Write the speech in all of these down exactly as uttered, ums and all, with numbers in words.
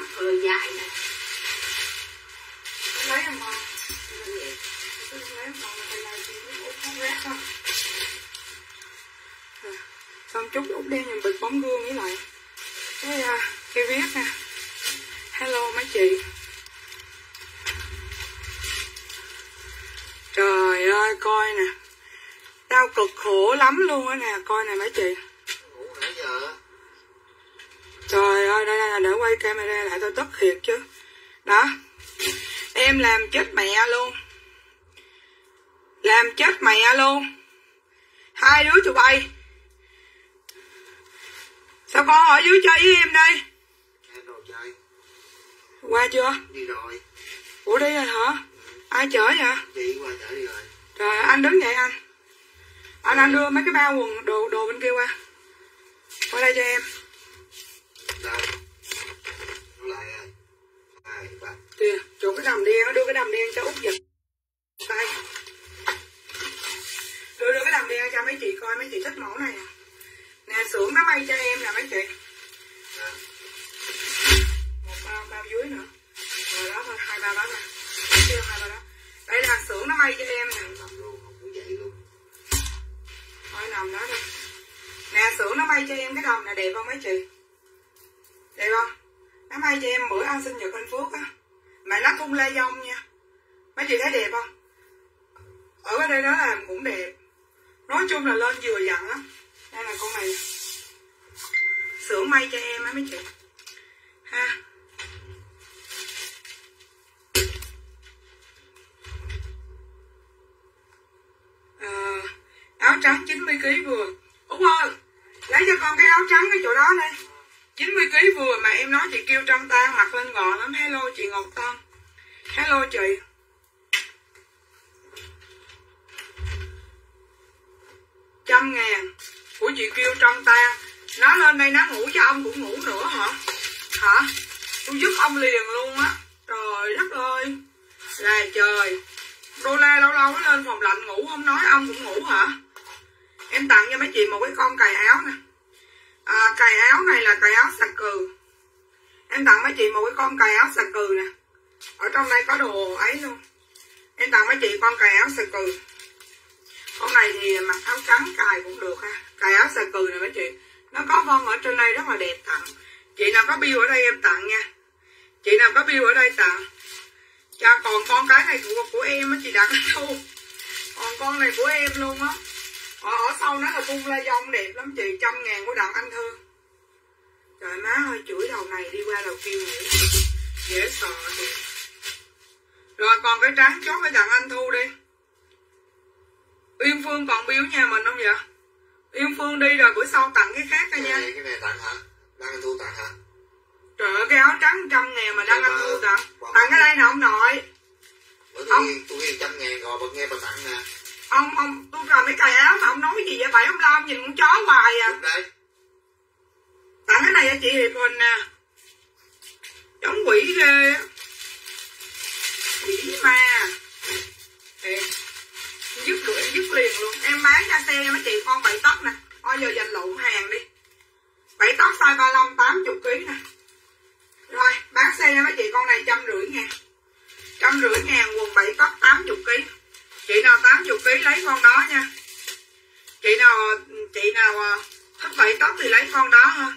hơi dài nè. Lấy không con? Tôi lấy không con, tay này chị út không rác không? Xong chút út đeo nhìn bịch bóng gương với lại cái, uh, cái viết nè. Hello mấy chị. Trời ơi coi nè, đau cực khổ lắm luôn á nè, coi nè mấy chị. Ngủ nãy giờ. Trời ơi, đây là để quay camera lại tôi tức thiệt chứ. Đó, em làm chết mẹ luôn. Làm chết mẹ luôn. Hai đứa tụi bay. Sao con ở dưới chơi với em đây? Em đồ chơi. Qua chưa? Đi rồi. Ủa đi rồi hả? Ai chở vậy? Chị qua chở đi rồi. Trời anh đứng vậy anh. Anh anh đưa mấy cái bao quần đồ đồ bên kia qua. Qua đây cho em. Đâu? Nó lại rồi. Hai, ba. Kìa, chỗ cái đầm đen, đưa cái đầm đen cho Út giật tay. Đưa đưa cái đầm đen cho mấy chị coi, mấy chị thích mẫu này nè. Nè, xưởng nó may cho em nè mấy chị. À. Một bao, bao dưới nữa. Rồi đó thôi, hai bao đó nè. Chưa hai bao đó. Đây là xưởng nó may cho em nè. Nằm luôn, không muốn dậy luôn. Thôi nằm đó đi. Nè, xưởng nó may cho em cái đầm này đẹp không mấy chị? Đẹp không? Nó may cho em bữa ăn sinh nhật anh Phước á. Mà nó thun lê dông nha. Mấy chị thấy đẹp không? Ở đây đó làm cũng đẹp. Nói chung là lên vừa dặn lắm. Đây là con này. Xưởng may cho em á mấy chị. Ha. À, áo trắng chín mươi ki lô gam vừa. Út ơi, lấy cho con cái áo trắng cái chỗ đó đây. chín mươi ki lô gam vừa mà em nói chị kêu Trân Tan mặc lên gọn lắm. Hello chị Ngọc Tân. Hello chị. Trăm ngàn của chị kêu Trân Tan. Nó lên đây nó ngủ cho ông cũng ngủ nữa hả? Hả? Tôi giúp ông liền luôn á. Trời đất ơi. Là trời. Đô la lâu lâu nó lên phòng lạnh ngủ không nói ông cũng ngủ hả? Em tặng cho mấy chị một cái con cài áo nè. À, cài áo này là cài áo xà cừ. Em tặng mấy chị một cái con cài áo xà cừ nè. Ở trong đây có đồ ấy luôn. Em tặng mấy chị con cài áo xà cừ. Con này thì mặc áo trắng cài cũng được ha. Cài áo xà cừ nè mấy chị. Nó có vân ở trên đây rất là đẹp tặng. Chị nào có bill ở đây em tặng nha. Chị nào có bill ở đây tặng. Cha còn con cái này của, của em á chị Đặng Thu. Còn con này của em luôn á. Ở, ở sau nó là tung la dông đẹp lắm chị. Trăm ngàn của Đặng Anh Thư. Trời má ơi chửi đầu này đi qua đầu kia ngủ. Dễ sợ chị. Rồi còn cái trắng chốt với Đặng Anh Thu đi. Uyên Phương còn bill nhà mình không vậy? Uyên Phương đi rồi bữa sau tặng cái khác nha. Cái này, cái này tặng hả? Đăng Anh Thu tặng hả? Trời ơi cái áo trắng trăm ngàn mà Đăng Anh Thu tặng. Tặng cái đây nè ông nội. Bữa tôi ghi, tôi ghi trăm ngàn rồi bật nghe bà tặng nè. Ông, ông, tôi cầm cái cài áo mà ông nói gì vậy? Bảy ông lo nhìn con chó hoài à. Đúng đây. Tặng cái này cho chị Hiệp Huỳnh nè. Giống quỷ ghê á. Quỷ ma. Thiệt. Dứt được em dứt liền luôn. Em bán cho xe nha mấy chị con bảy tóc nè. Thôi giờ dành lộn hàng đi. Bảy tóc size ba mươi lăm tám mươi ký nè. Rồi bán xe nha mấy chị con này trăm rưỡi ngàn. Trăm rưỡi ngàn quần bảy tóc tám mươi ký. Chị nào tám mươi ký lấy con đó nha. Chị nào chị nào thích bảy tóc thì lấy con đó ha.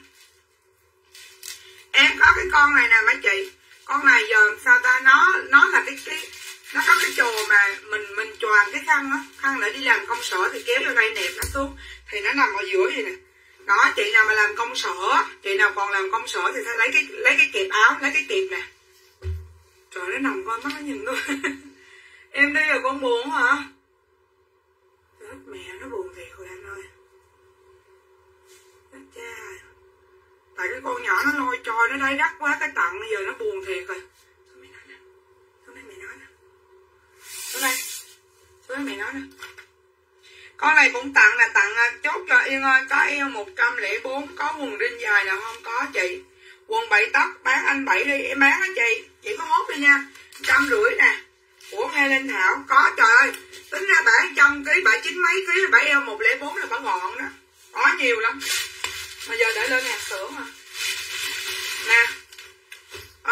Em có cái con này nè mấy chị. Con này giờ sao ta, nó nó là cái cái nó có cái chồ mà mình mình choàng cái khăn á, khăn để đi làm công sở thì kéo vô đây nẹp nó xuống thì nó nằm ở giữa vậy nè. Đó, chị nào mà làm công sở, chị nào còn làm công sở thì sẽ lấy cái lấy cái kẹp áo, lấy cái kẹp nè. Trời nó nằm coi mắt nó nhìn tôi. Em đi rồi con buồn hả? Chết mẹ, nó buồn thiệt rồi anh ơi. Chết cha. Tại cái con nhỏ nó lôi trôi nó đây rắc quá cái tặng bây giờ nó buồn thiệt rồi. Sao mày nói nè. Sao đây mày nói nè. Sao đây. Sao đây mày nói nè. Con này cũng tặng là tặng chốt cho Yên ơi. Có eo một trăm lẻ bốn. Có quần đinh dài nào không? Có chị. Quần bảy tóc bán anh bảy đi. Em bán á chị. Chị có hốt đi nha. Trăm rưỡi nè. Của Nghe Linh Thảo. Có trời ơi. Tính ra bảy trăm ký, bảy chín mấy ký, bảy eo một lẻ bốn là có gọn đó. Có nhiều lắm. Mà giờ để lên hàng xưởng mà. Nè.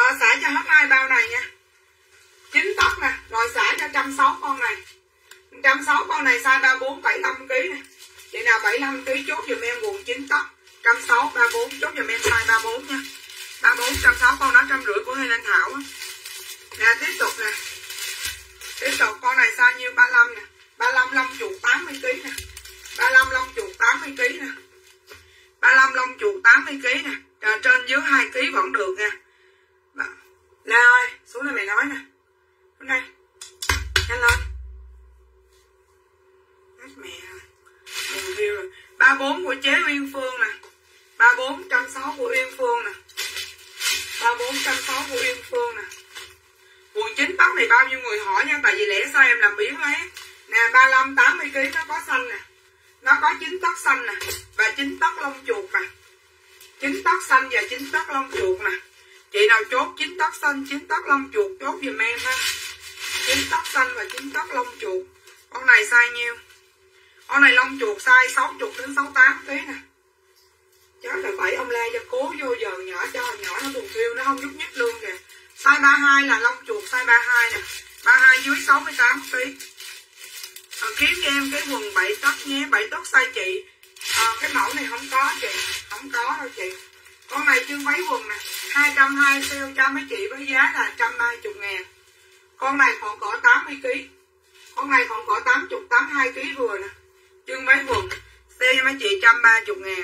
trăm sáu mươi con này size ba mươi bốn bảy mươi lăm ki lô gam nè. Chị nào bảy mươi lăm ki lô gam chốt giùm em quần chín tóc một trăm sáu mươi, ba mươi bốn chốt giùm em size ba mươi bốn nha. ba mươi bốn một trăm sáu mươi con đó trăm rưỡi của Helen Thảo á. Nè tiếp tục nè. Tiếp tục con này size nhiêu ba mươi lăm nè. ba mươi lăm lông chuột tám mươi ki lô gam nè. ba mươi lăm lông chuột tám mươi ki lô gam nè. ba mươi lăm lông chuột tám mươi ki lô gam nè. Rồi trên dưới hai ki lô gam vẫn được nha. Lê ơi, xuống đây mày nói nè. Xuống đây. Nhanh lên. Hết mẹ rồi. Buồn thiêu rồi. ba mươi bốn của chế Uyên Phương nè. ba mươi bốn một trăm sáu mươi của Uyên Phương nè. ba mươi bốn một trăm sáu mươi của Uyên Phương nè. Quần chính tóc này bao nhiêu người hỏi nha, tại vì lẽ sao em làm biến lấy. Nè ba mươi lăm tám mươi ki lô gam nó có xanh nè. Nó có chín tóc xanh nè và chín tóc lông chuột nè. chín tóc xanh và chín tóc lông chuột nè. Chị nào chốt chín tóc xanh, chín tóc lông chuột chốt giùm em ha. chín tóc xanh và chín tóc lông chuột. Con này size nhiêu? Con này lông chuột size sáu mươi đến sáu mươi tám ki lô gam nè. Chết là bảy ông la cho cố vô giờ nhỏ cho nhỏ nó buồn thiêu, nó không nhúc nhích luôn kìa. Size ba mươi hai là lông chuột size ba mươi hai nè. ba mươi hai dưới sáu mươi tám ki lô gam. À, kiếm cho em cái quần bảy tấc nhé, bảy tấc size chị. À, cái mẫu này không có chị, không có đâu chị. Con này chương váy quần nè, hai trăm hai mươi sale cho mấy chị với giá là một trăm ba mươi ngàn. Con này còn cỡ tám mươi ki lô gam. Con này còn cỡ tám mươi, tám mươi hai ki lô gam vừa nè. Chương váy quần, sale cho mấy chị một trăm ba mươi ngàn.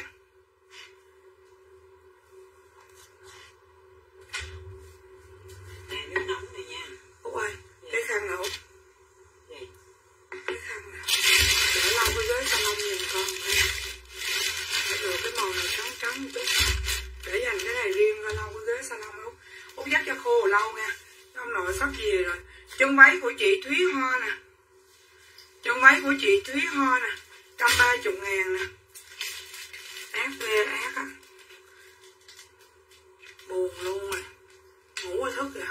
Nè, nước nóng này nha. Ủa ơi, cái khăn nữa. Gì? Cái khăn nè. Để lau cái ghế salon nhìn con. Để được cái màu này trắng trắng một chút. Để dành cái này riêng ra lau cái ghế salon Út. Út dắt cho khô lâu nha. Ông nội sắp gì rồi. Chân váy của chị Thúy Hoa nè. Chân váy của chị Thúy Hoa nè. một trăm ba mươi ngàn nè. Ác ghê ác á. Buồn luôn rồi. Ngủ rồi thức kìa.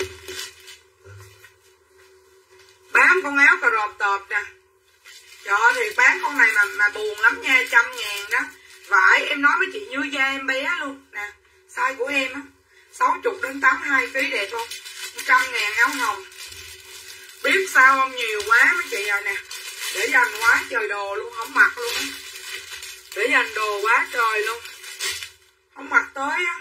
Bán con áo cà rộp tợp nè. Trời ơi thì bán con này mà mà buồn lắm nha, trăm ngàn đó. Vải em nói với chị như da em bé luôn nè. Size của em á, sáu mươi đến tám mươi hai ki lô gam đẹp không? một trăm ngàn áo hồng. Biết sao không, nhiều quá mấy chị rồi nè. Để dành quá trời đồ luôn, không mặc luôn á. Để dành đồ quá trời luôn. Không mặc tới á.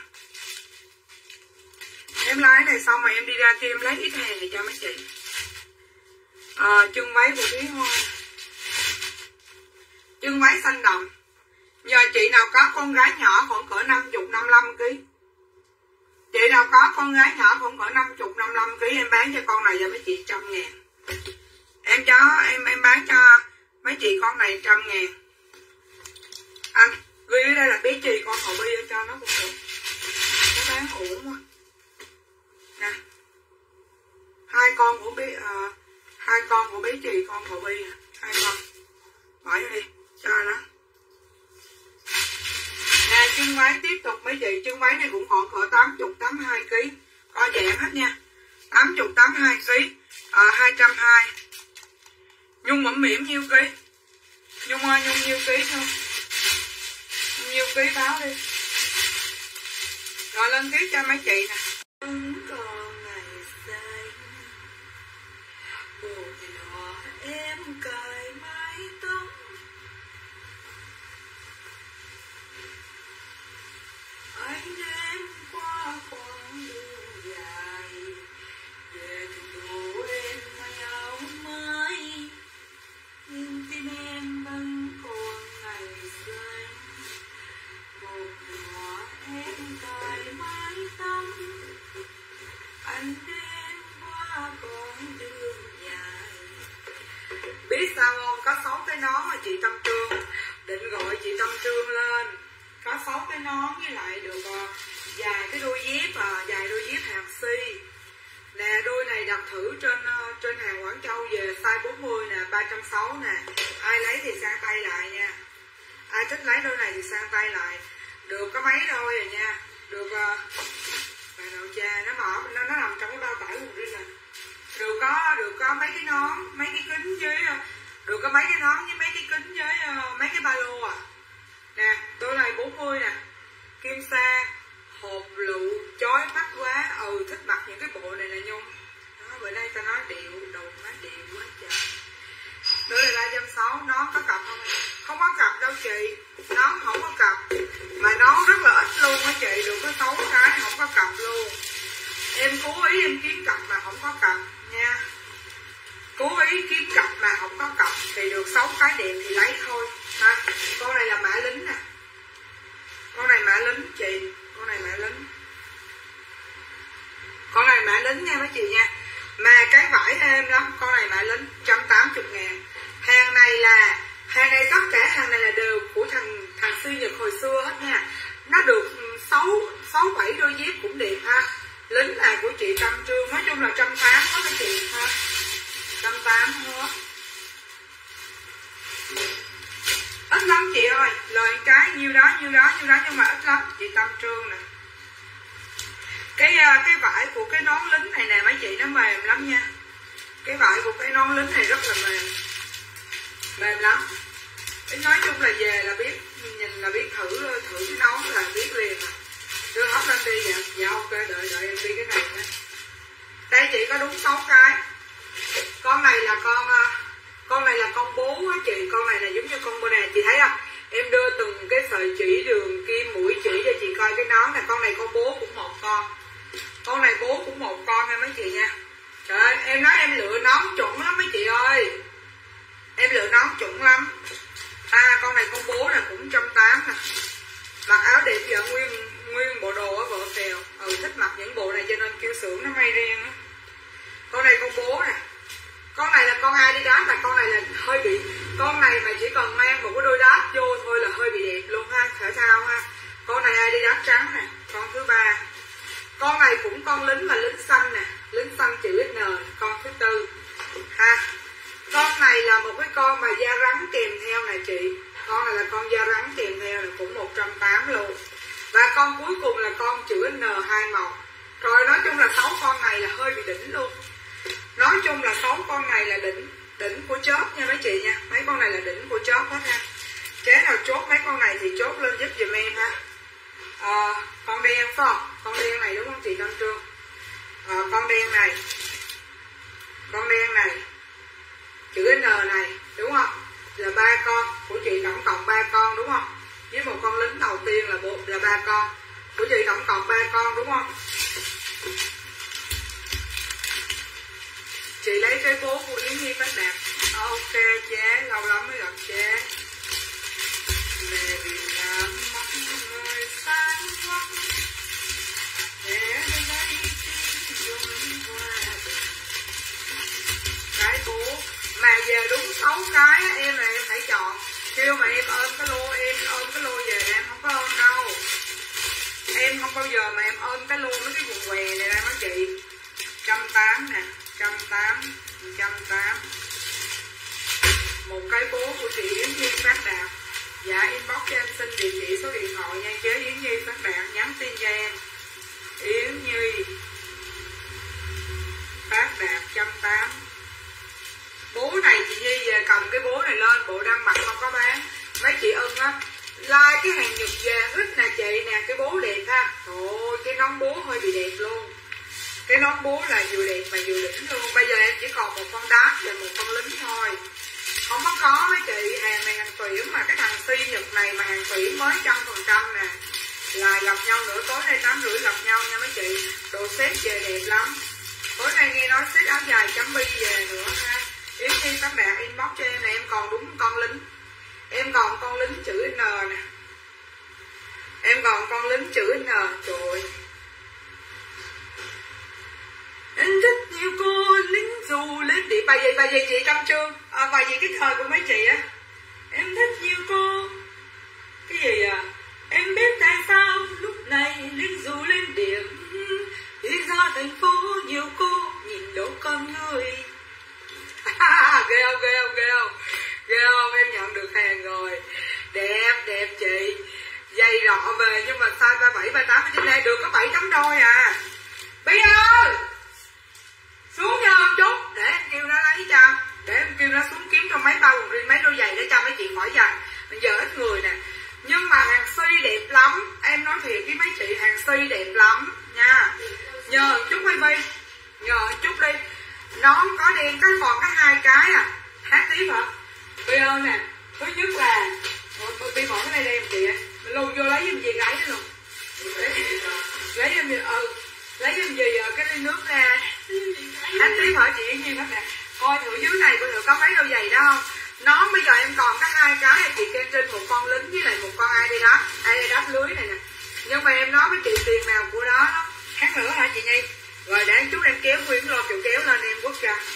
Em lấy cái này xong mà em đi ra kia em lấy ít hàng này cho mấy chị. À, chân váy của Thúy Hoa. Chân váy xanh đậm. Giờ chị nào có con gái nhỏ khoảng cỡ năm mươi, năm mươi lăm ki lô gam. Chị nào có con gái nhỏ khoảng cỡ năm mươi, năm mươi lăm ki lô gam em bán cho con này cho mấy chị một trăm ngàn. Em cho em em bán cho mấy chị con này một trăm ngàn. Anh ghi ở đây là bé Trì con Hậu Bi cho nó cũng được. Nó bán ổn quá. Nè. Hai con của bé uh, hai con của bé Trì con Hậu Bi, hai con. Bỏ vô đi cho nó. Nè chân váy tiếp tục mấy chị, chân váy này cũng khoảng cỡ tám mươi, tám mươi hai ki lô gam. Coi giảm hết nha. tám mươi, tám mươi hai ki lô gam. Ờ hai trăm hai mươi. Nhung mẫm mỉm nhiêu ký? Nhung ơi, Nhung nhiêu ký không? Nhiêu ký báo đi. Rồi lên ký cho mấy chị nè. Còn ngày xanh buồn nhỏ em cài mái tóc. Anh em qua khoảng đường dài về từ đồ em may áo mới, nhưng tim em vẫn còn ngày xanh. Một nhỏ em cài mái tóc, anh em qua con đường dài. Biết sao không? Có sáu cái nón mà chị Tâm Trương định gọi chị Tâm Trương lên. Có sáu cái nón với lại được uh, vài cái đôi dép, uh, vài đôi dép hạt si. Nè đôi này đặt thử trên uh, trên hàng Quảng Châu về size bốn mươi nè, ba trăm sáu mươi nè. Ai lấy thì sang tay lại nha. Ai thích lấy đôi này thì sang tay lại. Được có mấy đôi rồi nha. Được uh, bà nội cha nó bỏ nó nó nằm trong cái bao tải quần riêng nè. Được có được có mấy cái nón, mấy cái kính với uh, được có mấy cái nón với mấy cái kính với uh, mấy cái ba lô à. Nè, đôi này bốn mươi nè. Kim sa, hộp lựu, chói mắt quá. Ừ, thích mặc những cái bộ này nè Nhung. Đó, bữa nay ta nói điệu, đầu má điệu quá trời. Nữa là ba trăm sáu mươi, nó có cặp không? Không có cặp đâu chị, nó không có cặp. Mà nó rất là ít luôn á chị, được có sáu cái không có cặp luôn. Em cố ý em kiếm cặp mà không có cặp nha. Cố ý kiếm cặp mà không có cặp thì được sáu cái đẹp thì lấy thôi ha. Con này là mã lính nè. Con này mã lính chị, con này mã lính. Con này mã lính nha mấy chị nha. Mà cái vải êm lắm, con này mã lính một trăm tám mươi ngàn. Hàng này là hàng này tất cả hàng này là đều của thằng thằng Suy Nhật hồi xưa hết nha. Nó được sáu bảy đôi dép cũng đẹp ha. Lính là của chị Tâm Trương, nói chung là một trăm tám mươi hết mấy chị ha. một trăm tám mươi hết. Ít lắm chị ơi, lời cái nhiêu đó nhiêu đó nhiêu đó nhưng mà ít lắm chị Tâm Trương nè. Cái cái vải của cái nón lính này nè mấy chị, nó mềm lắm nha. Cái vải của cái nón lính này rất là mềm, mềm lắm. Nói chung là về là biết, nhìn là biết, thử thử cái nón là biết liền à. Đưa hấp lên đi. Dạ, dạ ok, đợi đợi em đi cái này nha. Đây chị có đúng sáu cái. Con này là con con này là con bố á chị. Con này là giống như con bô nè, chị thấy không? Em đưa từng cái sợi chỉ đường kim mũi chỉ cho chị coi cái nón này. Con này con bố cũng một con. Con này bố cũng một con nha mấy chị nha. Trời ơi, em nói em lựa nón chuẩn lắm mấy chị ơi. Em lựa nón chuẩn lắm. À, con này con bố là cũng một trăm tám mươi nè. Mặc áo đẹp giờ nguyên nguyên bộ đồ á vợ Phèo. Ừ, thích mặc những bộ này cho nên kêu xưởng nó may riêng á. Con này con bố nè. Con này là con Adidas, là con này là hơi bị. Con này mà chỉ cần mang một cái đôi đát vô thôi là hơi bị đẹp luôn ha, thể thao ha. Con này Adidas trắng nè. Con thứ ba. Con này cũng con lính mà lính xanh nè, lính xanh chữ N. Con thứ tư ha. Con này là một cái con mà da rắn kèm theo nè chị. Con này là con da rắn kèm theo là cũng một trăm tám mươi luôn. Và con cuối cùng là con chữ N hai màu. Rồi nói chung là sáu con này là hơi bị đỉnh luôn. Nói chung là sáu con này là đỉnh, đỉnh của chớp nha mấy chị nha. Mấy con này là đỉnh của chớp hết ha. Chế nào chốt mấy con này thì chốt lên giúp giùm em ha. À, con đen phải không? Con đen này đúng không chị Tâm Trương? À, con đen này. Con đen này. Chữ N này đúng không? Là ba con. Của chị tổng cộng ba con đúng không? Với một con lính đầu tiên là bộ là ba con. Của chị tổng cộng ba con đúng không? Chị lấy cái bố của Yến Nhi Phát Đạt. Ok chế, lâu lắm mới gặp chế. Mẹ Việt Nam mắt người sáng quắc. Để đây đây dùng qua. Cái bố. Mà về đúng sáu cái em là em phải chọn. Kêu mà em ôm cái lô, em ôm cái lô về em không có ôm đâu. Em không bao giờ mà em ôm cái lô mấy cái vùng què này ra mấy chị. một trăm tám mươi nè, một trăm tám mươi, một trăm tám mươi. Một cái bố của chị Yến Nhi Phát Đạt. Dạ inbox cho em xin địa chỉ số điện thoại nha chế Yến Nhi Phát Đạt, nhắn tin cho em. Yến Nhi Phát Đạt một trăm tám mươi. Bố này chị Nhi về cầm cái bố này lên, bộ đang mặc không có bán. Mấy chị ưng á, like cái hàng Nhật vàng ít nè chị nè, cái bố đẹp ha. Ôi cái nón bố hơi bị đẹp luôn. Cái nón bố là vừa đẹp mà vừa đỉnh luôn. Bây giờ em chỉ còn một con đát và một con lính thôi. Không có có mấy chị, hàng này hàng tuyển mà cái thằng Si Nhật này mà hàng tuyển mới trăm phần trăm nè. Là gặp nhau nữa, tối nay tám rưỡi gặp nhau nha mấy chị. Đồ set về đẹp lắm. Tối nay nghe nói set áo dài chấm bi về nữa ha. Yến Nhi Phát Đạt inbox cho em là em còn đúng con lính. Em còn con lính chữ N nè. Em còn con lính chữ N. Trời ơi. Em thích nhiều cô lính dù lính đi. Bài gì, bài gì chị Tâm Trương? À, bài gì cái thời của mấy chị á. Em thích nhiều cô. Cái gì à? Em biết tại sao lúc này lính dù lên điểm. Đi ra thành phố nhiều cô nhìn đổ con người. Ghê không, ghê không, ghê không? Ghê không, em nhận được hàng rồi. Đẹp, đẹp chị. Dây rọ về nhưng mà size ba bảy, ba tám ở trên đây được có bảy tấm đôi à. Bí ơi! Xuống cho em chút, để em kêu nó lấy cho. Để em kêu nó xuống kiếm trong mấy bao quần riêng, mấy đôi giày để cho mấy chị khỏi giày. Bây giờ ít người nè. Nhưng mà hàng Si đẹp lắm. Em nói thiệt với mấy chị, hàng Si đẹp lắm nha. Nhờ chút baby. Nhờ chút đi. Nón có đen, cái còn có hai cái à. Hát tiếp hả? Bây giờ nè, thứ nhất là đi bỏ cái này đây em chị ạ. Lùn vô lấy giùm gì gáy luôn. Lấy, lấy giùm gì, ừ, lấy giùm gì cái ly nước ra. Hát tiếp hả chị Yến Nhiên hết nè. Coi thử dưới này coi thử có mấy đôi giày đó không? Nó bây giờ em còn có hai cái em chị kêu trên một con lính với lại một con ai đây đó. Ai đây đắp lưới này nè. Nhưng mà em nói với chị tiền nào của đó đó. Hát nữa hả chị Nhi? Rồi để chút em kéo nguyên lô chịu kéo lên em quất ra.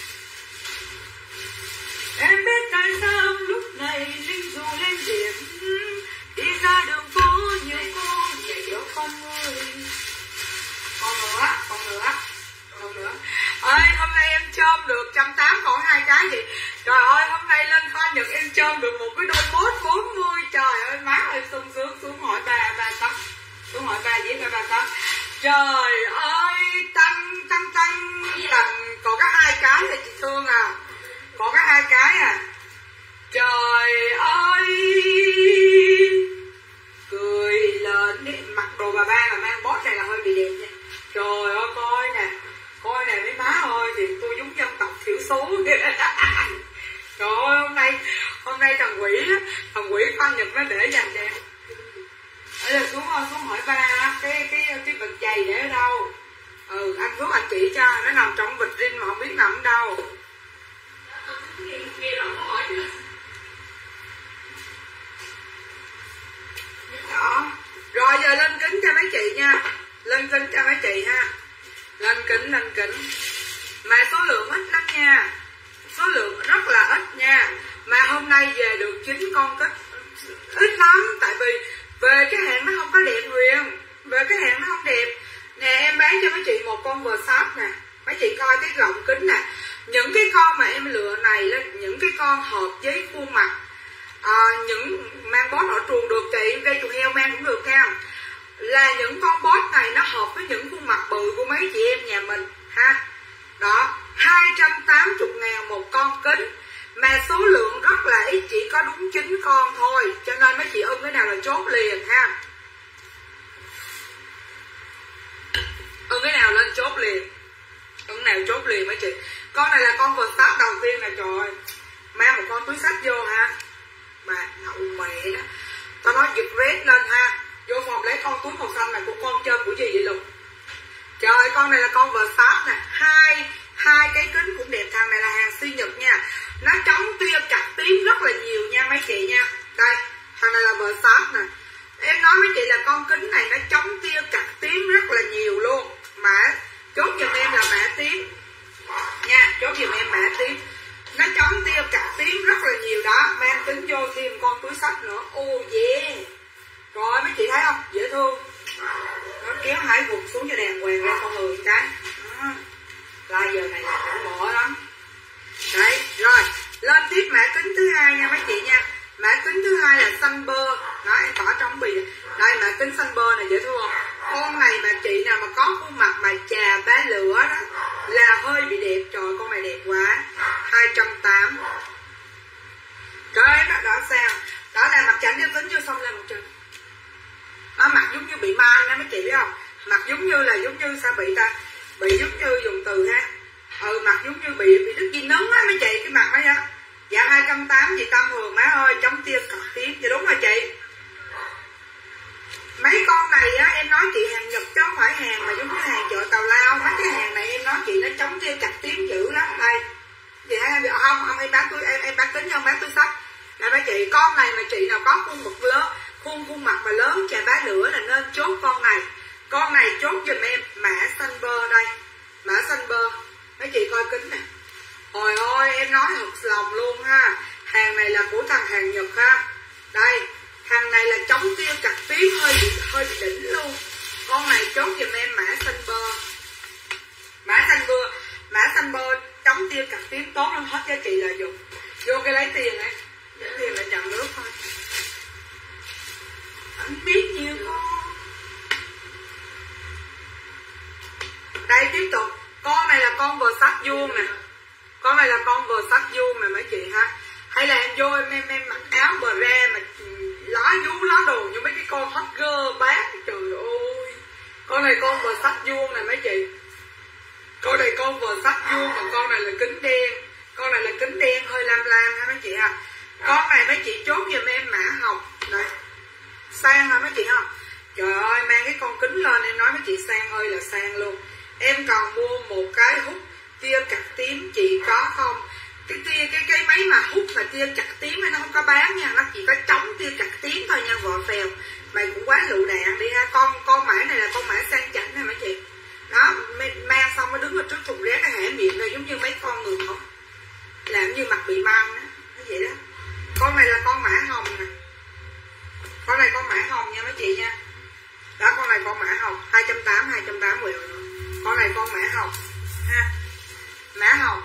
Em biết tại sao lúc này Linh dù lên điểm đi ra đường phố như cô để gió không ơi. Còn nữa, còn nữa, còn nữa. Ơi hôm nay em chôm được một trăm tám mươi còn hai cái gì. Trời ơi hôm nay lên khoa nhật em chôm được một cái đôi bốt bốn mươi. Trời ơi má ơi sung sướng. Xuống hỏi bà bà tóc. Xuống hỏi bà với bà bà tóc. Trời ơi tăng tăng tăng tầm còn có hai cái là chị Thương à. Còn có hai cái à. Trời ơi cười lên đi. Mặc đồ bà ba mà mang bót này là hơi bị đẹp nha. Trời ơi coi nè. Coi nè mấy má ơi thì tôi giống dân tộc thiểu số. Trời ơi hôm nay hôm nay thằng quỷ á, thằng quỷ khoa nhật nó để dành cho em. Bây giờ xuống xuống hỏi ba cái cái cái bịch giày để ở đâu. Ừ anh Phước anh chỉ cho nó nằm trong bịch rin mà không biết nằm ở đâu. Đó. Rồi giờ lên kính cho mấy chị nha. Lên kính cho mấy chị ha. Lên kính lên kính. Mà số lượng ít lắm nha. Số lượng rất là ít nha. Mà hôm nay về được chín con kích. Ít lắm. Tại vì về cái hàng nó không có đẹp Huyền. Về cái hàng nó không đẹp. Nè em bán cho mấy chị một con Versace nè. Mấy chị coi cái gọng kính nè. Những cái con mà em lựa này là những cái con hợp với khuôn mặt. À, những mang bót ở chuồng được chị. Gây chuồng heo mang cũng được nha. Là những con bót này nó hợp với những khuôn mặt bự của mấy chị em nhà mình ha. Đó, hai trăm tám mươi ngàn một con kính. Mà số lượng rất là ít, chỉ có đúng chín con thôi. Cho nên mấy chị ưng cái nào là chốt liền ha. Ưng cái nào lên chốt liền. Ưng nào chốt liền mấy chị. Con này là con Versace đầu tiên nè trời ơi. Mang một con túi sách vô ha. Mà ngậu mẹ đó. Tao nói giật red lên ha. Vô phòng lấy con túi màu xanh này của con chân của gì vậy Lục. Trời ơi con này là con Versace nè. Hai hai cái kính cũng đẹp. Thằng này là hàng siêu Nhật nha. Nó chống tia cạch tím rất là nhiều nha mấy chị nha. Đây thằng này là Versace nè. Em nói mấy chị là con kính này nó chống tia cạch tím rất là nhiều luôn. Mã chốt giùm em là mã tím nha. Chốt giùm em mã tím. Nó chống tia cạch tím rất là nhiều đó. Mang kính vô thêm con túi sách nữa. Oh yeah. Rồi mấy chị thấy không? Dễ thương. Nó kéo hai vùng xuống cho đàng hoàng ra con người cái. Đó. Là giờ này là cũng mỡ lắm. Đấy, rồi. Lên tiếp mã kính thứ hai nha mấy chị nha. Mã kính thứ hai là xanh bơ. Đó em bỏ trong bì. Đây mã kính xanh bơ này dễ thương không? Con này mà chị nào mà có khuôn mặt mà chà bá lửa đó là hơi bị đẹp. Trời con này đẹp quá. Hai trăm tám mươi. Trời đó, đó sao? Đó là mặt chảnh cho tính vô xong lên một chân. Nó mặt giống như bị man đó mấy chị biết không? Mặt giống như là giống như sao bị ta? Bị giống như dùng từ ha. Ừ mặt giống như bị bị đứt dây nứng á mấy chị cái mặt đó nha. Dạ hai trăm tám mươi gì Tâm Hường má ơi, chống tia cọc tím. Dạ đúng rồi chị. Mấy con này á em nói chị hàng Nhật chứ không phải hàng mà giống như hàng chợ Tàu Lao. Mấy cái hàng này em nói chị nó chống tia cọc tím dữ lắm. Đây. Chị thấy không? Không, không em bán túi em em bán kính không bán túi sách. Là mấy chị con này mà chị nào có khuôn mặt lớn, khuôn khuôn mặt mà lớn chà bá lửa là nên chốt con này. Con này chốt giùm em mã xanh bơ đây. Mã xanh bơ. Mấy chị coi kính nè. Hồi ơi em nói thật lòng luôn ha. Hàng này là của thằng hàng Nhật ha. Đây. Hàng này là chống tia cạch tím hơi bị, hơi bị đỉnh luôn. Con này chốt giùm em mã xanh bơ. Mã xanh bơ. Mã xanh bơ chống tia cạch tím tốt lắm. Hết giá trị là dùng. Vô cái lấy tiền này. Lấy tiền là nhận nước thôi. Anh biết nhiều con. Đây tiếp tục. Con này là con Versace vuông nè. Con này là con Versace vuông nè mấy chị ha. Hay là em vô em em, em mặc áo bờ re mà lá vú lá đồ như mấy cái con hot girl bát. Trời ơi. Con này con Versace vuông nè mấy chị. Con này con Versace vuông mà con này là kính đen. Con này là kính đen hơi lam lam ha mấy chị ha. Con này mấy chị chốt giùm em mã hồng. Đây. Sang hả mấy chị không? Trời ơi, mang cái con kính lên em nói mấy chị sang ơi là sang luôn. Em còn mua một cái hút tia cặt tím, chị có không? Cái tia cái cái máy mà hút mà tia cặt tím nó không có bán nha, nó chỉ có chống tia cặt tím thôi nha vợ phèo. Mày cũng quá lựu đạn đi ha. Con con mã này là con mã sang chảnh nè mấy chị. Đó, mang xong nó đứng ở trước thùng rác nó hẻ miệng rồi giống như mấy con người không? Làm như mặt bị mang đó. Nó vậy đó. Con này là con mã hồng nè. Con này con mã hồng nha mấy chị nha. Đó, con này con mã hồng hai trăm tám mươi, hai trăm tám mươi. Con này con mã hồng ha. Mã hồng.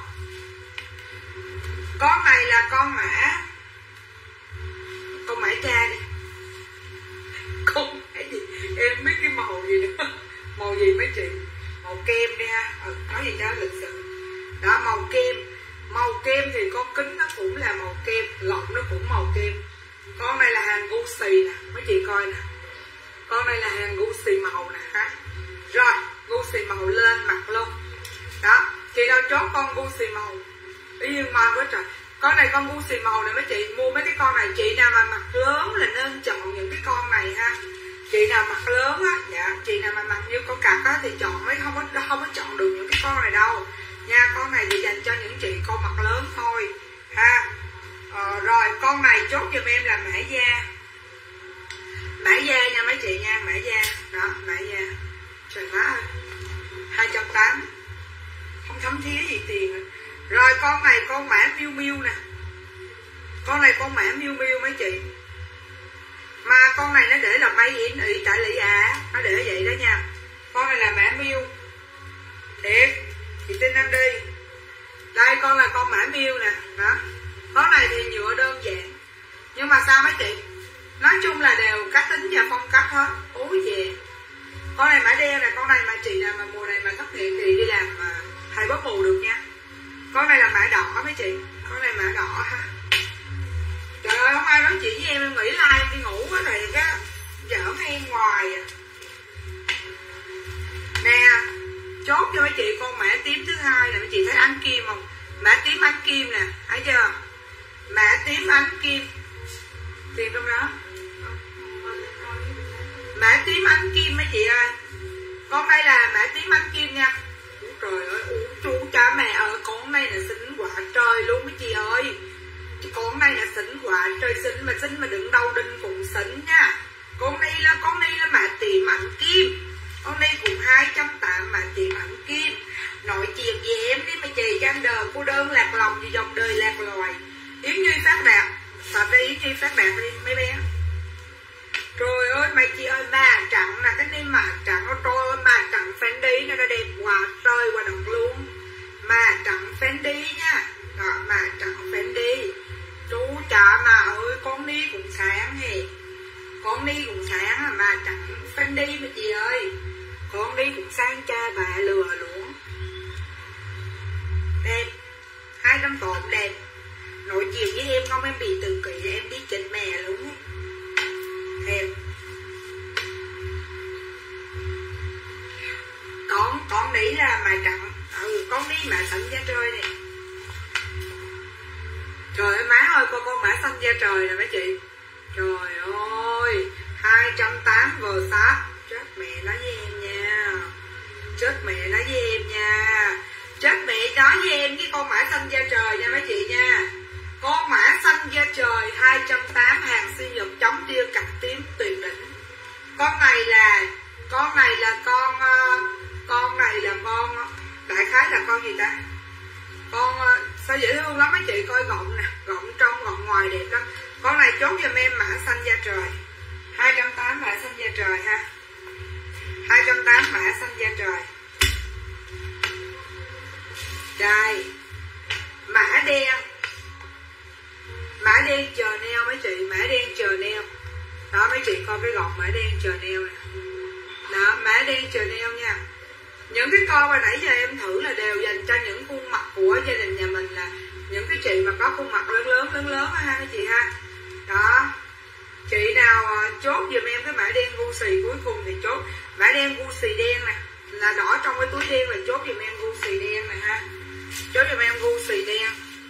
Con này là con mã con mã cha đi. Con mã gì? Em biết cái màu gì đó. Màu gì mấy chị? Màu kem đi ha. Ừ, nói gì cho lịch sự. Đó, màu kem. Màu kem thì con kính nó cũng là màu kem, lọng nó cũng màu kem. Con này là hàng Gucci nè, mấy chị coi nè. Con này là hàng Gucci màu nè ha. Rồi, Gucci màu lên mặt luôn. Đó, chị nào chốt con Gucci màu. Ý nhiên ngon quá trời. Con này con Gucci màu này mấy chị mua mấy cái con này, chị nào mà mặt lớn là nên chọn những cái con này ha. Chị nào mặt lớn á, dạ, chị nào mà mặt như con cặc á thì chọn mấy không có không có chọn được những cái con này đâu. Nha, con này thì dành cho những chị con mặt lớn thôi ha. Ờ, rồi con này chốt giùm em là mã da. Mã da nha mấy chị nha, mã da. Đó, mã da. Trời má ơi. hai trăm tám mươi. Không thấm thía gì tiền rồi. Rồi con này con mã Miu Miu nè. Con này con mã Miu Miu mấy chị. Mà con này nó để là may in ị tại lị à, nó để vậy đó nha. Con này là mã Miu. Thiệt, chị tin em đi. Đây con là con mã Miu nè, đó. Con này thì nhựa đơn giản. Nhưng mà sao mấy chị? Nói chung là đều cá tính và phong cách hết. Ôi về. Con này mã đen nè, con này mà chị nào mà mùa này mà thất nghiệp thì đi làm mà hay bóp mù được nha. Con này là mã đỏ mấy chị. Con này mã đỏ ha. Trời ơi, không ai nói chuyện với em, em nghĩ là em đi ngủ quá rồi cái giỡn em ngoài à. Nè, chốt cho mấy chị con mã tím thứ hai nè, mấy chị thấy ánh kim không? Mã tím ánh kim nè, thấy chưa? Mã tím ánh kim. Tìm trong đó. Mã tím ánh kim mấy chị ơi. Con đây là mã tím ánh kim nha. Ủa trời ơi, ủa chú cha mẹ ơi, con này là xinh quả trời luôn mấy chị ơi. Con này là xinh quả trời, xinh mà xinh mà đừng đâu đinh cũng xinh nha. Con này là con này là mã tím ánh kim. Con này cũng hai trăm tám mươi mà tìm ảnh kim. Nói chuyện về em đi mấy chị, trang đời cô đơn lạc lòng vì dòng đời lạc loài. Yến Nhi phát đạt. Thật ra Yến Nhi phát đạt đi mấy bé. Trời ơi mấy chị ơi, mà trắng là cái này mà trắng. Trời ơi mà trắng Fendi nó đẹp quá trời quá đất luôn. Mà trắng Fendi nha. Đó, mà trắng Fendi. Chú chả mà ơi, con đi cũng sáng hề. Con đi cũng sáng mà trắng Fendi mấy chị ơi. Con đi cũng sang cha bà lừa luôn. Đẹp. Hai trăm tộp đẹp. Nói chuyện với em không em bị tự kỷ, em đi chết mẹ luôn ấy. Đẹp. Con, con đi là mà trắng. Ừ, con đi mà xanh da trời này. Trời ơi má ơi, con con mã xanh da trời nè mấy chị. Trời ơi, hai trăm tám mươi vờ sát. Chết mẹ nói với em nha. Chết mẹ nói với em nha. Chết mẹ nói với em cái con mã xanh da trời nha mấy chị nha. Con mã xanh da trời hai trăm tám mươi hàng siêu nhật chống tia cặt tím tuyệt đỉnh. Con này là con này là con con này là con đại khái là con gì ta? Con sao dễ thương lắm mấy chị, coi gọng nè, gọng trong gọng ngoài đẹp lắm. Con này chốt giùm em mã xanh da trời. hai trăm tám mươi mã xanh da trời ha. hai trăm tám mươi mã xanh da trời. Đây. Mã đen. Mã đen chờ neo mấy chị, mã đen chờ neo. Đó mấy chị coi cái gọng mã đen chờ neo nè. Đó, mã đen chờ neo nha. Những cái con mà nãy giờ em thử là đều dành cho những khuôn mặt của gia đình nhà mình, là những cái chị mà có khuôn mặt lớn lớn lớn lớn ha mấy chị ha. Đó. Chị nào chốt giùm em cái mã đen Gucci cuối cùng thì chốt. Mã đen Gucci đen nè, là đỏ trong cái túi đen là chốt giùm em Gucci đen nè ha. Chốt giùm em Gucci đen.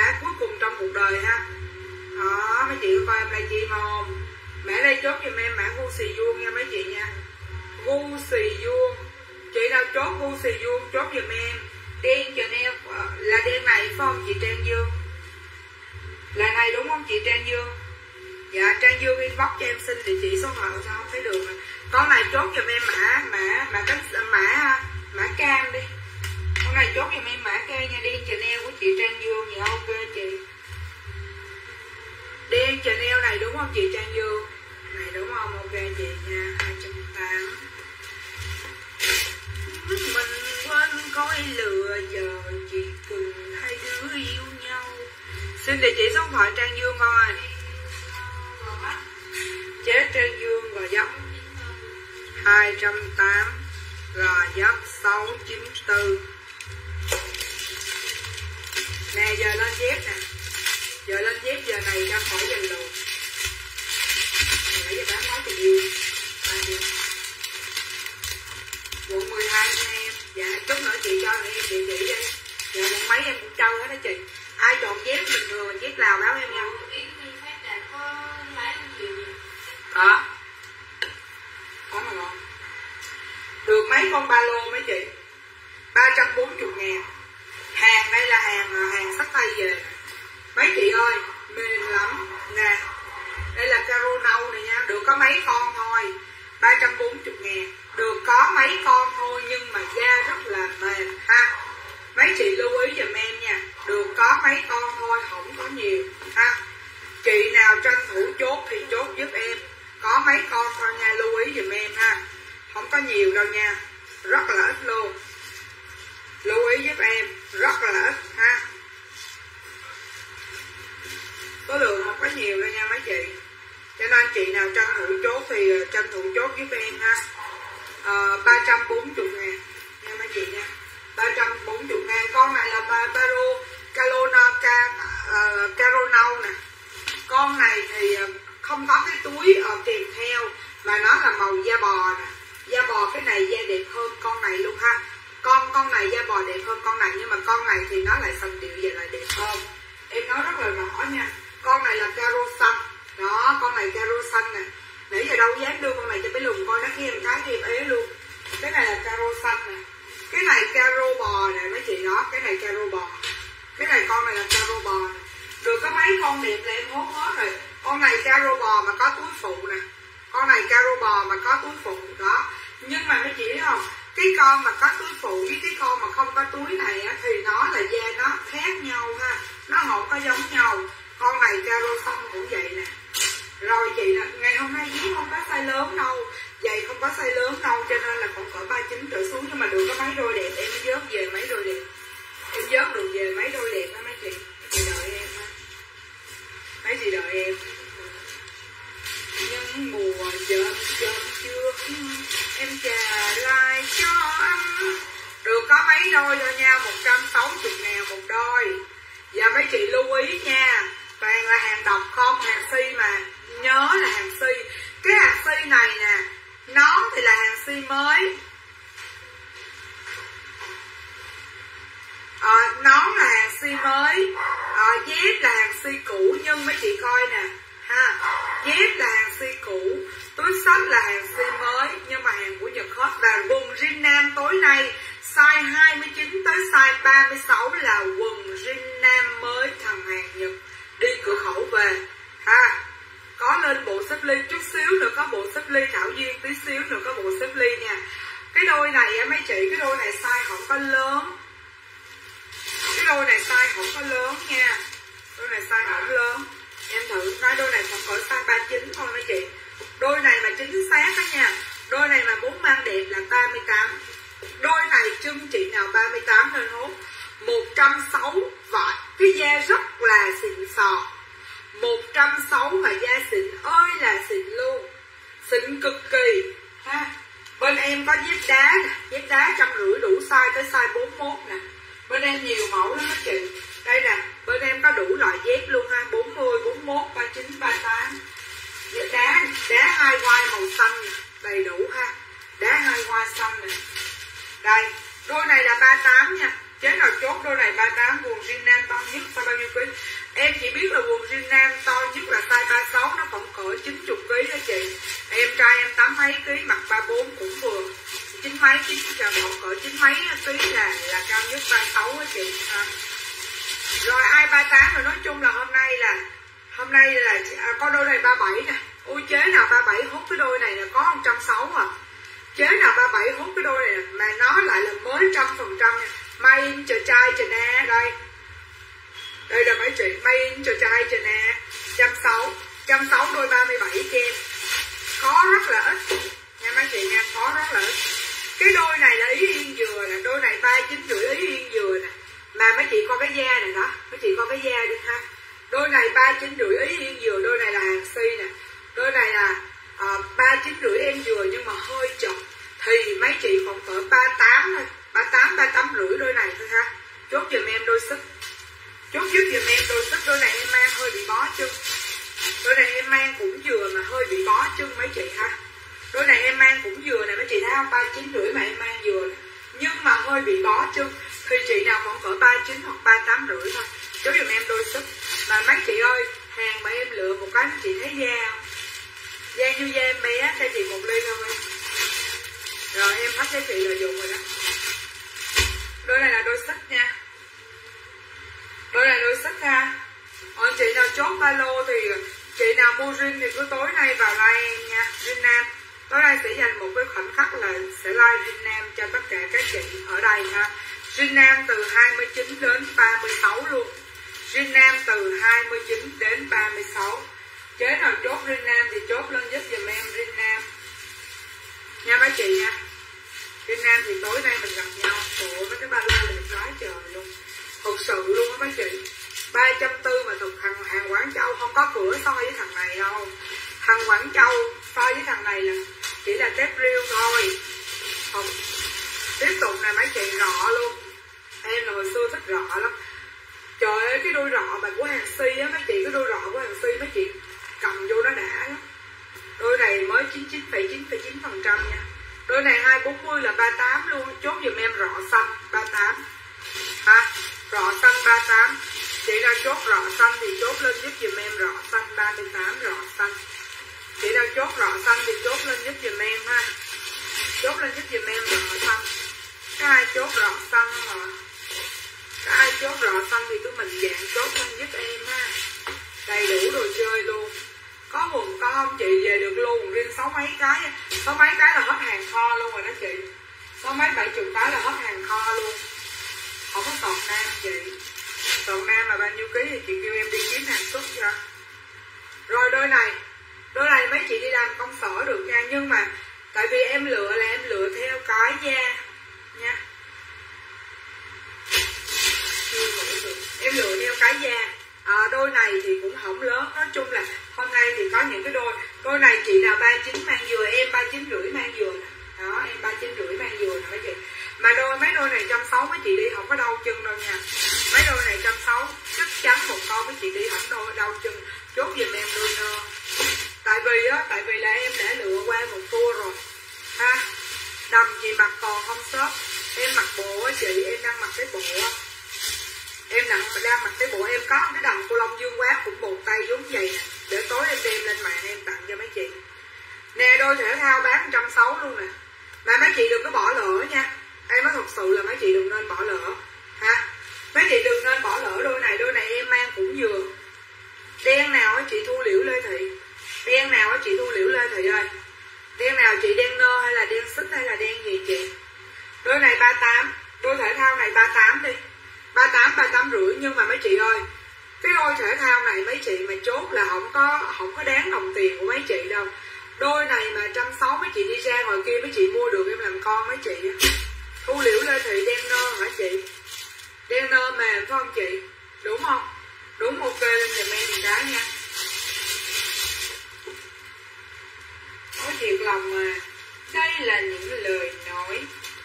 mã cuối cùng trong cuộc đời ha. Đó, mấy chị có coi em livestream không? Mã đây chốt giùm em mã gu xì vuông nha mấy chị nha. Gu xì vuông. Chị nào chốt gu xì vuông chốt giùm em. Đen Chanel là đen này phải không chị Trang Dương? Là này đúng không chị Trang Dương? Dạ Trang Dương inbox cho em xin địa chỉ số thoại sao không thấy được rồi. Con này chốt giùm em mã mã mã cái mã mã cam đi. Con này chốt giùm em mã cam nha. Đen Chanel của chị Trang Dương. Dạ ok chị. Đen Chanel này đúng không chị Trang Dương? Này đúng không? Ok chị nha. Hai trăm tám. Mình quên khói lửa giờ chỉ cần hai đứa yêu nhau. Xin địa chỉ số điện thoại Trang Dương con ơi. Chế Trang Dương gò dấp hai trăm tám, gò dấp sáu chín tư. Nè giờ lên dép nè. Giờ lên dép giờ này ra khỏi dành đồ. Nãy giờ bán nói tình yêu. Quận mười hai nha em. Dạ chút nữa chị cho em địa chỉ đi. Dạ quận mấy em cũng trâu hết đó chị. Ai chọn dép bình thường mình dép Lào báo em nha. Đó. Có mà ngon. Được mấy con ba lô mấy chị. Ba trăm bốn mươi ngàn. Hàng đây là hàng hàng sách tay về. Mấy chị ơi mềm lắm. Nè. Đây là caro nâu này nha. Được có mấy con thôi. Ba trăm bốn mươi ngàn. Được có mấy con thôi nhưng mà da rất là mềm ha. Mấy chị lưu ý giùm em nha. Được có mấy con thôi, không có nhiều ha. Chị nào tranh thủ chốt thì chốt giúp em. Có mấy con thôi nha, lưu ý giùm em ha. Không có nhiều đâu nha. Rất là ít luôn. Lưu ý giúp em. Rất là ít ha. Số lượng không có nhiều đâu nha mấy chị. Cho nên chị nào tranh thủ chốt thì tranh thủ chốt giúp em ha. à, ba trăm bốn mươi ngàn nha mấy chị nha. Ba trăm bốn mươi ngàn. Con này là Baro Calona uh, Caro nâu nè. Con này thì không có cái túi uh, kèm theo. Mà nó là màu da bò nè. Da bò cái này da đẹp hơn con này luôn ha. Con con này da bò đẹp hơn con này. Nhưng mà con này thì nó lại xanh điệu vậy lại đẹp hơn. Em nói rất là rõ nha. Con này là caro xanh. Đó con này caro xanh nè. Nãy giờ đâu dám đưa con này cho bé Lùng coi. Nó khi em cái thì em ế luôn. Cái này là caro xanh nè. Cái này caro bò nè mấy chị đó. Cái này caro bò. Cái này con này là caro bò nè. Được có mấy con đẹp là em hốt hết rồi. Con này caro bò mà có túi phụ nè. Con này caro bò mà có túi phụ đó. Nhưng mà mấy chị biết không? Cái con mà có túi phụ với cái con mà không có túi này á, thì nó là da nó khác nhau ha. Nó không có giống nhau. Con này caro xanh cũng vậy nè. Rồi chị nè, ngày hôm nay dép không có size lớn đâu. Giày không có size lớn đâu. Cho nên là còn cỡ ba mươi chín trở xuống. Nhưng mà được có mấy đôi đẹp. Em vớt về mấy đôi đẹp. Em vớt được về mấy đôi đẹp đó mấy chị. Mấy chị đợi em ha. Mấy chị đợi em. Nhưng mùa chớm chớm trước em trả lại cho anh. Được có mấy đôi thôi nha. Một trăm sáu mươi ngàn một đôi. Và mấy chị lưu ý nha. Toàn là hàng độc không, hàng si mà. Nhớ là hàng si. Cái hàng si này nè. Nó thì là hàng si mới. à, Nón là hàng si mới. à, Dép là hàng si cũ. Nhưng mấy chị coi nè ha. Dép là hàng si cũ. Túi xách là hàng si mới. Nhưng mà hàng của Nhật hết. Và quần jean nam tối nay size hai mươi chín tới size ba mươi sáu là quần jean nam mới. Thằng hàng Nhật đi cửa khẩu về ha. Có lên bộ xếp ly chút xíu nữa. Có bộ xếp ly Thảo Duyên tí xíu nữa. Có bộ xếp ly nha. Cái đôi này á mấy chị. Cái đôi này size không có lớn. Cái đôi này size không có lớn nha. Đôi này size không lớn. Em thử nói đôi này còn cỡ size ba mươi chín thôi mấy chị. Đôi này mà chính xác đó nha. Đôi này mà muốn mang đẹp là ba mươi tám. Đôi này trưng chị nào ba mươi tám nên hốt. Một trăm sáu mươi và cái da rất là xịn sò. Một trăm sáu mươi và da xịn ơi là xịn luôn. Xịn cực kỳ ha. Bên em có dép đá nè. Dép đá trăm rưỡi đủ size tới size bốn mươi mốt nè. Bên em nhiều mẫu lắm các chị. Đây nè. Bên em có đủ loại dép luôn ha. bốn mươi, bốn mươi mốt, ba mươi chín, ba mươi tám. Dép đá, đá hai quai màu xanh nè. Đầy đủ ha. Đá hai quai xanh nè. Đây. Đôi này là ba mươi tám nha. Chế nào chốt đôi này ba mươi tám. Quần jean nam to nhất. Sao bao nhiêu quý? Em chỉ biết là quần jean nam to nhất là size ba mươi sáu, nó khoảng cỡ chín mươi ký đó chị. Em trai em tám mấy ký, mặc ba mươi bốn cũng vừa. Chín mấy, chín khoảng cỡ chín mấy ký là là cao nhất ba mươi sáu đó chị. À. Rồi ai ba mươi tám rồi, nói chung là hôm nay là hôm nay là à, có đôi này ba mươi bảy nè. Ôi chế nào ba mươi bảy hút cái đôi này là có một trăm sáu mươi à. Chế nào ba mươi bảy hút cái đôi này mà nó lại là mới trăm phần trăm nha. May in chờ trai chờ nè, đây đây là mấy chị, may in chờ trai chờ nè, trăm sáu trăm sáu đôi ba mươi bảy cho em, có rất là ít nha mấy chị nha, có rất là ít. Cái đôi này là ý yên dừa nè, đôi này ba chín rưỡi ý yên dừa nè, mà mấy chị coi cái da này đó, mấy chị coi cái da đi ha. Đôi này ba chín rưỡi ý yên dừa, đôi này là hàng si nè, đôi này là ba chín rưỡi em dừa nhưng mà hơi chật, thì mấy chị khoảng cỡ ba mươi tám thôi, ba mươi tám ba mươi tám rưỡi đôi này thôi ha. Chốt giùm em đôi sức, chốt giúp giùm em đôi sức. Đôi này em mang hơi bị bó chân, đôi này em mang cũng vừa mà hơi bị bó chân mấy chị ha. Đôi này em mang cũng vừa này mấy chị thấy không, ba chín rưỡi mà em mang vừa này, nhưng mà hơi bị bó chân, thì chị nào khoảng cỡ ba mươi chín hoặc ba mươi tám rưỡi thôi, chốt giùm em đôi sức. Mà mấy chị ơi, hàng mà em lựa một cái mấy chị thấy da không? Da như da em bé, cho chị một ly không em? Rồi em hết cái chị lợi dụng rồi đó. Đôi này là đôi sức nha, đôi này đôi sức ha. Ờ, chị nào chốt ba lô thì chị nào mua jean thì cứ tối nay vào like em nha. Jean nam tối nay sẽ dành một cái khoảnh khắc là sẽ like jean nam cho tất cả các chị ở đây ha. Jean nam từ hai mươi chín đến ba mươi sáu luôn, jean nam từ hai mươi chín đến ba mươi sáu. Chế nào chốt jean nam thì chốt lên giúp giùm em jean nam nha mấy chị nha. Jean nam thì tối nay mình gặp nhau. Ủa mấy cái ba lô này quá trời luôn, thật sự luôn á mấy chị. Ba trăm tư mà thực thằng hàng Quảng Châu không có cửa so với thằng này đâu. Thằng Quảng Châu so với thằng này là chỉ là tép riêu thôi. Không. Tiếp tục này mấy chị, rọ luôn. Em là hồi xưa thích rọ lắm. Trời ơi cái đôi rọ mà của hàng si á mấy chị, cái đôi rọ của hàng si mấy chị cầm vô nó đã lắm. Đôi này mới chín mươi chín phẩy chín phẩy chín phần trăm nha. Đôi này hai bốn mươi là ba mươi tám luôn. Chốt giùm em rọ xanh ba mươi tám ha. Rọ xanh ba mươi tám. Chị nào chốt rọ xanh thì chốt lên giúp giùm em rọ xanh ba mươi tám, rọ xanh. Chị nào chốt rọ xanh thì chốt lên giúp giùm em ha. Chốt lên giúp giùm em rọ xanh. Cái ai chốt rọ xanh không ạ? Cái ai chốt rọ xanh thì cứ mình dạng chốt lên giúp em ha. Đầy đủ đồ chơi luôn. Có quần có không chị về được luôn riêng sáu mấy cái, sáu mấy cái là hết hàng kho luôn rồi đó chị. Sáu mấy bảy chục cái là hết hàng kho luôn. Không có sọt nam chị. Sọt nam mà bao nhiêu ký thì chị kêu em đi kiếm hàng xuất cho. Rồi đôi này, đôi này mấy chị đi làm công sở được nha, nhưng mà tại vì em lựa là em lựa theo cái da nha. Em lựa theo cái da. À, đôi này thì cũng không lớn, nói chung là hôm nay thì có những cái đôi đôi này chị nào ba mươi chín mang vừa, em ba mươi chín rưỡi mang vừa nè. Đó, em ba mươi chín rưỡi mang vừa nè mấy chị. Mà đôi mấy đôi này một trăm sáu mươi mấy chị đi không có đau chân đâu nha. Mấy đôi này một trăm sáu mươi chắc chắn một con mấy chị đi không đôi đau chân. Chốt giùm em đôi nơ. Tại vì á, tại vì là em đã lựa qua một tour rồi ha. Đầm chị mặc còn không xốp. Em mặc bộ á chị, em đang mặc cái bộ á. Em đang, đang mặc cái bộ, em có cái đầm cô Long Dương Quát cũng một tay giống vậy nè. Để tối em đem lên mạng em tặng cho mấy chị. Nè đôi thể thao bán một trăm sáu mươi luôn nè. Mà mấy chị đừng có bỏ lỡ nha. Em nói thật sự là mấy chị đừng nên bỏ lỡ ha. Mấy chị đừng nên bỏ lỡ đôi này. Đôi này em mang cũng vừa. Đen nào á chị Thu Liễu Lê Thị. Đen nào á chị Thu Liễu Lê Thị ơi. Đen nào chị, đen nơ hay là đen xích hay là đen gì chị. Đôi này ba mươi tám. Đôi thể thao này ba mươi tám đi, ba mươi tám, ba mươi tám rưỡi. Nhưng mà mấy chị ơi, cái đôi thể thao này mấy chị mà chốt là không có không có đáng đồng tiền của mấy chị đâu. Đôi này mà một trăm sáu mươi mấy chị đi ra ngoài kia mấy chị mua được em làm con mấy chị á. Thu Liễu Lê Thị đen nơ hả chị? Đen nơ mềm phải không chị? Đúng không? Đúng, ok lên giùm em một cái nha. Nói thiệt lòng mà, đây là những lời nói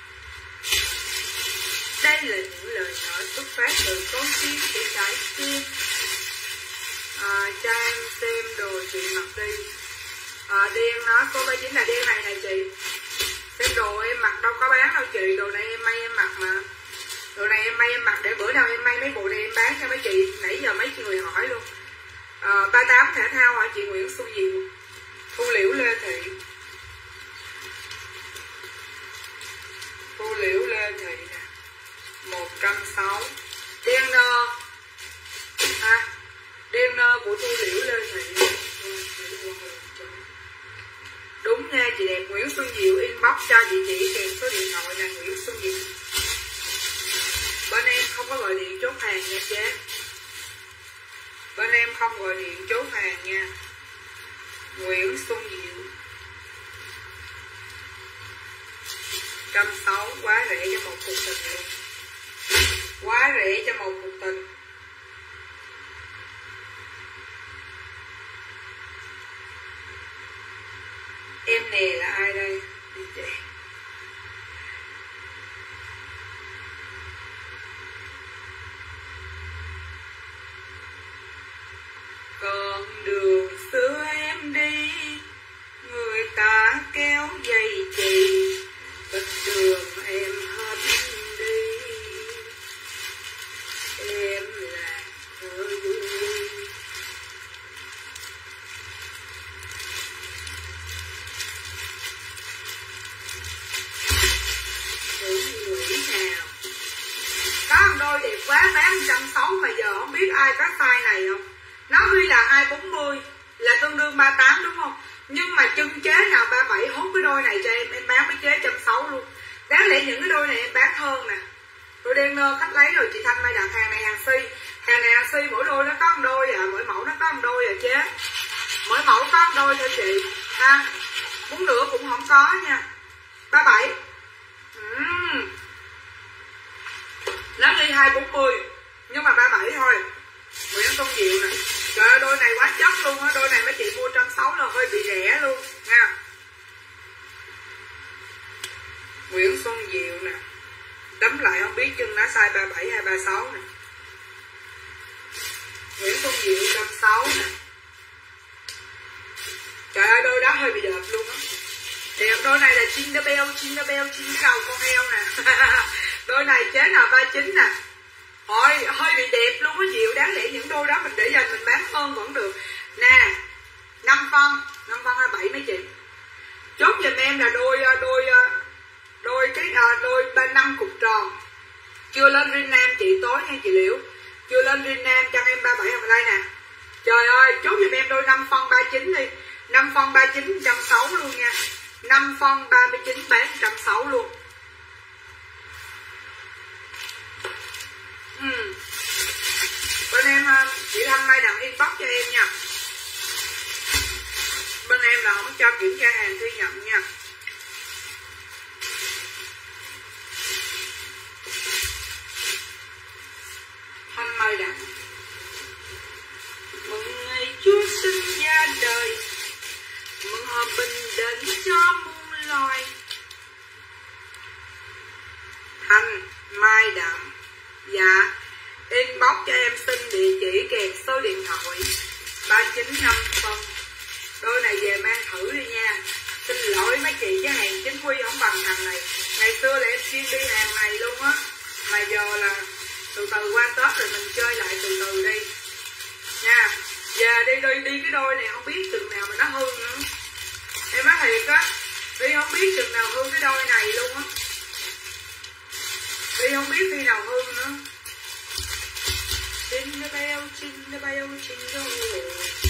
Đây là những lời nói xuất phát từ con tim của trái tim. À, cho em xem đồ chị mặc đi. À, đen nó số ba mươi chín là đen này nè chị. Xem đồ em mặc đâu có bán đâu chị. Đồ này em may em mặc mà. Đồ này em may em mặc để bữa nào em may mấy bộ này em bán cho mấy chị. Nãy giờ mấy người hỏi luôn. à, ba tám thể thao hả chị Nguyễn Xuân Diệu. Thu Liễu Lê Thị. Thu Liễu Lê Thị nè, một trăm sáu mươi. Đen nơ à, đen nơ của Thu Liễu Lê Thị. Đúng nha chị đẹp. Nguyễn Xuân Diệu inbox cho chị chỉ kèm số điện thoại là Nguyễn Xuân Diệu. Bên em không có gọi điện chốt hàng nha chế. Bên em không gọi điện chốt hàng nha. Nguyễn Xuân Diệu một trăm sáu mươi, quá rẻ cho một cuộc tình luôn. Quá rẻ cho một cuộc tình. Em nè là ai đây? Đi chị. Con đường xưa em đi, người ta kéo dây chì, bất đường em hết đi. Em là thơ vui. Thử nghĩ nào. Có một đôi đẹp quá bán một trăm sáu mươi mà giờ không biết ai có size này không? Nó ghi là hai bốn mươi là tương đương ba tám đúng không? Nhưng mà chân chế nào ba bảy hốt cái đôi này cho em, em bán với chế một trăm sáu mươi luôn. Đáng lẽ những cái đôi này em bán hơn nè. Đôi đen nơ khách lấy rồi chị Thanh Mai đặt hàng này hàng si. Hàng này hàng si mỗi đôi nó có một đôi à, mỗi mẫu nó có một đôi à chế. Mỗi mẫu có một đôi thôi chị ha. Muốn nữa cũng không có nha. ba bảy. uhm. Nó ghi hai bốn mươi nhưng mà ba bảy thôi. Nguyễn Xuân Diệu nè. Trời ơi đôi này quá chất luôn á. Đôi này mấy chị mua một trăm sáu mươi là hơi bị rẻ luôn nha. Nguyễn Xuân Diệu nè. Đấm lại không biết chân nó size ba bảy hay ba sáu nè. Nguyễn Xuân Diệu một trăm sáu mươi nè. Trời ơi đôi đó hơi bị đẹp luôn á. Đẹp. Đôi này là Jingle Jingle Jingle đầu con heo nè. Đôi này chế nào ba chín nè. Thôi hơi bị đẹp luôn á Diệu. Đáng lẽ những đôi đó mình để dành mình bán hơn vẫn được. Nè năm phân. năm phân hay bảy mấy chị. Chốt giùm em là đôi Đôi Đôi cái đôi ba năm cục tròn. Chưa lên riêng nam chị tối nha chị Liễu. Chưa lên riêng nam cho em ba bảy ở đây nè. Trời ơi chốt giùm em đôi năm phân ba chín đi. Năm phân ba chín một trăm sáu mươi luôn nha. Năm phân ba mươi chín bán một trăm sáu mươi luôn. Ừ. Bên em chị Thanh Mai đặt inbox cho em nha. Bên em là không cho kiểm tra hàng khi nhận nha. Thanh Mai đặt. Mừng ngày Chúa sinh ra đời, mừng hòa bình đến cho muôn loài. Thanh Mai Đậm. Dạ. Inbox cho em xin địa chỉ kèm số điện thoại. Ba chín năm phân. Đôi này về mang thử đi nha. Xin lỗi mấy chị chứ hàng chính quy không bằng thằng này. Ngày xưa là em chuyên đi hàng này luôn á. Mà giờ là từ từ qua Tết rồi mình chơi lại từ từ đi nha. Giờ đi đi đi cái đôi này không biết chừng nào mà nó hư nữa. Em nói thiệt á. Đi không biết chừng nào hư cái đôi này luôn á. Đi không biết khi nào hư nữa. Jingle bell, jingle bell, jingle.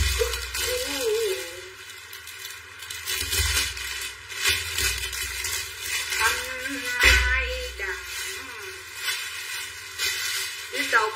Thanh Mai Đậm. Tiếp tục.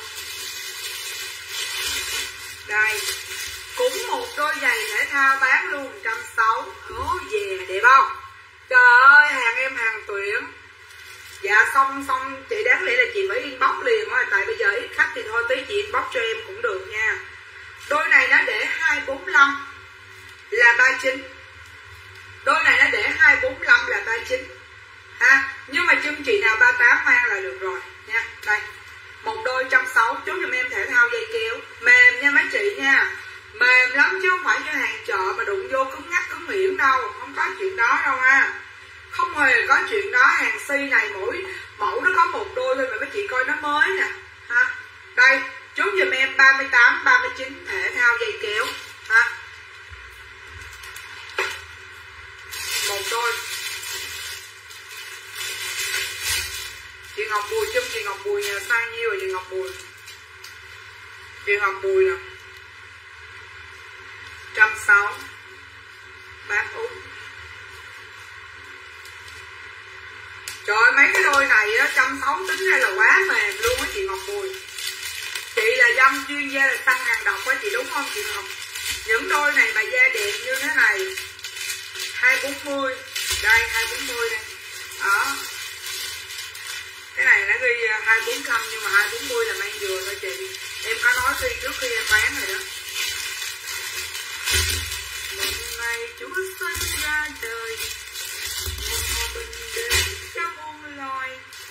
Đây. Cũng một đôi giày thể thao bán luôn một trăm sáu mươi. Ố về đẹp không? Trời ơi hàng em hàng tuyển. Dạ xong xong chị đáng lẽ là chị phải inbox liền á. Tại bây giờ ít khách thì thôi tí chị inbox cho em cũng được nha. Đôi này nó để hai bốn lăm là ba chín. Đôi này nó để hai bốn lăm là ba chín ha. Nhưng mà chân chị nào ba tám mang là được rồi nha. Đây. Một đôi một trăm sáu mươi. Chú giùm em thể thao dây kéo. Mềm nha mấy chị nha. Mềm lắm chứ không phải như hàng chợ mà đụng vô cứng ngắc cứng miệng đâu. Không có chuyện đó đâu ha. Không hề có chuyện đó. Hàng si này mỗi Mẫu nó có một đôi thôi mà mấy chị coi nó mới nè ha. Đây chốt giùm em ba mươi tám ba mươi chín thể thao dây kéo ha, một đôi. Chị Ngọc Bùi, chung chị Ngọc Bùi nhà size nhiêu rồi chị Ngọc Bùi? Chị Ngọc Bùi nè, trăm sáu bác Út. Trời ơi, mấy cái đôi này á, trăm sáu tính ra là quá mềm luôn á chị Ngọc Bùi. Chị là dân chuyên gia là tăng hàng độc á chị, đúng không chị Ngọc? Những đôi này mà da đẹp như thế này hai bốn mươi, đây hai bốn mươi đây đó. Cái này nó ghi hai bốn mươi lăm nhưng mà hai bốn mươi là mang vừa thôi chị. Em có nói khi trước khi em bán rồi đó. Một ngày Chúa sinh ra đời, một hòa bình đến cho muôn loài.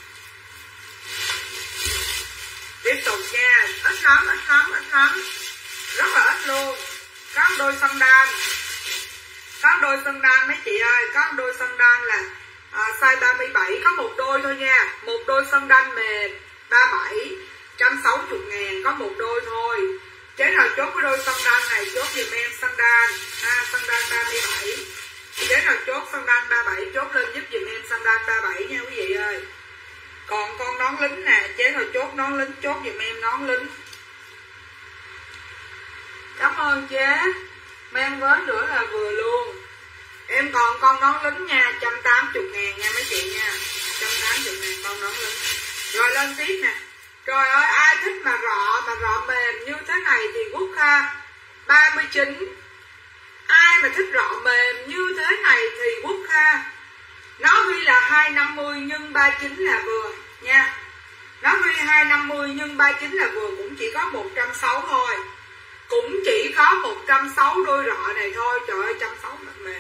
Tiếp tục nha, ít lắm, ít lắm, ít lắm, rất là ít luôn. Có đôi sandal, có đôi sandal mấy chị ơi, có đôi sandal là à, size ba mươi bảy, có một đôi thôi nha. Một đôi sandal mềm ba mươi bảy, một trăm sáu mươi ngàn, có một đôi thôi. Chế nào chốt cái đôi sandal này, chốt dùm em sandal ha, sandal ba mươi bảy. Chế nào chốt sandal ba mươi bảy, chốt lên giúp dùm em sandal ba mươi bảy nha quý vị ơi. Còn con nón lính nè, chế nào chốt nón lính, chốt dùm em nón lính. Cảm ơn chế. Mang với nữa là vừa luôn. Em còn con nón lính nha, một trăm tám mươi ngàn nha mấy chị nha, một trăm tám mươi ngàn con nón lính. Rồi lên tiếp nè. Trời ơi, ai thích mà rọ, mà rọ mềm như thế này thì Quốc Kha ba mươi chín. Ai mà thích rọ mềm như thế này thì Quốc Kha, nó ghi là hai trăm năm mươi nhưng ba mươi chín là vừa nha. Nó ghi hai trăm năm mươi nhưng ba mươi chín là vừa, cũng chỉ có một trăm sáu mươi thôi. Cũng chỉ có một trăm sáu mươi đôi rọ này thôi. Trời ơi, một trăm sáu mươi mềm.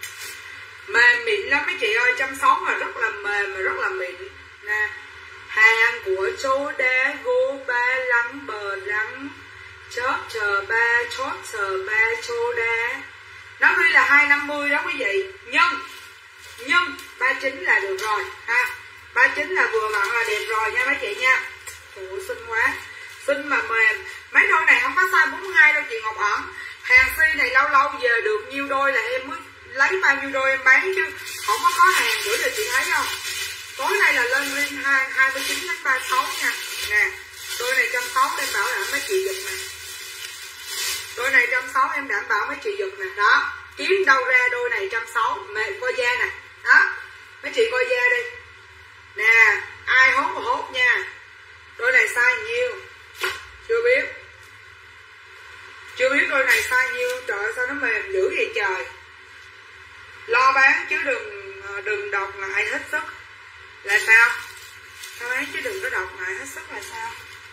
Mềm mịn lắm mấy chị ơi, một trăm sáu mươi mà rất là mềm mà rất là mịn nè. Hàng của số đá gô ba lăng bờ rắn, chót chờ ba chót chờ ba chô đá. Nó ghi là hai trăm năm mươi đó quý vị. Nhưng Nhưng ba mươi chín là được rồi ha. ba mươi chín là vừa vặn là đẹp rồi nha mấy chị nha. Ủa xinh quá, xinh mà mềm. Mấy đôi này không có size bốn mươi hai đâu chị Ngọc ẩn. Hàng si này lâu lâu về được nhiêu đôi là em mới lấy bao nhiêu đôi em bán chứ không có có hàng gửi cho chị thấy không. Tối nay là lên riêng hai mươi chín đến ba mươi sáu nha. Nè, đôi này một trăm sáu mươi em bảo đảm mấy chị giật nè. Đôi này một trăm sáu mươi em đảm bảo mấy chị giật nè. Đó, kiếm đâu ra đôi này một trăm sáu mươi, mẹ coi da nè. Đó, mấy chị coi da đi. Nè, ai hốt mà hốt nha. Đôi này size nhiêu? Chưa biết. Chưa biết đôi này size nhiêu. Trời ơi sao nó mềm dữ vậy trời. Lo bán chứ đừng đừng đọc ngại hết sức. Là sao? Sao bán chứ đừng có đọc ngại hết sức là sao?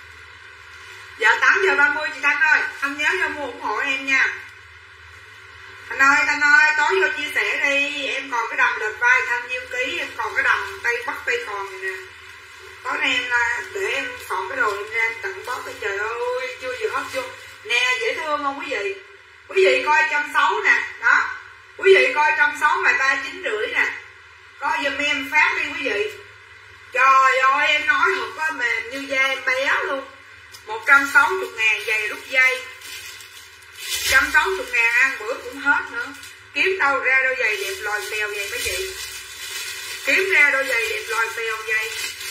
Dạ tám giờ ba mươi chị Thanh ơi, Thanh nhớ vô mua ủng hộ em nha. Thanh ơi, Thanh ơi, tối vô chia sẻ đi. Em còn cái đầm đợt vai Thanh nhiêu ký. Em còn cái đầm tay bắt tay còn này nè. Tối nay em là để em còn cái đồ em ra em tặng bóp. Trời ơi, chưa giờ hết chưa. Nè, dễ thương không quý vị? Quý vị coi một trăm sáu mươi nè. Đó, quý vị coi một trăm sáu mươi mà ba mươi chín rưỡi nè. Coi giùm em phát đi quý vị. Trời ơi, em nói thật có mềm như da em bé luôn. Một trăm sáu mươi ngàn giày rút dây. Một trăm sáu mươi ngàn ăn bữa cũng hết nữa. Kiếm đâu ra đôi giày đẹp lòi xèo vậy mấy chị? Kiếm ra đôi giày đẹp lòi xèo vậy.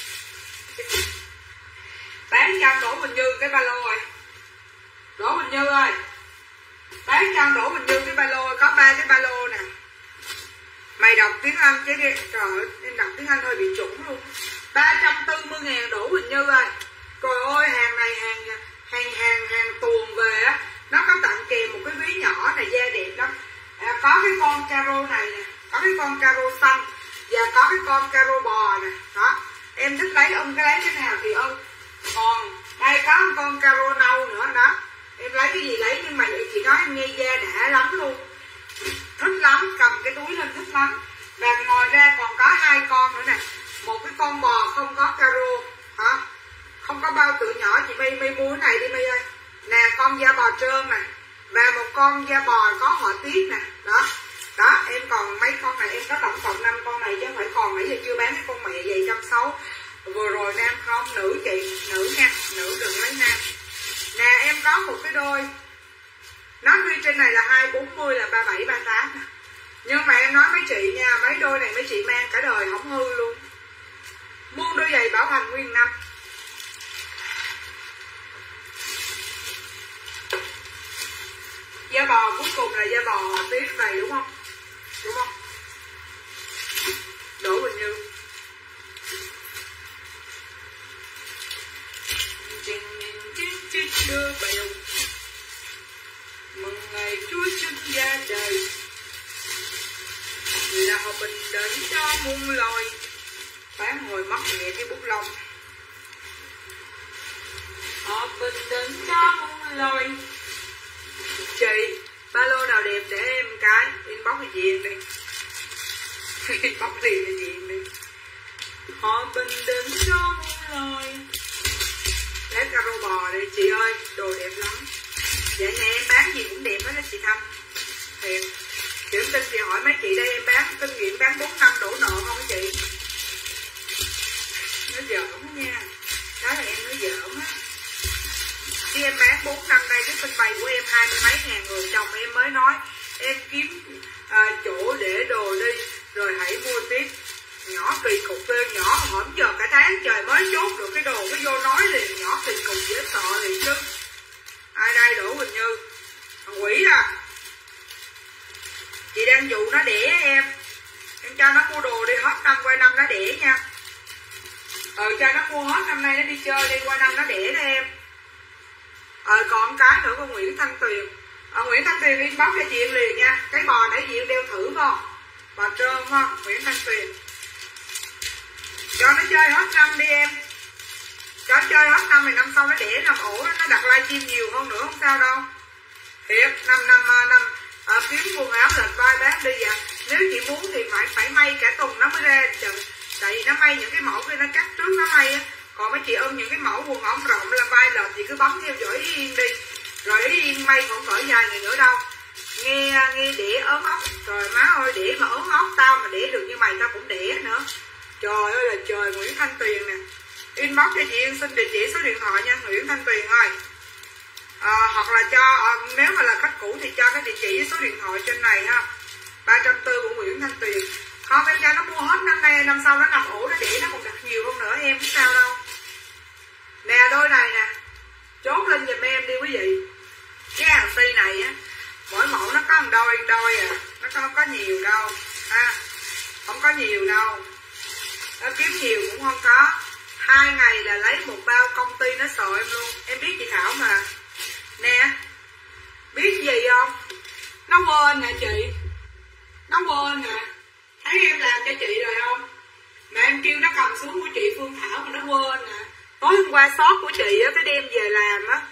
Bán cho Đỗ Bình Như cái ba lô rồi. Đỗ Bình Như ơi, bán cho Đỗ Bình Như cái ba lô. Có ba cái ba lô nè. Mày đọc tiếng Anh chứ đi. Trời ơi, em đọc tiếng Anh hơi bị chuẩn luôn. Ba trăm tư mươi ngàn Đỗ Bình Như ơi. Trời ơi, hàng này hàng hàng hàng hàng tuồng về á. Nó có tặng kèm một cái ví nhỏ này, da đẹp lắm. À, có cái con caro này nè, có cái con caro xanh và có cái con caro bò nè. Đó, em thích lấy ưng cái lấy cái nào thì ưng. Còn đây có một con caro nâu nữa đó. Em lấy cái gì lấy, nhưng mà vậy chị nói em nghe da đã lắm luôn. Thích lắm, cầm cái túi lên thích lắm. Và ngoài ra còn có hai con nữa nè. Một cái con bò không có caro hả? Không có bao tử nhỏ, chị My My mua cái này đi My ơi. Nè, con da bò trơn nè. Và một con da bò có họa tiết nè. Đó. Đó, em còn mấy con này, em có tổng cộng năm con này chứ không phải còn nãy giờ chưa bán cái con mẹ vậy một trăm sáu mươi. Vừa rồi nam không, nữ chị, nữ nha, nữ đừng lấy nam. Nè em có một cái đôi, nó ghi trên này là hai bốn mươi là ba bảy ba tám nè. Nhưng mà em nói mấy chị nha, mấy đôi này mấy chị mang cả đời không hư luôn. Mua đôi giày bảo hành nguyên năm. Da bò cuối cùng là da bò tiếp này đúng không? Đúng không? Đỗ Bình Như. Đưa bèo mừng ngày Chúa sinh ra đời, là hòa bình đến cho muôn loài. Bán hồi mất nhẹ cái bút lông. Hòa bình đến cho muôn loài. Chị, ba lô nào đẹp để em cái inbox cho chị em đi. Inbox liền cho chị em đi. Hòa bình đến cho muôn loài. Lấy caro bò đi chị ơi, đồ đẹp lắm. Vậy nè em bán gì cũng đẹp hết đó chị Thanh. Thiệt. Kiểu tin chị hỏi mấy chị đây em bán kinh nghiệm bán bốn năm đổ nợ không hả chị? Nó giỡn đó nha. Đó là em nói giỡn á. Khi em bán bốn năm đây cái fanpage của em hai mươi mấy ngàn người, chồng em mới nói em kiếm à, chỗ để đồ đi rồi hãy mua tiếp. Nhỏ kỳ cục lên, nhỏ hổm giờ cả tháng trời mới chốt được cái đồ cái vô nói liền, nhỏ kỳ cục dễ sợ liền chứ. Ai đây Đỗ Bình Như? Thằng quỷ à. Chị đang dụ nó đẻ em. Em cho nó mua đồ đi, hết năm qua năm nó đẻ nha. Ờ cho nó mua hết năm nay nó đi chơi đi, qua năm nó đẻ đó em. Ờ còn cái nữa của Nguyễn Thanh Tuyền. Ờ Nguyễn Thanh Tuyền inbox cho chị liền nha. Cái bò nãy chị đeo thử không? Bò trơn không? Nguyễn Thanh Tuyền. Cho nó chơi hết năm đi em. Cho nó chơi hết năm này năm sau nó đẻ nằm ổ, nó đặt livestream nhiều hơn nữa không sao đâu. Thiệt, năm năm năm à, kiếm quần áo lệch vai bán đi vậy. Nếu chị muốn thì phải phải may cả tuần nó mới ra chừng. Tại vì nó may những cái mẫu kia nó cắt trước nó may á. Còn mấy chị ôm những cái mẫu quần ống rộng là vai lệch chị cứ bấm theo dõi Ý Yên đi. Rồi Ý Yên may không cỡ dài ngày nữa đâu. Nghe nghe đĩa ớn ốc. Trời má ơi đĩa mà ớn ốc tao mà đĩa được như mày tao cũng đĩa nữa. Trời ơi là trời. Nguyễn Thanh Tuyền nè. Inbox cho chị Yên xin địa chỉ số điện thoại nha Nguyễn Thanh Tuyền ơi. À, hoặc là cho à, nếu mà là khách cũ thì cho cái địa chỉ với số điện thoại trên này ha. Ba trăm tư của Nguyễn Thanh Tuyền. Không em cho nó mua hết năm nay, năm sau nó nằm ổ nó để nó còn đặt nhiều hơn nữa em, không sao đâu. Nè đôi này nè, chốt lên giùm em đi quý vị. Cái hàng si này á, mỗi mẫu nó có một đôi đôi à, nó không có nhiều đâu ha. Không có nhiều đâu. Nó kiếm nhiều cũng không có. Hai ngày là lấy một bao công ty nó sợ em luôn. Em biết chị Thảo mà. Nè, biết gì không? Nó quên nè chị. Nó quên nè. Thấy em làm cho chị rồi không? Mà em kêu nó cầm xuống của chị Phương Thảo mà nó quên nè. Tối hôm qua sót của chị á, cái đem về làm á.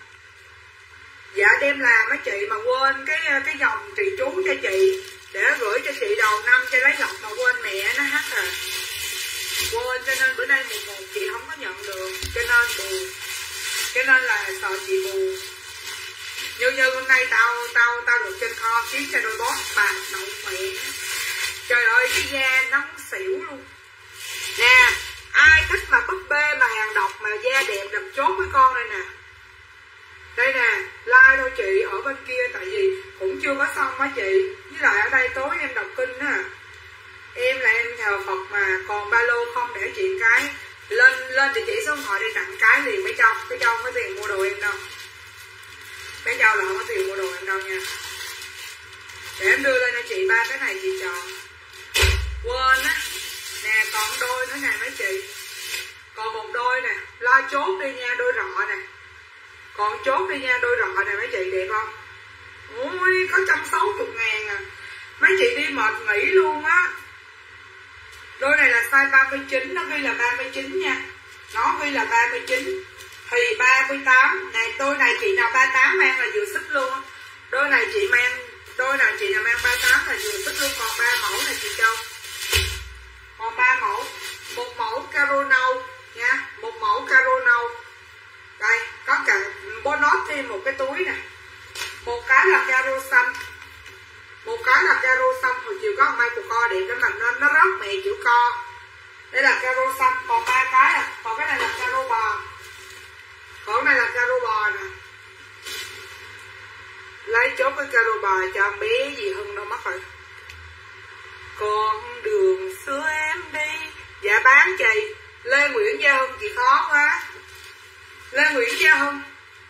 Dạ đem làm á chị mà quên cái cái dòng trì chú cho chị. Để gửi cho chị đầu năm cho lấy lọc mà quên mẹ nó hát à. Quên cho nên bữa nay mùng một chị không có nhận được. Cho nên buồn. Cho nên là sợ chị buồn. Như như hôm nay tao tao tao được trên kho kiếm cho đôi boss bà nậu mẹ. Trời ơi cái da nó muốn xỉu luôn. Nè ai thích mà búp bê mà hàng độc mà da đẹp đập chốt với con đây nè. Đây nè like thôi chị, ở bên kia tại vì cũng chưa có xong á chị. Với lại ở đây tối em đọc kinh á. Em là em thờ Phật mà, còn ba lô không để chị cái. Lên lên địa chỉ số điện thoại đi tặng cái liền mấy Châu. Mấy Châu không có tiền mua đồ em đâu. Mấy Châu là không có tiền mua đồ em đâu nha. Để em đưa lên cho chị ba cái này chị chọn. Quên á. Nè còn đôi nữa nè mấy chị. Còn một đôi nè. Lo chốt đi nha, đôi rọ nè. Còn chốt đi nha, đôi rọ nè mấy chị đẹp không? Ui có một trăm sáu mươi ngàn à. Mấy chị đi mệt nghỉ luôn á. Đôi này là size ba mươi chín, nó ghi là ba mươi chín nha. Nó ghi là ba mươi chín. Thì ba mươi tám. Này đôi này chị nào ba mươi tám mang là vừa sức luôn á. Đôi này chị mang, đôi này chị nào mang ba mươi tám là vừa sức luôn. Còn ba mẫu này chị Châu. Còn ba mẫu. Một mẫu caro nâu nha. Một mẫu caro nâu. Đây, có cả bonus thêm một cái túi nè. Một cái là caro xanh. Một cái là caro xanh. Hồi chiều có mai của co đẹp lắm mà nó, nó rớt mẹ chữ co. Đây là caro xanh, còn ba cái à, còn cái này là caro bò. Còn này là caro bò nè. Lấy chốt cái caro bò cho con bé gì Hưng đâu mất rồi. Con đường xưa em đi. Dạ bán chị Lê Nguyễn Gia Hưng, chị khó quá. Lê Nguyễn Gia Hưng,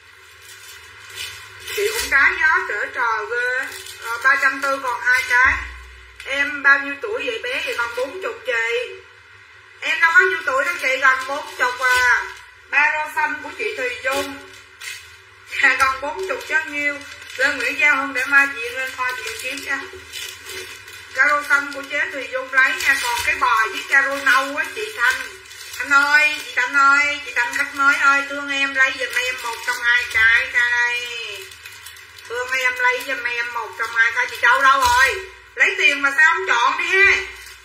chị cũng trái gió trở trò ghê. À, ba trăm tư còn hai cái. Em bao nhiêu tuổi vậy bé? Vậy còn bốn chục chị. Em đâu có nhiêu tuổi đâu chị, gần bốn chục à. Ba rô xanh của chị Thùy Dung à, còn bốn chục chứ nhiêu. Lê Nguyễn Gia Hưng để mai chị lên kho chị kiếm cho. Caro xanh của chế Thùy Dung lấy nha. Còn cái bò với caro nâu á chị Thanh. Anh ơi, chị Thanh ơi, chị Thanh khách mới ơi, thương em lấy giùm em một trong hai cái ra đây. Thương em lấy giùm em một trong hai cái. Chị Châu đâu rồi? Lấy tiền mà sao không chọn đi ha.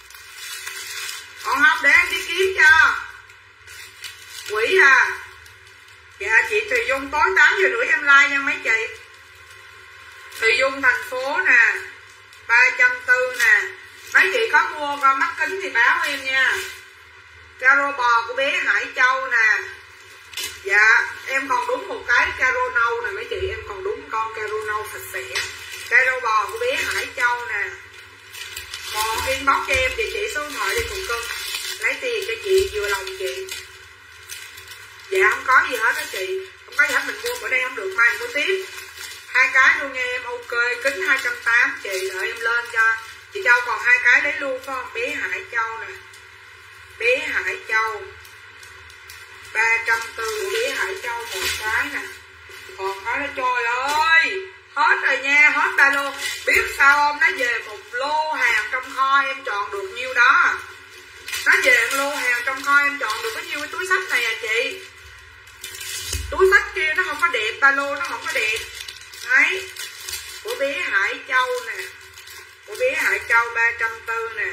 Còn không để em đi kiếm cho. Quỷ à. Dạ chị Thùy Dung tối tám giờ rưỡi em like nha mấy chị. Thùy Dung thành phố nè, ba trăm tư nè. Mấy chị có mua con mắt kính thì báo em nha. Caro bò của bé Hải Châu nè. Dạ em còn đúng một cái caro nâu nè mấy chị. Em còn đúng con caro nâu sạch sẽ. Caro bò của bé Hải Châu nè. Còn inbox cho em địa chỉ số điện thoại đi cùng cưng. Lấy tiền cho chị vừa lòng chị. Dạ không có gì hết đó chị. Không có gì hết, mình mua ở đây không được, mai mình mua tiếp. Hai cái luôn nha em. Ok, kính hai trăm tám mươi chị, đợi em lên cho. Chị Châu còn hai cái lấy luôn phải không? Bé Hải Châu nè. Bé Hải Châu ba trăm tư của bé Hải Châu một cái nè. Còn cái đó trời ơi hết rồi nha, hết ba lô. Biết sao không? Nó về một lô hàng trong kho em chọn được nhiêu đó. Nó về một lô hàng trong kho em chọn được có nhiêu cái túi xách này à chị. Túi xách kia nó không có đẹp, ba lô nó không có đẹp. Đấy, của bé Hải Châu nè. Của bé Hải Châu ba trăm tư nè.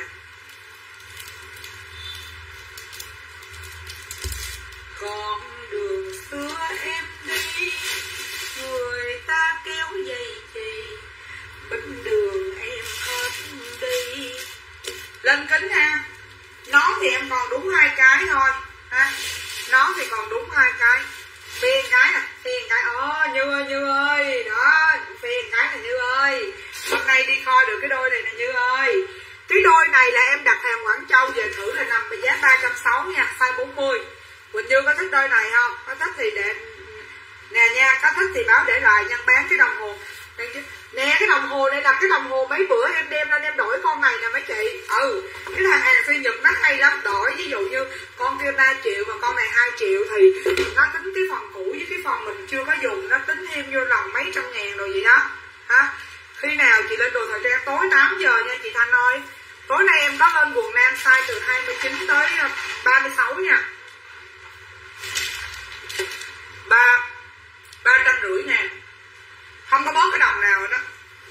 Con đường xưa em đi, người ta kéo dây chì, bên đường em hết đi. Lên kính ha. Nón thì em còn đúng hai cái thôi ha. Nón thì còn đúng hai cái. Phê cái nè, phê cái. Ồ, Như ơi, Như ơi. Đó, phê cái nè Như ơi. Hôm nay đi kho được cái đôi này nè Như ơi. Cái đôi này là em đặt hàng Quảng Châu về thử là nằm với giá ba trăm sáu mươi nha, size bốn mươi. Quỳnh Như có thích đôi này không? Có thích thì để nè nha, có thích thì báo để lại nhân bán cái đồng hồ. Nè cái đồng hồ này là cái đồng hồ mấy bữa em đem lên em đổi con này nè mấy chị. Ừ, cái thằng hàng phi Nhật nó hay lắm, đổi ví dụ như con kia ba triệu mà con này hai triệu thì nó tính cái phần cũ với cái phần mình chưa có dùng, nó tính thêm vô lần mấy trăm ngàn rồi vậy đó. Hả? Khi nào chị lên đồ thời trang tối tám giờ nha chị Thanh ơi. Tối nay em có lên quần nam size từ hai mươi chín tới ba mươi sáu nha. ba ba trăm rưỡi nè, không có bớt cái đồng nào đó.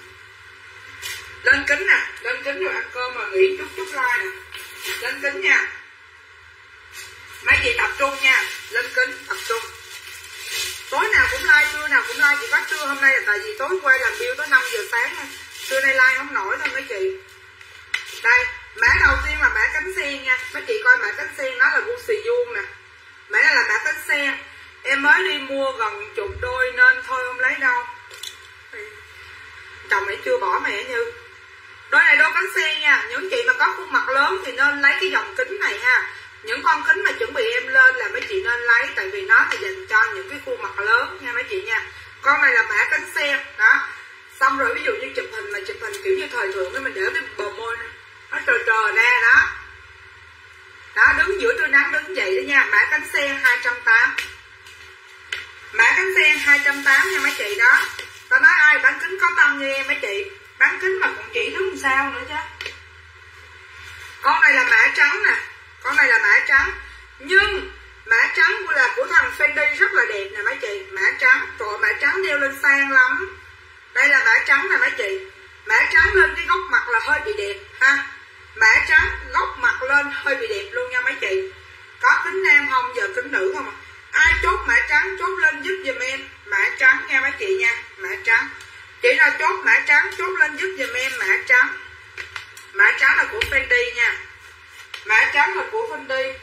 Lên kính nè, lên kính rồi ăn cơm mà nghỉ chút chút like nè. Lên kính nha mấy chị, tập trung nha. Lên kính tập trung. Tối nào cũng like, trưa nào cũng like. Chỉ có trưa hôm nay là tại vì tối quay làm bill tới năm giờ sáng nha. Trưa nay like không nổi thôi mấy chị. Đây, mã đầu tiên là mã cánh sen nha. Mấy chị coi mã cánh sen nó là Gucci vuông nè. Mã này là mã cánh sen. Em mới đi mua gần chục đôi nên thôi không lấy đâu. Chồng mẹ chưa bỏ mẹ Như. Đôi này đôi cánh sen nha. Những chị mà có khuôn mặt lớn thì nên lấy cái dòng kính này ha. Những con kính mà chuẩn bị em lên là mấy chị nên lấy. Tại vì nó thì dành cho những cái khuôn mặt lớn nha mấy chị nha. Con này là mã cánh sen đó. Xong rồi ví dụ như chụp hình mà chụp hình kiểu như thời thượng, mình để cái bờ môi nó trờ trờ ra đó. Đó, đứng giữa trưa nắng đứng vậy đó nha. Mã cánh sen hai trăm tám mươi. Mã cánh sen hai trăm tám mươi nha mấy chị đó. Tao nói ai bán kính có tâm như em mấy chị. Bán kính mà còn chỉ đứng sao nữa chứ. Con này là mã trắng nè. Con này là mã trắng. Nhưng mã trắng của là của thằng Fendi rất là đẹp nè mấy chị. Mã trắng, trời mã trắng đeo lên sang lắm. Đây là mã trắng nè mấy chị. Mã trắng lên cái góc mặt là hơi bị đẹp ha. Mã trắng góc mặt lên hơi bị đẹp luôn nha mấy chị. Có kính nam không, giờ kính nữ không à. Ai chốt mã trắng chốt lên giúp giùm em. Mã trắng nha mấy chị nha. Mã trắng. Chị nào chốt mã trắng chốt lên giúp giùm em. Mã trắng. Mã trắng là của Fendi nha. Mã trắng là của Fendi.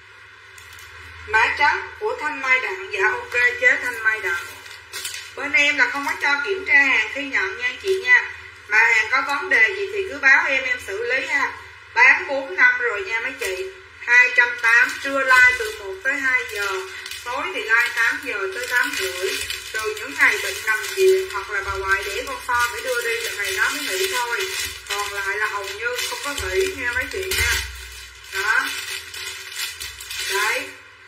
Mã trắng của Thanh Mai Đặng. Dạ ok, chế Thanh Mai Đặng. Bên em là không có cho kiểm tra hàng khi nhận nha chị nha. Mà hàng có vấn đề gì thì cứ báo em, em xử lý ha. Bán bốn năm rồi nha mấy chị. Hai trăm tám mươi, trưa like từ một tới hai giờ, tối thì like tám giờ tới tám rưỡi. Từ những ngày bệnh nằm viện hoặc là bà ngoại để con so phải đưa đi là ngày đó mới nghỉ thôi. Còn lại là hầu như không có nghỉ nha mấy chị nha. Đó. Đấy.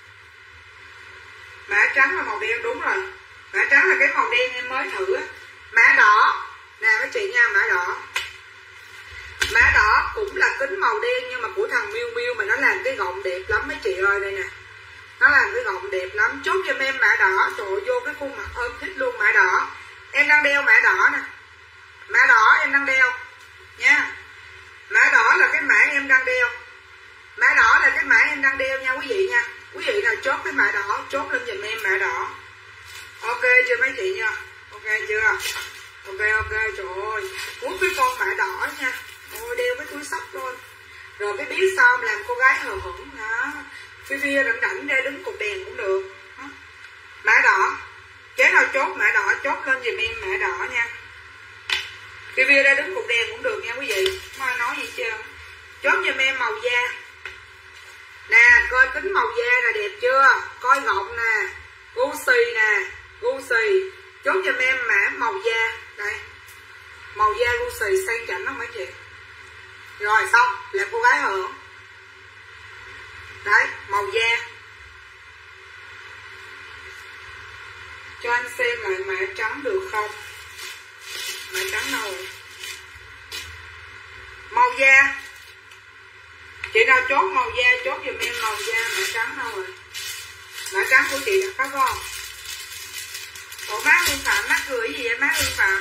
Mã trắng là màu đen đúng rồi. Mã trắng là cái màu đen em mới thử á. Mã đỏ nè mấy chị nha, mã đỏ. Mã đỏ cũng là kính màu đen nhưng mà của thằng Miu Miu mà nó làm cái gọng đẹp lắm mấy chị ơi. Đây nè, nó làm cái gọng đẹp lắm. Chốt giùm em mã đỏ. Trời ơi, vô cái khuôn mặt ôm thích luôn. Mã đỏ em đang đeo mã đỏ nè. Mã đỏ em đang đeo nha. Mã đỏ là cái mã em đang đeo. Mã đỏ là cái mã em đang đeo nha quý vị nha. Quý vị nào chốt cái mã đỏ chốt lên giùm em mã đỏ. Ok chưa mấy chị nha? Ok chưa? Ok ok. Trời ơi, muốn cái con mã đỏ nha. Ôi đeo cái túi sách luôn. Rồi cái biết sao làm cô gái hờ hững đó. Phi Phi rảnh rảnh ra đứng cột đèn cũng được. Mã đỏ. Chế nào chốt mã đỏ chốt lên giùm em mã đỏ nha. Phi Phi ra đứng cột đèn cũng được nha quý vị. Không ai nói gì chưa. Chốt giùm em màu da. Nè coi kính màu da là đẹp chưa. Coi gọng nè. Gucci nè. Gucci. Chốt giùm em mã màu da. Đây. Màu da Gucci sang chảnh lắm mấy chị. Rồi xong là cô gái hưởng. Đấy màu da. Cho anh xem lại mã trắng được không. Mã trắng đâu rồi. Màu da. Chị nào chốt màu da chốt giùm em màu da. Mã trắng đâu rồi. Mã trắng của chị là có không? Ủa má Hương Phạm má cười gì vậy má Hương Phạm?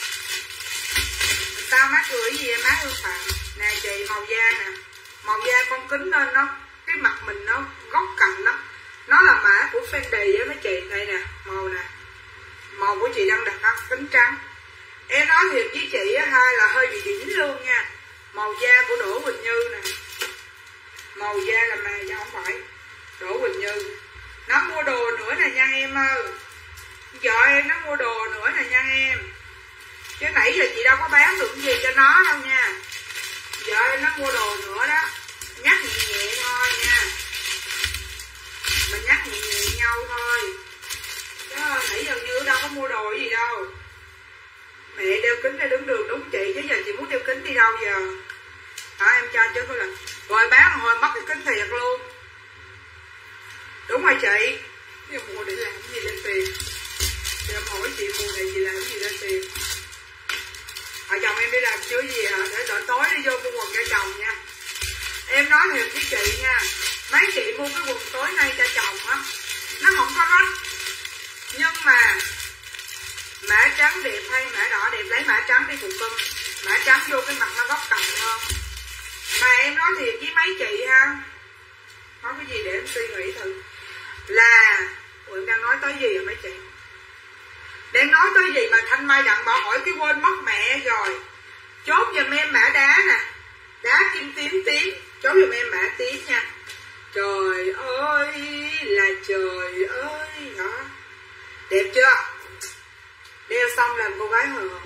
Sao má cười gì vậy má Hương Phạm? Nè chị màu da nè. Màu da con kính lên nó cái mặt mình nó góc cạnh đó. Nó là mã của Fendi á mấy chị. Đây nè màu nè. Màu của chị đang đặt đó, kính trắng. Em nói thiệt với chị á, hai là hơi bị đỉnh luôn nha. Màu da của Đỗ Quỳnh Như nè. Màu da là mà chứ không phải Đỗ Quỳnh Như. Nó mua đồ nữa nè nha em ơi. Vợ em nó mua đồ nữa nè nha em. Chứ nãy giờ chị đâu có bán được gì cho nó đâu nha. Vợ em nó mua đồ nữa đó. Nhắc nhẹ nhẹ thôi nha. Mình nhắc nhẹ nhẹ nhau thôi. Chứ nãy giờ Như đâu có mua đồ gì đâu. Mẹ đeo kính ra đứng đường đúng chị. Chứ giờ chị muốn đeo kính đi đâu giờ. Đó em cho chứ thôi là. Rồi bán hồi mất cái kính thiệt luôn. Đúng rồi chị. Em mua để làm cái gì ra tiền. Thì em hỏi chị mua này chị làm cái gì ra tiền. Ở chồng em đi làm chưa gì hả. Để đợi tối đi vô mua quần cho chồng nha. Em nói thiệt với chị nha. Mấy chị mua cái quần tối nay cho chồng á. Nó không có rách. Nhưng mà mã trắng đẹp hay mã đỏ đẹp. Lấy mã trắng đi cùng cưng. Mã trắng vô cái mặt nó góc cạnh hơn. Mà em nói thiệt với mấy chị ha. Nói cái gì để em suy nghĩ thử. Là ủa em đang nói tới gì rồi mấy chị. Đang nói tới gì mà Thanh Mai Đặng bảo hỏi cái quên mất mẹ rồi. Chốt giùm em mã đá nè. Đá kim tím tím. Chốt giùm em mã tím nha. Trời ơi là trời ơi. Đó. Đẹp chưa. Đeo xong làm cô gái hờ.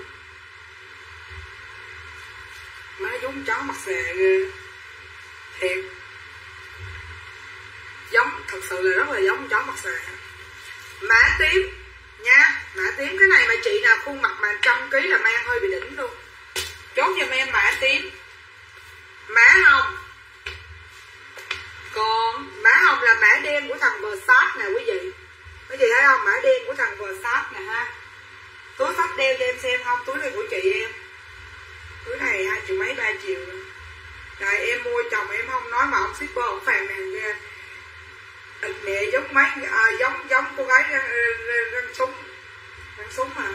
Má giống chó mặt xè ghê. Thiệt. Giống, thật sự là rất là giống chó mặt xè. Mã tím nha. Mã tím cái này mà chị nào khuôn mặt mà trăm ký là mang hơi bị đỉnh luôn. Chốt giùm em mã tím. Mã hồng. Còn mã hồng là mã đen của thằng Versace nè quý vị. Quý vị thấy không? Mã đen của thằng Versace nè ha. Túi sách đeo cho em xem không? Túi này của chị em. Túi này hai triệu mấy ba triệu. Rồi em mua chồng em không nói mà ông shipper ông phàn nàn ghê. Ịt mẹ giống mấy à, giống giống cô gái răng, răng, răng súng. Răng súng mà.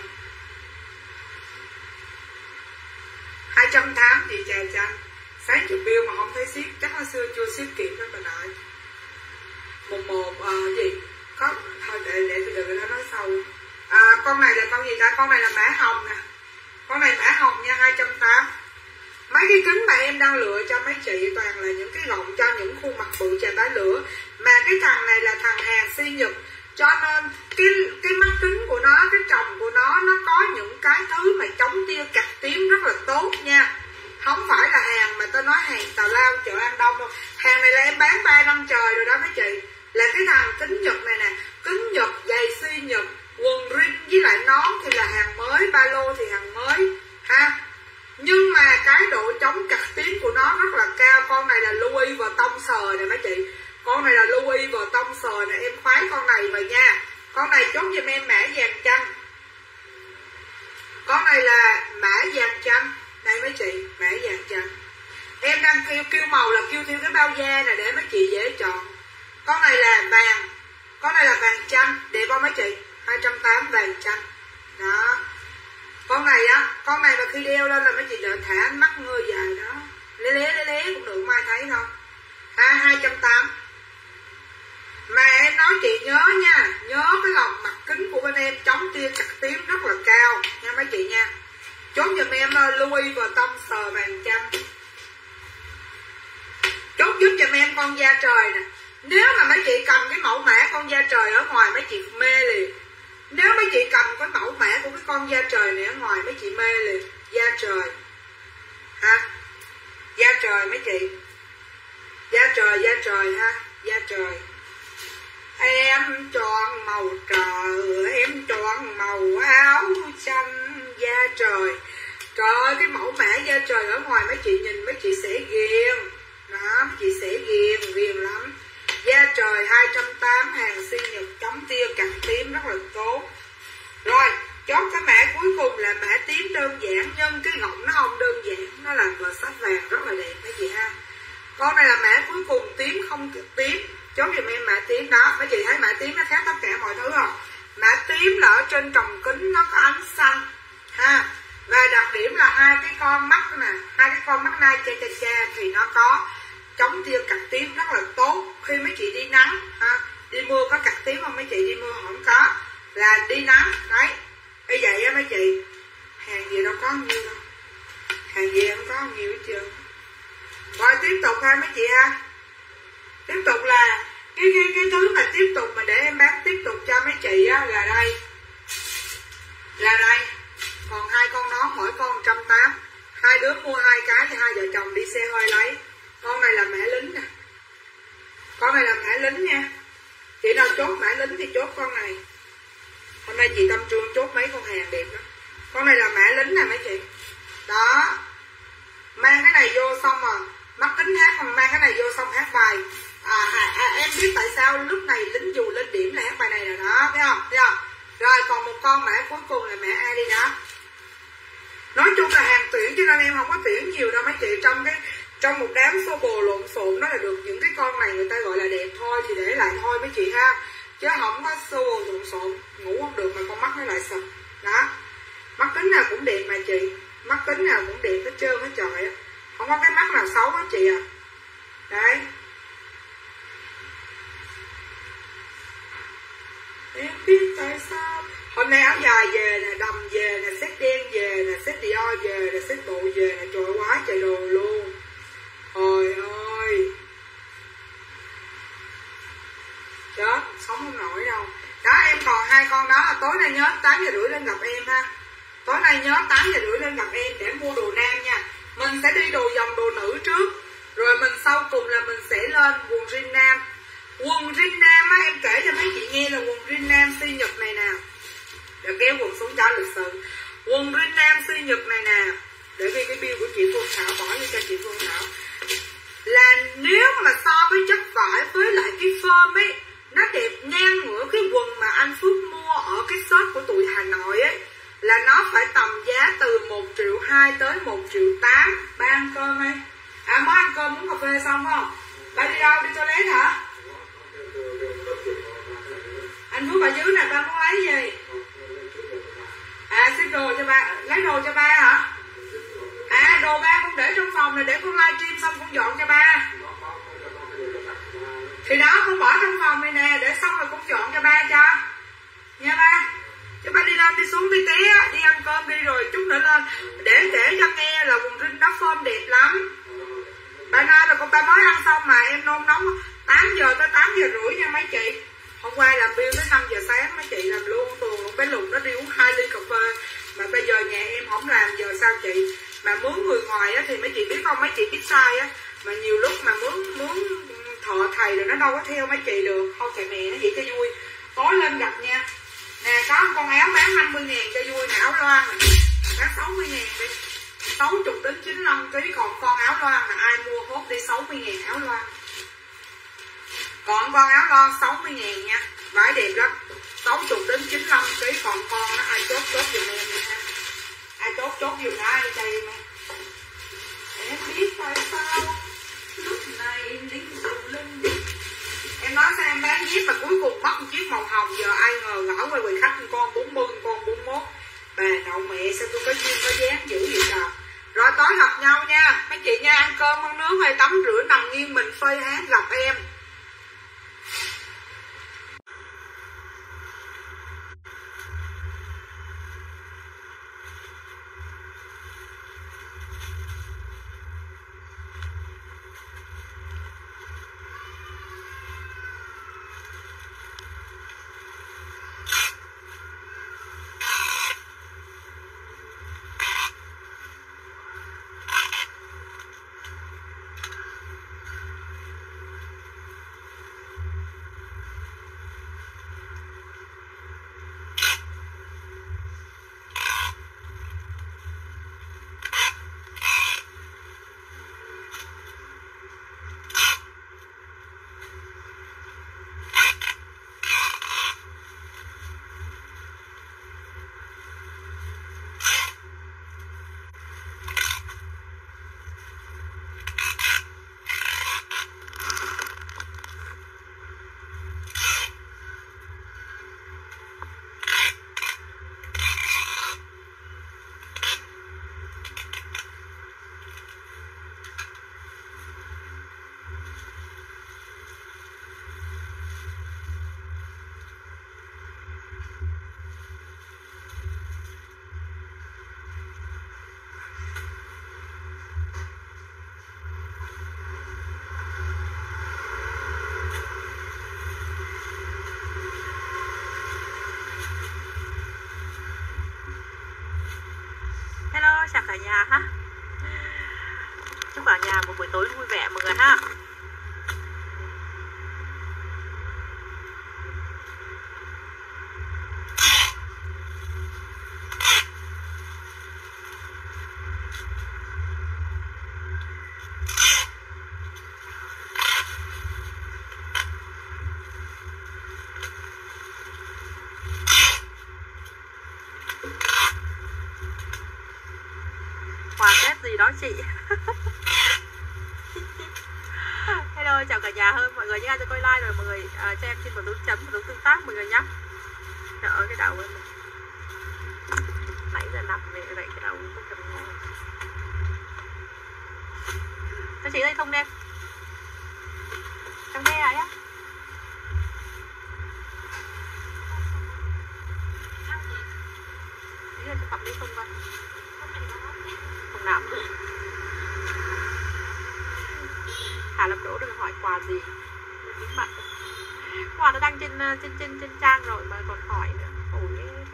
hai trăm tám mươi chị chà chanh. Sáng chục bill mà không thấy ship. Chắc hồi xưa chưa ship kịp đó bà nội. Một một à, gì có thôi để để từ từ nó nói sau. À, con này là con gì ta? Con này là mã hồng nè. Con này mã hồng nha. Hai trăm tám mươi. Mấy cái kính mà em đang lựa cho mấy chị toàn là những cái gọng cho những khuôn mặt bự chà bá lửa. Mà cái thằng này là thằng hàng si Nhật, cho nên cái cái mắt kính của nó, cái tròng của nó nó có những cái thứ mà chống tia cạc tím rất là tốt nha. Không phải là hàng mà tôi nói hàng tào lao chợ An Đông đâu. Hàng này là em bán ba năm trời rồi đó mấy chị. Là cái thằng kính Nhật này nè, kính Nhật, giày si Nhật, quần rin với lại nón thì là hàng mới, ba lô thì hàng mới ha. Nhưng mà cái độ chống cạc tím của nó rất là cao. Con này là Louis và tông sờ nè mấy chị. Con này là Louis và tông sờ nè, em khoái con này vào nha. Con này chốt giùm em mã vàng chanh. Con này là mã vàng chanh. Đây mấy chị, mã vàng chanh. Em đang kêu kêu màu là kêu theo cái bao da này để mấy chị dễ chọn. Con này là vàng. Con này là vàng chanh, đẹp không mấy chị? hai trăm tám mươi vàng chanh. Đó. Con này á, con này mà khi đeo lên là mấy chị đợi thả ánh mắt ngơ dài đó. Lé lé lé lé cũng được, mai thấy không? À, hai trăm tám mươi. Mà em nói chị nhớ nha, nhớ cái lòng mặt kính của bên em chống tia cạc tím rất là cao nha mấy chị nha. Chốt giùm em Louis và tông sờ vàng chanh. Chốt giúp giùm em con da trời nè. Nếu mà mấy chị cầm cái mẫu mã con da trời ở ngoài mấy chị mê liền. Nếu mấy chị cầm cái mẫu mã của cái con da trời này ở ngoài mấy chị mê liền. Da trời ha, da trời mấy chị, da trời, da trời ha, da trời. Em chọn màu trời, em chọn màu áo xanh da trời. Trời ơi, cái mẫu mã da trời ở ngoài mấy chị nhìn mấy chị sẽ ghiền. Đó, mấy chị sẽ ghiền, ghiền lắm. Da trời hai trăm tám mươi, hàng si Nhật, chống tia cạc tím rất là tốt. Rồi, chốt cái mã cuối cùng là mã tím đơn giản, nhưng cái gọng nó không đơn giản, nó là vờ sách vàng rất là đẹp mấy chị ha. Con này là mã cuối cùng, tím không tím. Chốt giùm em mã tím đó. Mấy chị thấy mã tím nó khác tất cả mọi thứ không? Mã tím là ở trên tròng kính nó có ánh xanh ha. Và đặc điểm là hai cái con mắt nè, hai cái con mắt nai cha cha cha thì nó có chống tia cạc tím rất là tốt. Khi mấy chị đi nắng ha, đi mưa có cạc tím không mấy chị? Đi mưa không có, là đi nắng đấy. Bây vậy á mấy chị, hàng gì đâu có nhiêu đâu, hàng gì không có nhiều hết trơn. Rồi tiếp tục ha mấy chị ha. Tiếp tục là cái cái cái thứ mà tiếp tục mà để em bán tiếp tục cho mấy chị á là đây. Là đây. Còn hai con nó mỗi con một trăm tám mươi. Hai đứa mua hai cái thì hai vợ chồng đi xe hơi lấy. Con này là mã lính nè. Con này là mã lính nha. Chị nào chốt mã lính thì chốt con này. Hôm nay chị Tâm Trương chốt mấy con hàng đẹp đó. Con này là mã lính nè mấy chị. Đó. Mang cái này vô xong rồi mắt kính hát, không mang cái này vô xong hát bài. À, à, à, em biết tại sao lúc này lính dù lên điểm là hát bài này là đó, thấy không? Thấy không? Rồi còn một con mã cuối cùng là mã A đi đó. Nói chung là hàng tuyển cho nên em không có tuyển nhiều đâu mấy chị. Trong cái trong một đám xô bồ lộn xộn đó là được những cái con này người ta gọi là đẹp thôi thì để lại thôi mấy chị ha. Chứ không có xô bồ lộn xộn, ngủ không được mà con mắt nó lại sập. Đó. Mắt kính nào cũng đẹp mà chị. Mắt kính nào cũng đẹp hết trơn hết trời á. Không có cái mắt nào xấu hết chị à. Đấy. Em biết tại sao. Hôm nay áo dài về nè, đầm về nè, set đen về nè, set Dior về nè, set bộ về nè. Trời quá trời đồ luôn. Trời ơi. Chết, sống không nổi đâu. Đó em còn hai con đó. Tối nay nhớ tám giờ rưỡi lên gặp em ha. Tối nay nhớ tám giờ rưỡi lên gặp em để mua đồ nam nha. Mình sẽ đi đồ dòng đồ nữ trước. Rồi mình sau cùng là mình sẽ lên quần jean nam. Quần jean nam á, em kể cho mấy chị nghe là quần jean nam si Nhật này nè. Để kéo quần xuống cho lịch sự. Quần jean nam si Nhật này nè. Để ghi cái bill của chị Phương Thảo, bỏ vô cho chị Phương Thảo. Là nếu mà so với chất vải với lại cái form ấy, nó đẹp ngang ngửa cái quần mà anh Phước mua ở cái shop của tụi Hà Nội ấy. Là nó phải tầm giá từ một triệu hai tới một triệu tám. Ba ăn cơm ấy. À mới ăn cơm muốn cà phê xong không? Ba đi đâu? Đi toilet hả? Anh Phước ở dưới nè, ba muốn lấy gì? À xếp đồ cho ba. Lấy đồ cho ba hả? À đồ ba con để trong phòng này để con livestream xong con dọn cho ba. Thì đó con bỏ trong phòng này nè, để xong rồi con dọn cho ba cho. Nha ba. Chứ ba đi lên đi xuống đi té, đi ăn cơm đi rồi chút nữa lên. Để kể cho nghe là quần jean đó form đẹp giờ rưỡi nha mấy chị. Hôm qua làm bill tới năm giờ sáng mấy chị làm luôn tuần luôn. Bé Lục nó đi uống hai ly cà phê. Mà bây giờ nhà em không làm giờ sao chị? Mà mướn người ngoài á thì mấy chị biết không, mấy chị biết sai á. Mà nhiều lúc mà mướn mướn thợ thầy rồi nó đâu có theo mấy chị được. Thôi kệ mẹ nó vậy cho vui. Tối lên gặp nha. Nè có con áo bán năm mươi ngàn cho vui nè, áo loan nè. Bán sáu mươi ngàn đi. sáu mươi đến chín mươi lăm ký, còn con áo loan là ai mua hốt đi sáu mươi ngàn áo loan. Còn con áo loan sáu mươi ngàn nha. Vải đẹp lắm. sáu mươi đến chín mươi lăm ký, còn con nó ai chốt chốt giùm em đi ha. Ai chốt chốt giùm nó ai cho em em. Em biết tại sao lúc này đi dù lên đi. Em nói sao em bán dép mà cuối cùng mất một chiếc màu hồng, giờ ai ngờ gõ quay quầy khách con bốn mươi, con bốn mươi mốt. Bà nội mẹ sao tôi có duyên có dáng dữ vậy trời. Rồi tối gặp nhau nha mấy chị nha, ăn cơm ăn nước hay tắm rửa nằm nghiêng mình phơi hát gặp em. Chào cả nhà ha. Chúc cả nhà một buổi tối vui vẻ mọi người ha. Quà Tết gì đó chị. Hello chào cả nhà hơn mọi người nha, cho coi like rồi mọi người à, cho em xin một dấu chấm, một dấu tương tác mọi người nhá. Trời ơi cái đầu em nãy giờ nằm về vậy cái đầu không cầm ngon. Cho chị đây không em. Trong nghe lại á. Ý là cho tập đi không coi. Không nắm được. Hà Lâm Đỗ đừng hỏi quà gì, bí mật. Quà nó đăng trên trên trên trên trang rồi mà còn hỏi nữa. Ôi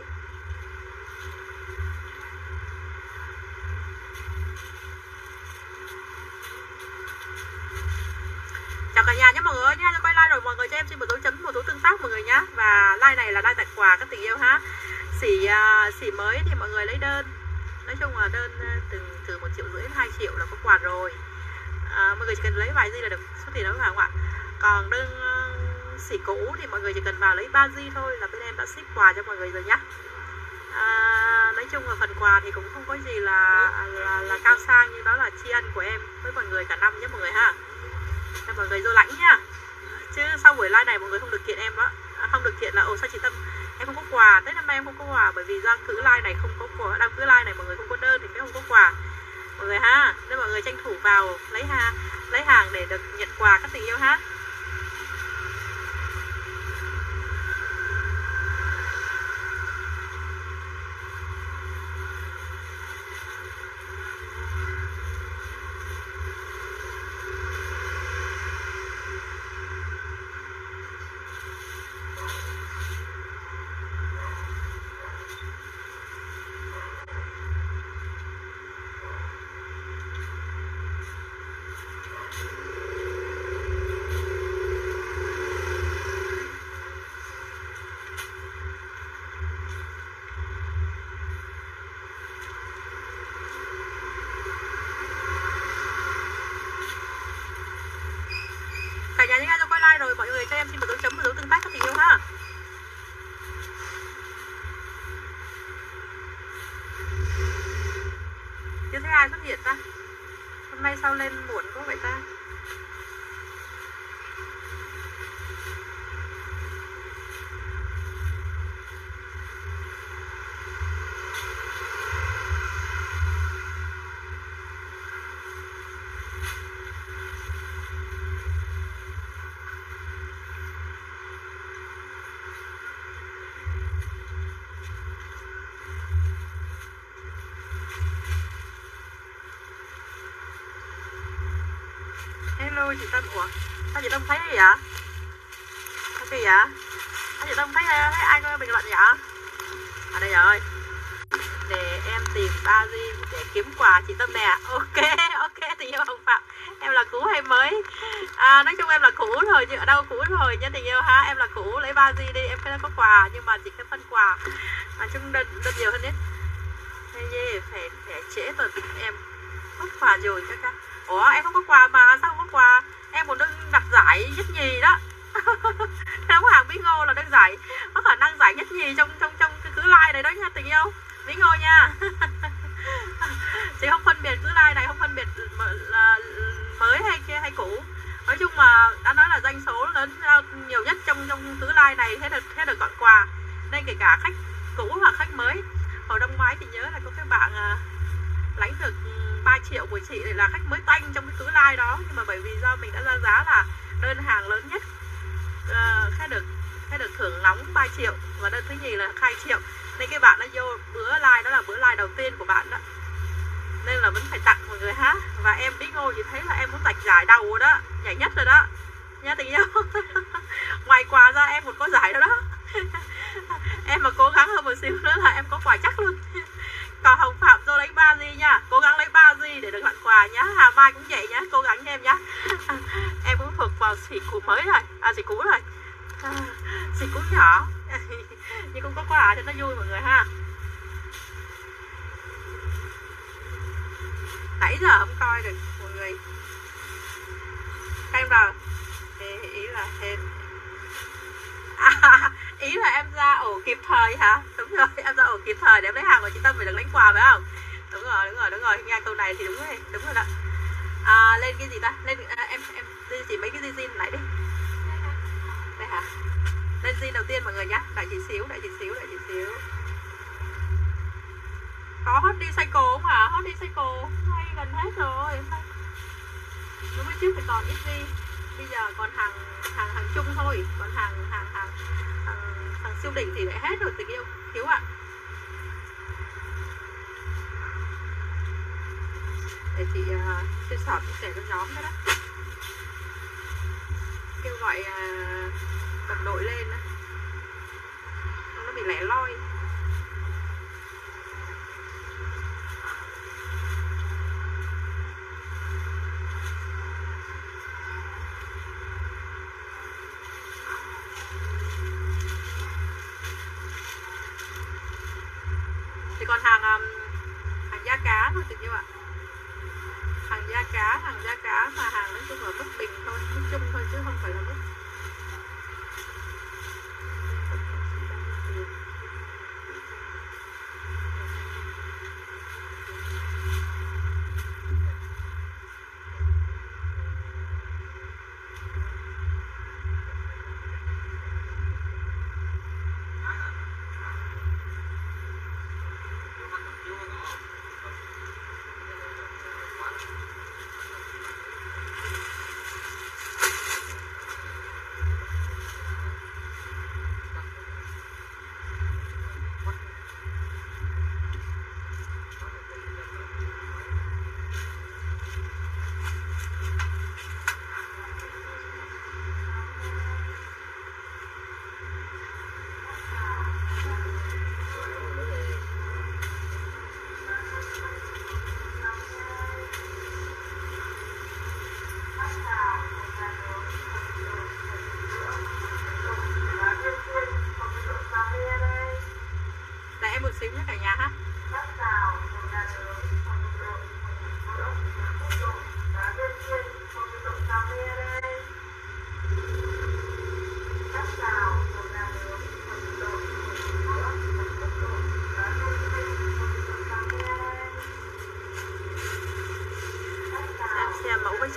chào cả nhà nhé mọi người nha, quay like rồi mọi người cho em xin một dấu chấm, một dấu tương tác mọi người nhá. Và like này là like tặng quà các tình yêu ha. Xỉ uh, xỉ mới thì mọi người lấy đơn, nói chung là đơn từ từ một triệu rưỡi đến hai triệu là có quà rồi. À, mọi người chỉ cần lấy vài di là được số tiền đó phải không ạ? Còn đơn uh, xỉ cũ thì mọi người chỉ cần vào lấy ba di thôi là bên em đã ship quà cho mọi người rồi nhá. À, nói chung là phần quà thì cũng không có gì là là, là cao sang, nhưng đó là tri ân của em với mọi người cả năm nhé mọi người ha. Cho mọi người vô lãnh nhá. Chứ sau buổi live này mọi người không được kiện em đó, à, không được kiện là ồ sao chị Tâm em không có quà, Tết năm nay em không có quà, bởi vì do cứ live này không có quà, đang cứ live này mọi người không có đơn thì mới không có quà mọi người ha. Nên mọi người tranh thủ vào lấy hàng, lấy hàng để được nhận quà các tình yêu ha. cho em xin một dấu chấm và dấu tương tác các tình yêu ha. Chưa thấy ai xuất hiện ta. Hôm nay sao lên muộn có vậy ta. Hello chị Tâm. Ủa sao chị Tâm thấy gì vậy? Sao kỳ vậy? Sao chị Tâm thấy, thấy ai có bình luận vậy? À đây rồi. Để em tìm ba G để kiếm quà chị Tâm nè. Ok, ok tình yêu Hồng Phạm. Em là cũ hay mới? À, nói chung em là cũ rồi, nhưng ở đâu cũ rồi nha tình yêu ha. Em là cũ, lấy ba G đi, em có quà nhưng mà chỉ cái phân quà. Nói chung đơn, đơn nhiều hơn đấy. Hey, yeah, phải, phải trễ tuần em có quà rồi các các. Ủa em không có quà mà sao không có quà? Em còn đừng đặt giải nhất nhì đó. Đóng hàng Bí Ngô là đăng giải, có khả năng giải nhất nhì trong trong trong cái cứ like này đó nha tình yêu Bí Ngô nha. Chị không phân biệt cứ like này, không phân biệt là mới hay kia hay cũ. Nói chung mà đã nói là doanh số lớn nhiều nhất trong trong cứ like này thế được thế được gọn quà. Nên kể cả khách cũ hoặc khách mới. Hồi năm ngoái thì nhớ là có cái bạn lãnh được ba triệu của chị để là khách mới tanh trong cái cứ like đó, nhưng mà bởi vì do mình đã ra giá là đơn hàng lớn nhất uh, khách được khách được thưởng nóng ba triệu và đơn thứ nhì là hai triệu, nên cái bạn nó vô bữa like đó là bữa like đầu tiên của bạn đó, nên là vẫn phải tặng mọi người ha. Và em Bí Ngô chị thấy là em muốn giành giải đầu rồi đó, giải nhất rồi đó nha tình yêu. Ngoài quà ra em còn có giải đó đó. Em mà cố gắng hơn một xíu nữa là em có quà chắc luôn. Còn Hồng Phạm vô lấy ba G nha, cố gắng lấy ba G để được tặng quà nhá. Hà Mai cũng vậy nhá, cố gắng nha em nhá. Em cũng thuộc vào xỉ cũ mới rồi, à xỉ cũ rồi, à, xỉ cũ nhỏ. Nhưng cũng có quà cho nó vui mọi người ha. Nãy giờ không coi được mọi người. Em vào ý là thêm à, ý là em ra ổ kịp thời hả? Đúng rồi, em ra ổ kịp thời để em lấy hàng của chị Tâm về được lãnh quà phải không? Đúng rồi, đúng rồi, đúng rồi, nghe câu này thì đúng rồi, đúng rồi đó. À, lên cái gì ta? Lên à, em em đi chỉ mấy cái zin lại đi. Đây hả? Lên zin đầu tiên mọi người nhá, đợi chị xíu, đợi chị xíu, đợi chị xíu. Có hot đi cycle không hả? Hot đi cycle hay gần hết rồi. Lúc trước thì còn ít đi, bây giờ còn hàng hàng hàng chung thôi, còn hàng hàng hàng hàng, hàng siêu đỉnh thì lại hết rồi tình yêu thiếu ạ. À. Để chị uh, chia sẻ chia sẻ cho nhóm đó, đó. Kêu gọi uh, đồng đội lên đó. Không nó bị lẻ loi. Thì còn hàng um, hàng da cá thôi tình yêu ạ. Hàng da cá, hàng da cá mà hàng nói chung là mức bình thôi, mức chung thôi chứ không phải là mức.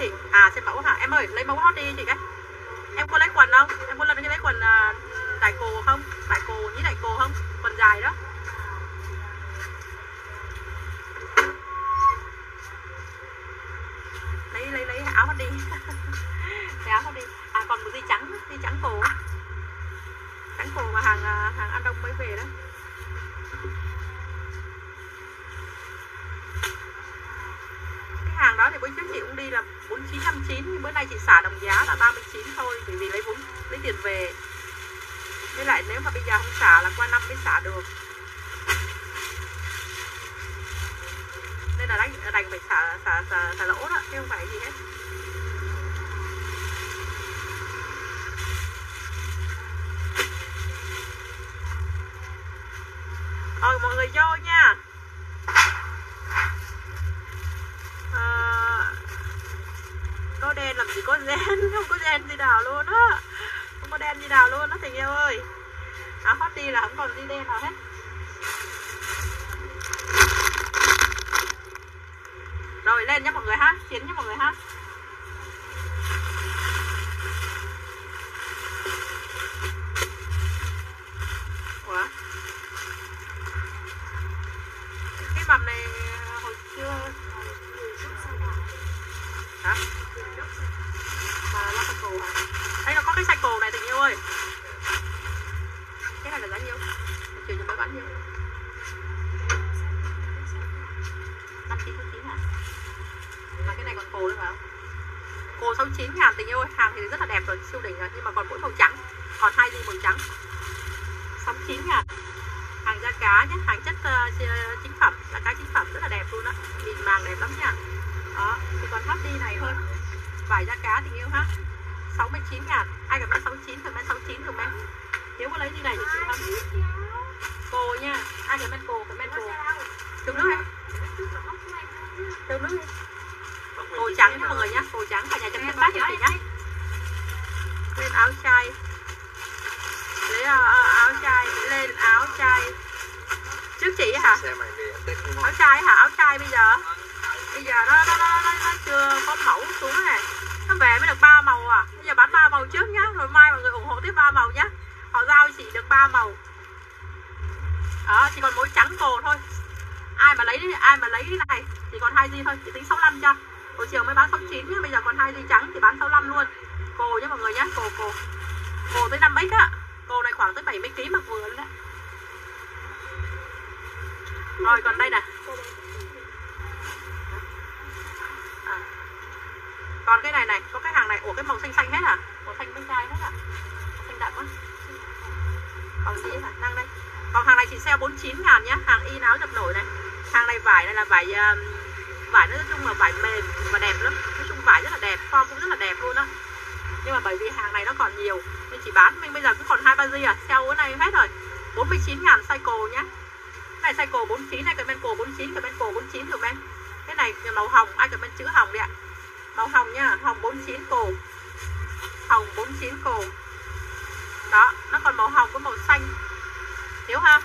chị? À xem mẫu hả? Em ơi lấy mẫu hot đi chị cái. Em có lấy quần không? Em có lần cái lấy quần uh, đại cổ không? Đại cổ như đại cổ không? Quần dài đó. Lấy lấy lấy áo hot đi. Lấy áo hot đi. À còn một dây trắng, dây trắng cổ. Trắng cổ mà hàng hàng An Đông mới về đó. Cái hàng đó thì bữa trước chị cũng đi là bốn chín năm chín, nhưng bữa nay chị xả đồng giá là ba mươi chín thôi, bởi vì lấy vốn lấy tiền về. Với lại nếu mà bây giờ không xả là qua năm mới xả được. Nên là đánh đành phải xả xả xả, xả lỗ đó, chứ không phải gì hết. Rồi mọi người vô nha. À, có đen làm gì có đen, không có đen gì nào luôn á. Không có đen gì nào luôn đó tình yêu ơi. Áo hot đi là không còn gì đen nào hết. Rồi lên nhá mọi người ha, chiến nhá mọi người ha. Ủa? Cái mầm này hồi xưa hả? Mà nó có cổ hả? Đây nó có cái cycle này tình yêu ơi. Cái này là giá nhiêu? Chiều cho mới bán nhiêu? năm chín chín hả? Mà cái này còn cổ nữa phải không? Cổ sáu mươi chín ngàn tình yêu ơi. Hàng thì rất là đẹp rồi, siêu đỉnh rồi. Nhưng mà còn mỗi màu trắng. Còn hai gì màu trắng. sáu mươi chín ngàn. Hàng da cá nhé, hàng chất uh, chính phẩm, là cá chính phẩm rất là đẹp luôn á. Nhìn màng đẹp lắm nha. Đó, thì còn hot đi này thôi. Vải da cá tình yêu ha. sáu mươi chín ngàn. Ai cần sáu mươi chín cần sáu mươi chín được em. Nếu có lấy đi này thì chịu lắm. Cô nha, ai cần men cô, cần men cô. Chụp nước em. Chụp nước đi. Cô trắng nha mọi người nhá, cô trắng cả nhà chấm hết bát cho chị nhá. Lên áo trai. Lấy uh, áo trai, lên áo trai. Trước chị hả? Áo trai hả? Áo trai bây giờ. Bây giờ nó nó nó nó, nó chưa có mẫu xuống này. Nó về mới được ba màu à. Bây giờ bán ba màu trước nhá, rồi mai mọi người ủng hộ tiếp ba màu nhá. Họ giao chị được ba màu. Đó, chỉ còn mỗi trắng cổ thôi. Ai mà lấy ai mà lấy cái này thì còn hai di thôi, chị tính sáu mươi lăm cho. Hồi chiều mới bán sáu mươi chín nhá, bây giờ còn hai di trắng thì bán sáu mươi lăm luôn. Cổ nhá mọi người nhá, cổ cổ. Cổ tới năm x á. Cổ này khoảng tới bảy mươi ki lô gam mặc vừa luôn đấy. Rồi còn đây nè. À. Còn cái này này, có cái hàng này, ủa cái màu xanh xanh hết à? Màu xanh bên trai hết à? Màu xanh đậm á. Còn gì hả? Đang đây. Còn hàng này chị sale bốn mươi chín ngàn nhá, hàng in áo dập nổi này. Hàng này vải này là vải uh, vải nói chung là vải mềm và đẹp lắm. Nói chung vải rất là đẹp, form cũng rất là đẹp luôn á. Nhưng mà bởi vì hàng này nó còn nhiều nên chỉ bán mình bây giờ cứ còn hai ba di à, sale cái này hết rồi. bốn mươi chín ngàn cycle nhá. Cái này cycle bốn mươi chín, này comment cổ bốn mươi chín, comment cổ bốn mươi chín được em. Cái này màu hồng, ai comment chữ hồng đi ạ. Màu hồng nhá, hồng bốn mươi chín cổ. Hồng bốn mươi chín cổ. Đó, nó còn màu hồng với màu xanh. Hiểu ha?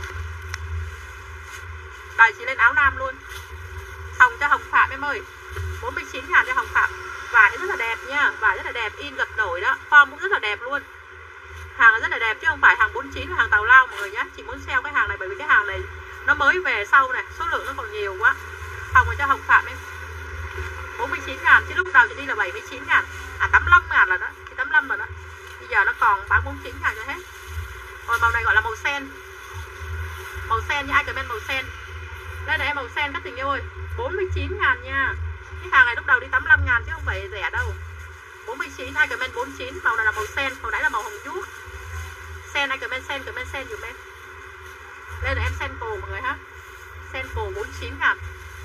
Đợi chị lên áo nam luôn. Hồng cho Hồng Phạm em ơi. bốn mươi chín ngàn cho Hồng Phạm. Vải rất là đẹp nha, vải rất là đẹp, in gật nổi đó, form cũng rất là đẹp luôn. Hàng rất là đẹp chứ không phải hàng bốn mươi chín là hàng tào lao mọi người nhé. Chị muốn sale cái hàng này bởi vì cái hàng này nó mới về sau này, số lượng nó còn nhiều quá. Hồng cho Hồng Phạm em. bốn mươi chín ngàn chứ lúc đầu chị đi là bảy mươi chín ngàn. À tám mươi lăm ngàn là đó, chị tám mươi lăm rồi đó. Bây giờ nó còn bán bốn mươi chín ngàn cho hết. Rồi màu này gọi là màu sen. Màu sen nha, ai comment màu sen. Đây là em màu sen các tình yêu ơi. bốn mươi chín ngàn nha. Cái hàng này lúc đầu đi tám mươi lăm ngàn chứ không phải rẻ đâu. bốn mươi chín, ai comment bốn mươi chín. Màu này là màu sen, màu nãy là màu hồng vuốt. Sen, ai comment sen, comment sen dùm em. Đây là em sen cổ mọi người ha. Sen cổ bốn mươi chín ngàn.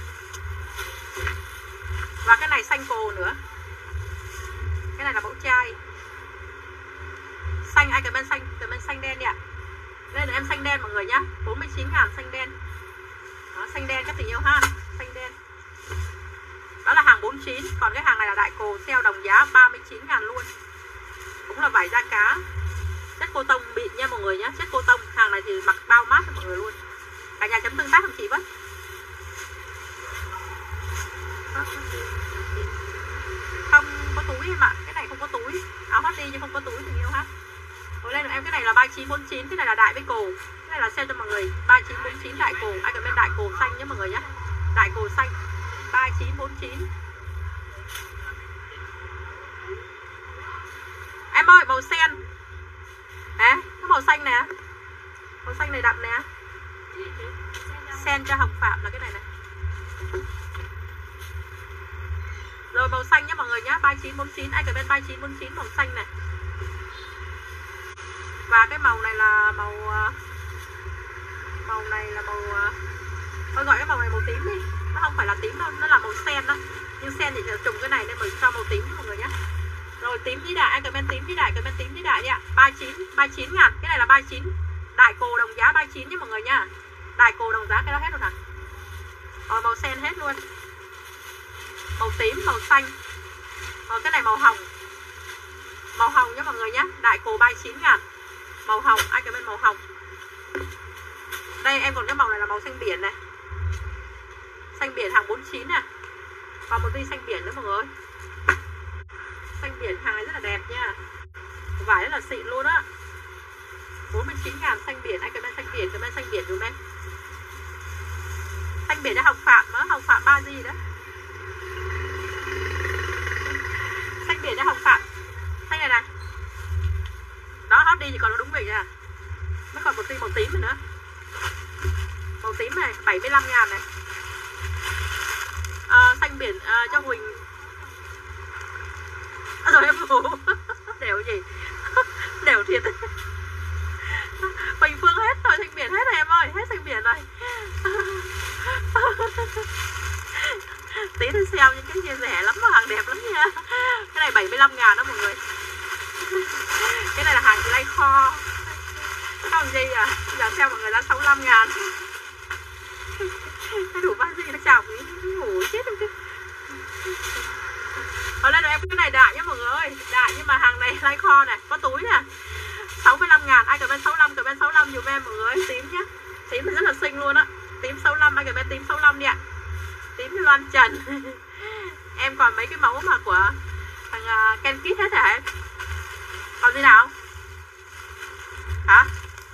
Và cái này xanh cổ nữa. Cái này là mẫu chai. Xanh, ai comment xanh, comment xanh đen đi ạ. Đây là em xanh đen mọi người nhá. bốn mươi chín ngàn xanh đen. Đó, xanh đen các tình yêu ha. Xanh đen. Đó là hàng bốn mươi chín. Còn cái hàng này là đại cổ sale đồng giá ba mươi chín ngàn luôn. Cũng là vải da cá. Chất cô tông bịn nha mọi người nhé. Chất cô tông. Hàng này thì mặc bao mát cho mọi người luôn. Cả nhà chấm tương tác không chị với. chín bốn chín. Cái này là đại với cổ. Cái này là sale cho mọi người ba chín bốn chín đại cổ. Ai comment đại cổ xanh nhé mọi người nhé. Đại cổ xanh ba chín bốn chín. Em ơi màu sen. À, cái màu xanh nè. Màu xanh này đậm nè. Sen cho Hồng Phạm là cái này này. Rồi màu xanh nhé mọi người nhé, ba chín bốn chín. Ai comment ba chín bốn chín màu xanh này. Và cái màu này là màu màu này là màu tôi gọi cái màu này màu tím đi. Nó không phải là tím đâu, nó là màu sen đó. Nhưng sen thì trùng cái này nên mình cho màu tím nhé mọi người nhé. Rồi tím với đại, ai comment tím với đại, comment tím với đại đi ạ. ba chín, ba mươi chín ngàn. Cái này là ba mươi chín. Đại cổ đồng giá ba mươi chín nhé mọi người nha. Đại cổ đồng giá cái đó hết rồi hả? Rồi màu sen hết luôn. Màu tím, màu xanh. Rồi cái này màu hồng. Màu hồng nhé mọi người nhé. Đại cổ ba mươi chín ngàn. Màu hồng, ai comment màu hồng. Đây em còn cái màu này là màu xanh biển này. Xanh biển hàng bốn mươi chín nè. Còn một ly xanh biển nữa mọi người. Xanh biển hàng này rất là đẹp nha. Vải rất là xịn luôn á. bốn mươi chín ngàn xanh biển. Ai comment xanh biển, comment xanh biển dùm em. Xanh biển cho Hồng Phạm đó. Hồng Phạm ba gì đó. Xanh biển cho Hồng Phạm. Xanh này này. Đó hot đi chỉ còn nó đúng vậy nha. Mới còn một ly màu tím rồi nữa. Màu tím này bảy mươi lăm ngàn này. À, xanh biển à, cho Huỳnh. À, rồi em ngủ. Đều gì. Đều thiệt. Huỳnh Phương hết rồi, xanh biển hết rồi em ơi. Hết xanh biển rồi. Tí tôi xem những cái chia rẻ lắm mà hàng đẹp lắm nha. Cái này bảy mươi lăm ngàn đó mọi người. Cái này là hàng lay kho. Không gì à. Giờ xem mọi người đã sáu mươi lăm ngàn. Cái đủ ba gì nó chào quý. Ngủ chết được chứ. Ở đây em cái này đại nhé mọi người ơi. Đại nhưng mà hàng này lay kho này. Có túi nè. sáu mươi lăm ngàn. Ai comment sáu mươi lăm, comment sáu mươi lăm dùm em mọi người. Tím nhé. Tím thì rất là xinh luôn á. Tím sáu mươi lăm, ai comment tím sáu mươi lăm đi ạ. Tím với Loan Trần. Em còn mấy cái mẫu mà của thằng uh, Ken Kit hết hả em? Còn gì nào? Hả?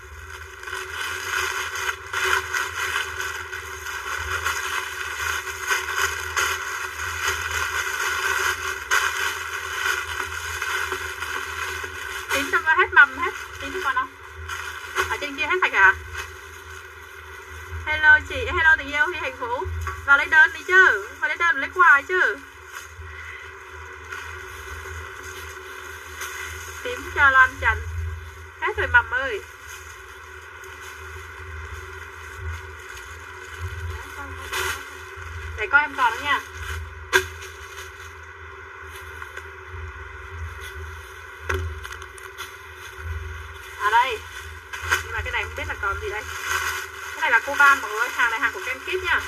Tím cho hết mầm hết. Tím cho con không? Ở trên kia hết sạch hả? Hello chị, hello tình yêu Hi Hạnh Phú. Vào lấy đơn đi chứ. Vào lấy đơn lấy quà chứ. Tím cho Loan Trần. Hết rồi mầm ơi. Để coi em còn nữa nha. À đây. Nhưng mà cái này không biết là còn gì đây. Cái này là cô ban mọi người. Hàng này hàng của Ken Kit nha.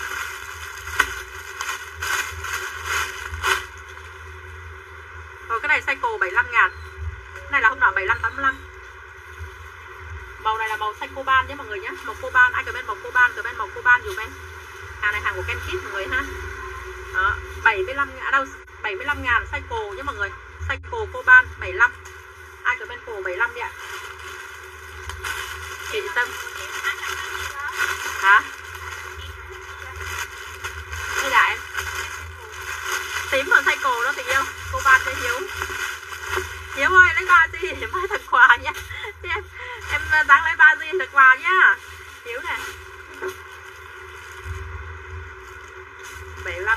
Rồi cái này size cổ bảy mươi lăm ngàn. Cái này là hôm nào bảy mươi lăm tám mươi lăm. Màu này là màu xanh coban nhé mọi người nhé. Màu coban, ai comment màu coban, comment màu coban dùm em. Hàng này hàng của Ken Kit mọi người ha. Đó, bảy mươi lăm ngàn đâu, bảy mươi lăm ngàn size cổ nhé mọi người. Size cổ coban bảy mươi lăm. Ai comment cổ bảy mươi lăm đi ạ. Chị Tâm. Hả? Đây là em. Tím vào size cổ đó tình yêu. Coban cho Hiếu. Hiếu ơi lấy ba gì để mai thật quà nha. Em em dáng lấy ba gì thật quà nhá. Hiếu nè. bảy mươi lăm.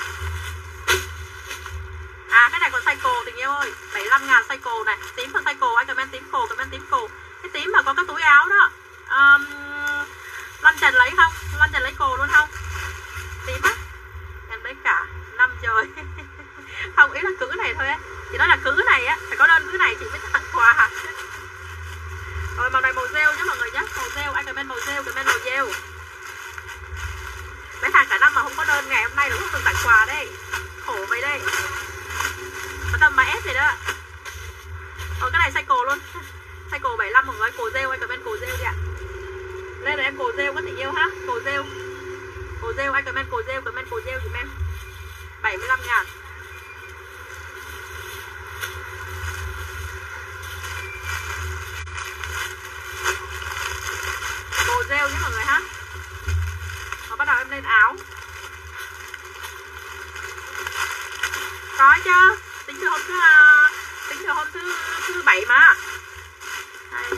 À cái này còn size cổ tình yêu ơi. bảy mươi lăm ngàn size cổ này. Tím vào size cổ, anh comment tím cổ, comment tím cổ. Cái tím mà có cái túi áo đó. Um, Loan Trần lấy không? Loan Trần lấy cổ luôn không? Tím á. Em lấy cả năm trời. Không, ý là cữ này thôi á. Chị nói là cữ này á, phải có đơn cữ này chị mới tặng quà hả? Rồi màu này màu rêu nhé mọi người nhé. Màu rêu, anh comment màu rêu, comment màu rêu. Mấy hàng cả năm mà không có đơn ngày hôm nay là không được tặng quà đấy. Khổ vậy đây. Có tầm mà ép rồi đó. Rồi cái này size cổ luôn. Size cổ bảy mươi lăm mọi người, cổ rêu, anh comment cổ rêu đi ạ. Đây là em cổ rêu có tình yêu ha. Cổ rêu. Cổ rêu, anh comment cổ rêu, comment cổ rêu dùm em. bảy mươi lăm ngàn. rêu nhé mọi người ha. Và bắt đầu em lên áo. Có chứ, tính từ hôm thứ uh, tính từ hôm thứ thứ bảy mà. Đây.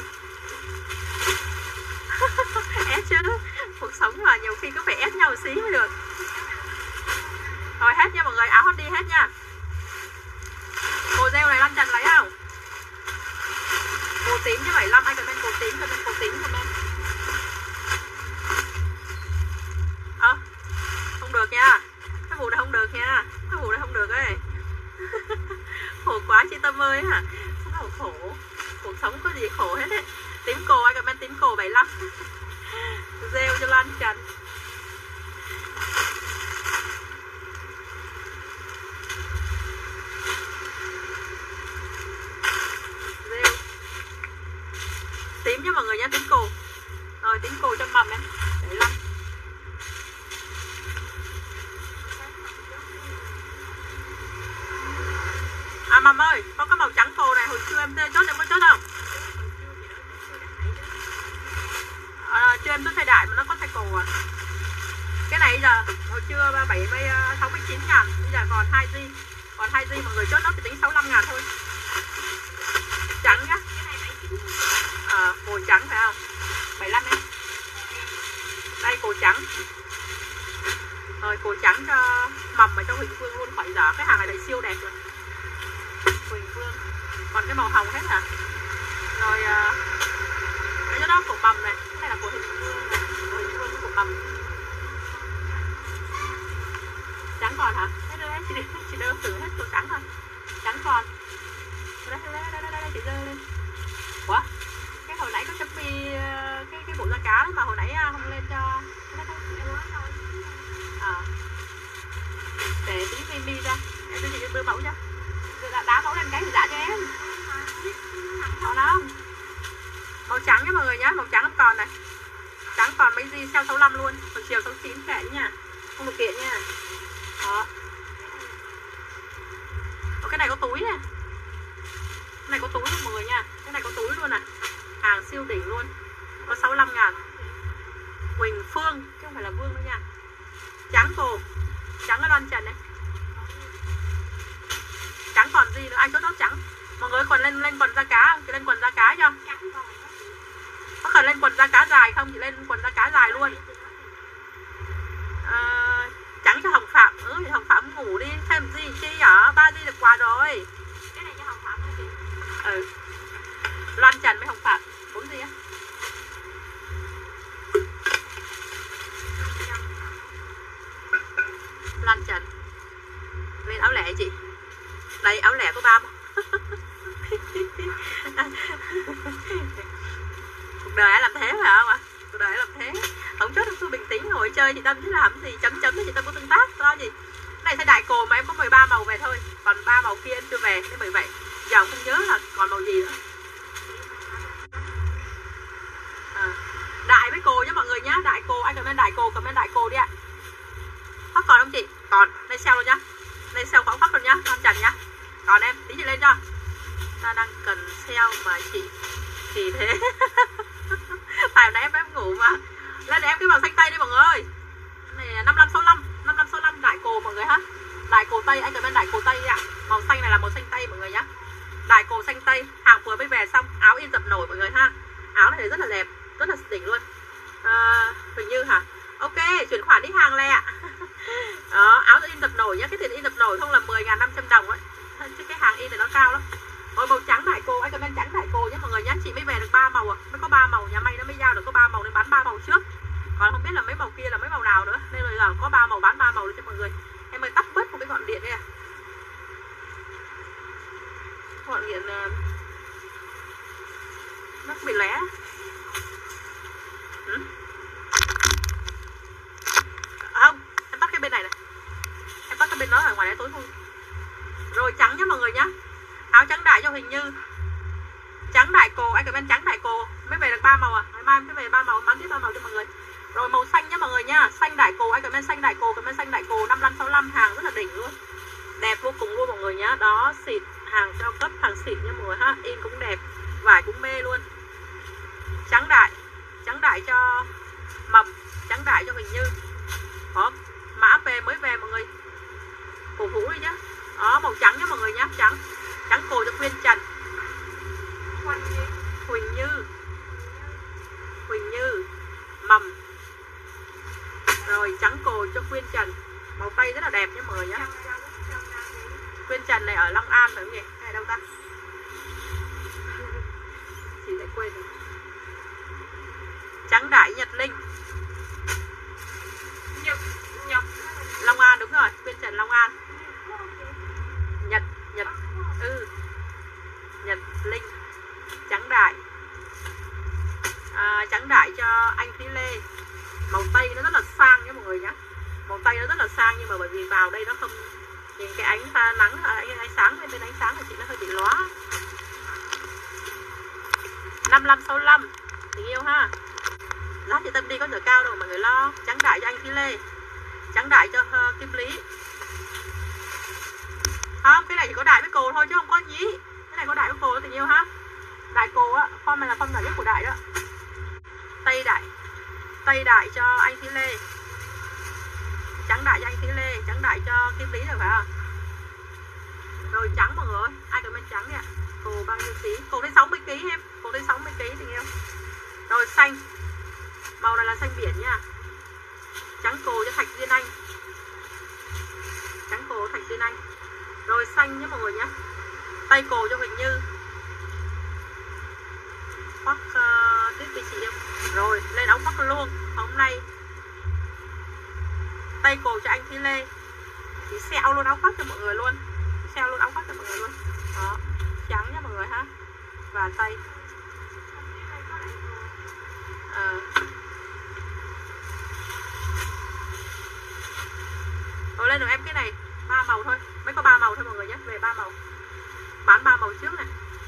Ép chứ, cuộc sống mà nhiều khi cứ phải ép nhau một xí mới được. Rồi hết nha mọi người, áo hot đi hết nha. Cô rêu này Lan Trần lấy không? Cô tím như bảy mươi lăm, anh cần bên cô tím, cần bên cô tím cần bên. Ơ, à, không được nha. Cái vụ này không được nha. Cái vụ này không được ấy. Khổ quá chị Tâm ơi hả? Sao mà khổ. Cuộc sống có gì khổ hết ấy. Tím cô, anh cần bên tím cô bảy mươi lăm. Rêu cho Lan Trần. Rêu tím nhé mọi người nhé, tím cô. Rồi tím cô cho mầm em bảy mươi lăm. À mầm ơi, có cái màu trắng cô này hồi xưa em chốt, em có chốt không? À, chưa em chốt thay đại mà nó có thay cổ à. Cái này giờ hồi trưa bảy mươi sáu mươi chín ngàn, bây giờ còn hai gi. Còn hai gi mọi người chốt nó thì tính sáu mươi lăm ngàn thôi. Trắng nhá. Ờ, à, cổ trắng phải không? bảy mươi lăm em. Đây cổ trắng. Rồi cổ trắng cho mầm và cho Huỳnh Phương luôn, khỏi giờ cái hàng này lại siêu đẹp rồi. Huỳnh Phương. Còn cái màu hồng hết hả? Rồi uh, cái đó cổ mầm này, cái này là của Huỳnh Phương này, của Huỳnh Phương của mầm. Trắng còn hả? Đây đây chị chị đưa thử hết cổ trắng rồi. Trắng còn. Đây đây đây đây, đây chị dơ lên. Ủa? Cái hồi nãy có chấm mi cái cái bộ da cá đó mà hồi nãy không lên cho. À. Để tí mi mi ra. Em đưa chị đưa mẫu cho. Đá, đá mẫu lên cái thì dạ cho em. Còn không? Màu trắng nhé mọi người nhé, màu trắng không còn này. Trắng còn mấy gì theo sáu mươi lăm luôn. Còn chiều sáu mươi chín kệ nha. Không được kiện nha. Đó. Ồ, cái này có túi nè. Cái này có túi luôn mọi người nha. Cái này có túi luôn nè. Hàng siêu đỉnh luôn. Có sáu mươi lăm ngàn. Huỳnh Phương, chứ không phải là Vương nữa nha. Trắng cổ. Trắng ở Loan Trần này. Trắng còn gì nữa, anh chốt nốt trắng. Mọi người còn lên lên quần da cá không? Chị lên quần da cá cho. Có cần lên quần da cá dài không? Chị lên quần da cá dài luôn. À, trắng cho Hồng Phạm. Ừ, Hồng Phạm ngủ đi, xem gì chi hả? ba gi được quà rồi. Cái này cho Hồng Phạm hả chị? Ừ. Loan Trần với Hồng Phạm. Bốn gì á? Loan Trần. Lên áo lẻ chị. Đây áo lẻ có ba màu. Cuộc đời ai làm thế phải không ạ? Cuộc đời ai làm thế. Không chốt tôi bình tĩnh ngồi chơi chị Tâm chứ làm gì, chấm chấm cho chị Tâm có tương tác lo gì. Cái này sẽ đại cồ mà em có mười ba màu về thôi. Còn ba màu kia em chưa về nên bởi vậy giờ không nhớ là còn màu gì nữa. À, đại với cồ nhé mọi người nhá, đại cồ, anh comment đại cồ, comment đại cồ đi ạ. Phát còn không chị? Còn, đây sale luôn nhá. Đây sale có phát luôn nhá, Loan Trần nhá. Còn em, tí chị lên cho. Ta đang cần sale mà chị thì thế. Tại nãy em em ngủ mà. Lên để em cái màu xanh tây đi mọi người. Này là năm mươi lăm sáu mươi lăm, năm mươi lăm sáu mươi lăm đại cồ mọi người ha. Đại cồ tây, anh comment đại cồ tây ạ. Màu xanh này là màu xanh tây mọi người nhá. Đại cồ xanh tây, hàng vừa mới về xong, áo in dập nổi mọi người ha. Áo này rất là đẹp, rất là đỉnh luôn. À, Huỳnh Như hả? Ok, chuyển khoản đi hàng lẹ. Đó, áo in dập nổi nhá, cái tiền in dập nổi không là mười nghìn năm trăm đồng ấy. Chứ cái hàng in này nó cao lắm. Ôi màu trắng đại cô, anh comment trắng đại cô nhé mọi người nhé. Chị mới về được ba màu à, mới có ba màu, nhà may nó mới giao được có ba màu nên bán ba màu trước. Còn không biết là mấy màu kia là mấy màu nào nữa. Nên bây giờ có ba màu bán ba màu luôn cho mọi người. Em ơi tắt bớt một cái ngọn điện đây à. Ngọn điện nó bị lé. Ừ? À, không, em tắt cái bên này này. Em tắt cái bên đó ở ngoài này tối thôi. Rồi trắng nhá mọi người nhá. Áo trắng đại cho Huỳnh Như. Trắng đại cô, anh comment trắng đại cô. Mới về được ba màu à. Ngày mai em mới về ba màu, bán tiếp ba màu cho mọi người. Rồi màu xanh nhá mọi người nhá. Xanh đại cô, anh comment xanh đại cô, comment xanh đại cô năm mươi lăm sáu mươi lăm, hàng rất là đỉnh luôn. Đẹp vô cùng luôn mọi người nhá. Đó, xịn, hàng cao cấp, hàng xịn nha mọi người ha. In cũng đẹp, vải cũng mê luôn. Trắng đại, trắng đại cho mầm, trắng đại cho Huỳnh Như. Đó, mã về mới về mọi người, cổ vũ đi nhá. Đó, màu trắng nhá mọi người nhá, trắng trắng cổ cho Quyên Trần. Huỳnh Như, Huỳnh Như mầm, rồi trắng cổ cho Quyên Trần, màu tây rất là đẹp nhá mọi người nhá. Quyên Trần này ở Long An phải không nhỉ, hay đâu ta, chị lại quên rồi. Trắng đại Nhật Linh, Nhật, Nhật. Long An đúng rồi, Quyên Trần Long An. Nhật, Nhật, ừ, Nhật Linh, trắng đại. À, trắng đại cho anh Thúy Lê. Màu tây nó rất là sang nhé mọi người nhé. Màu tây nó rất là sang, nhưng mà bởi vì vào đây nó không nhìn cái ánh pha nắng, ánh, ánh sáng bên ánh sáng của chị nó hơi bị lóa. Năm năm sáu lăm tình yêu ha. Giá chị Tâm đi có giờ cao đâu mọi người lo. Trắng đại cho anh Thúy Lê, trắng đại cho uh, Kim Lý. Không, cái này chỉ có đại với cồ thôi chứ không có nhí. Cái này có đại với cồ đó tình yêu ha. Đại cồ á, form này là form nhỏ nhất của đại đó. Tây đại, tây đại cho anh Thúy Lê, trắng đại cho anh Thúy Lê, trắng đại cho Kim Lý rồi phải không? Rồi trắng mọi người, ai comment trắng nè. Cồ bao nhiêu ký? Cồ đến sáu mươi ký em, cồ đến sáu mươi ký tình yêu. Rồi xanh, màu này là xanh biển nha. Trắng cồ cho Thạch Duyên Anh, trắng cồ Thạch Duyên Anh. Rồi xanh nhé mọi người nhé. Tay cồ cho Huỳnh Như. Khoác uh, tiếp đi chị em. Rồi lên áo khoác luôn. Hôm nay tay cồ cho anh Thúy Lê. Chị xeo luôn áo khoác cho mọi người luôn. Xeo luôn áo khoác cho mọi người luôn. Đó, trắng nha mọi người ha. Và tay à. Rồi lên được em cái này ba màu thôi, mới có ba màu thôi mọi người nhé, về ba màu, bán ba màu trước này.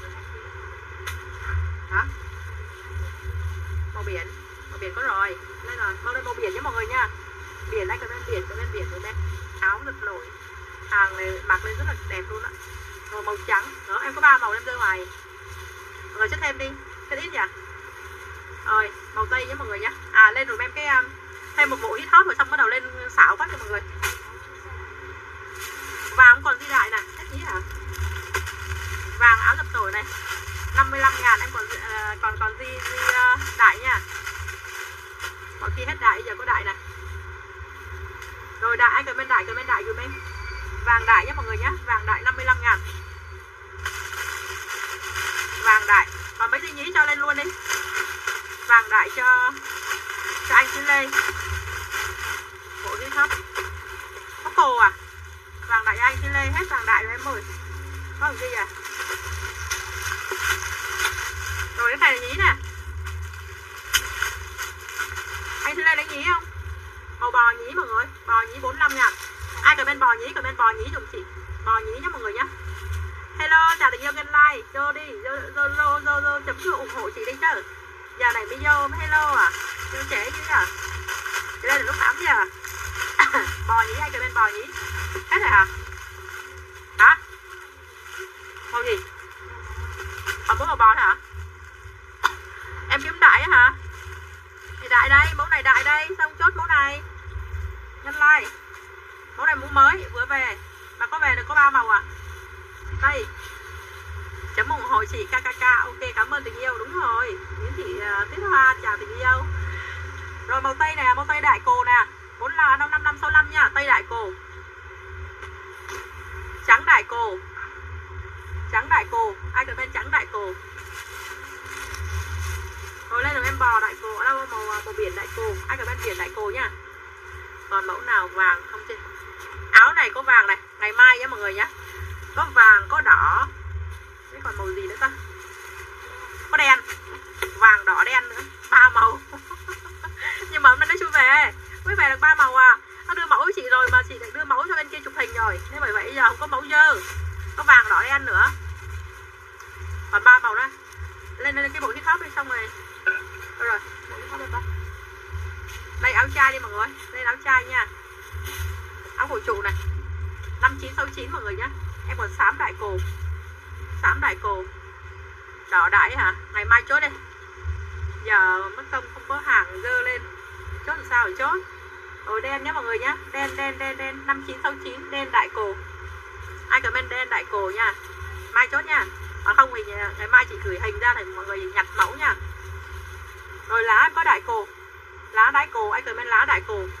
Hả? Màu biển, màu biển có rồi, lên rồi, mau lên màu biển nhé mọi người nha. Biển đây, cái bên biển, cái bên biển rồi đây, áo ngực nổi, hàng này mặc lên rất là đẹp luôn ạ. Rồi màu trắng, đó em có ba màu em rơi ngoài, mọi người chất thêm đi, cái ít nhỉ. Rồi màu tây nhé mọi người nhé. À lên rồi em cái um, thêm một bộ hit hot rồi xong bắt đầu lên xảo phát cho mọi người. Vàng cũng còn di đại này, hết nhí hả? Vàng áo dập nổi này năm mươi lăm ngàn em còn uh, còn còn di, di uh, đại nha. Mọi khi hết đại, giờ có đại này. Rồi đại, anh cần bên đại, cần bên đại dùm em. Vàng đại nhé mọi người nhé, vàng đại năm mươi lăm ngàn. Vàng đại, còn mấy di nhí cho lên luôn đi. Vàng đại cho cho anh Thúy Lê. Bộ hit hot. Có cồ à? Vàng đại cho anh Thúy Lê, hết vàng đại rồi em ơi. Có làm gì à? Rồi cái này là nhí nè. Anh Thúy Lê lấy nhí không? Màu bò nhí mọi người, bò nhí bốn mươi lăm ngàn. Ai cần bên bò nhí, cần bên bò nhí dùm chị. Bò nhí nhé mọi người nhé. Hello, chào tình yêu kênh like, vô đi, vô vô vô vô, vô chấm chuông ủng hộ chị đi chứ. Giờ này mới vô, hello à, vô trễ chứ à. Lên là lúc tám giờ. Bò nhí, ai cần bên bò nhí. Hết rồi hả? Hả? Màu gì? Còn muốn màu bò hả? Em kiếm đại hả? Thì đại đây, mẫu này đại đây, xong chốt mẫu này. Nhân like. Mẫu này mẫu mới, vừa về. Mà có về được có ba màu à? Đây. Chấm ủng hộ chị ca ca ca. Ok, cảm ơn tình yêu, đúng rồi. Nguyễn thị uh, Tuyết Hoa, chào tình yêu. Rồi màu tây nè, màu tây đại cồ nè, bốn là năm năm năm sáu năm nha, tây đại cồ. Trắng đại cồ. Trắng đại cồ, ai cần bên trắng đại cồ. Rồi lên được em bò đại cồ, ở đâu màu màu biển đại cồ, ai cần bên biển đại cồ nha. Còn mẫu nào vàng không chứ? Áo này có vàng này, ngày mai nhé mọi người nhé. Có vàng, có đỏ. Thế còn màu gì nữa ta? Có đen, vàng, đỏ, đen nữa, ba màu. Nhưng mà hôm nay nó chưa về, mới về được ba màu à. Nó đưa mẫu với chị rồi mà chị lại đưa mẫu cho bên kia chụp hình rồi, nên bởi vậy giờ không có mẫu dơ. Có vàng, đỏ, đen nữa. Còn ba màu đó. Lên lên cái bộ hip hop đi xong rồi. Rồi rồi, bộ hip hop lên ba. Đây áo trai đi mọi người, lên áo trai nha. Áo cổ trụ này năm chín sáu chín mọi người nhé. Em còn xám đại cồ. Xám đại cồ. Đỏ đại hả? Ngày mai chốt đi. Giờ mất công không có hàng dơ lên. chốt làm sao để chốt. Rồi đen nhá mọi người nhá, đen đen đen đen năm chín sáu chín đen đại cổ. Ai comment đen đại cổ nha. Mai chốt nha. Mà không thì ngày mai chị gửi hình ra thì mọi người nhặt mẫu nha. Rồi lá có đại cổ. Lá đại cổ, ai comment lá đại cổ.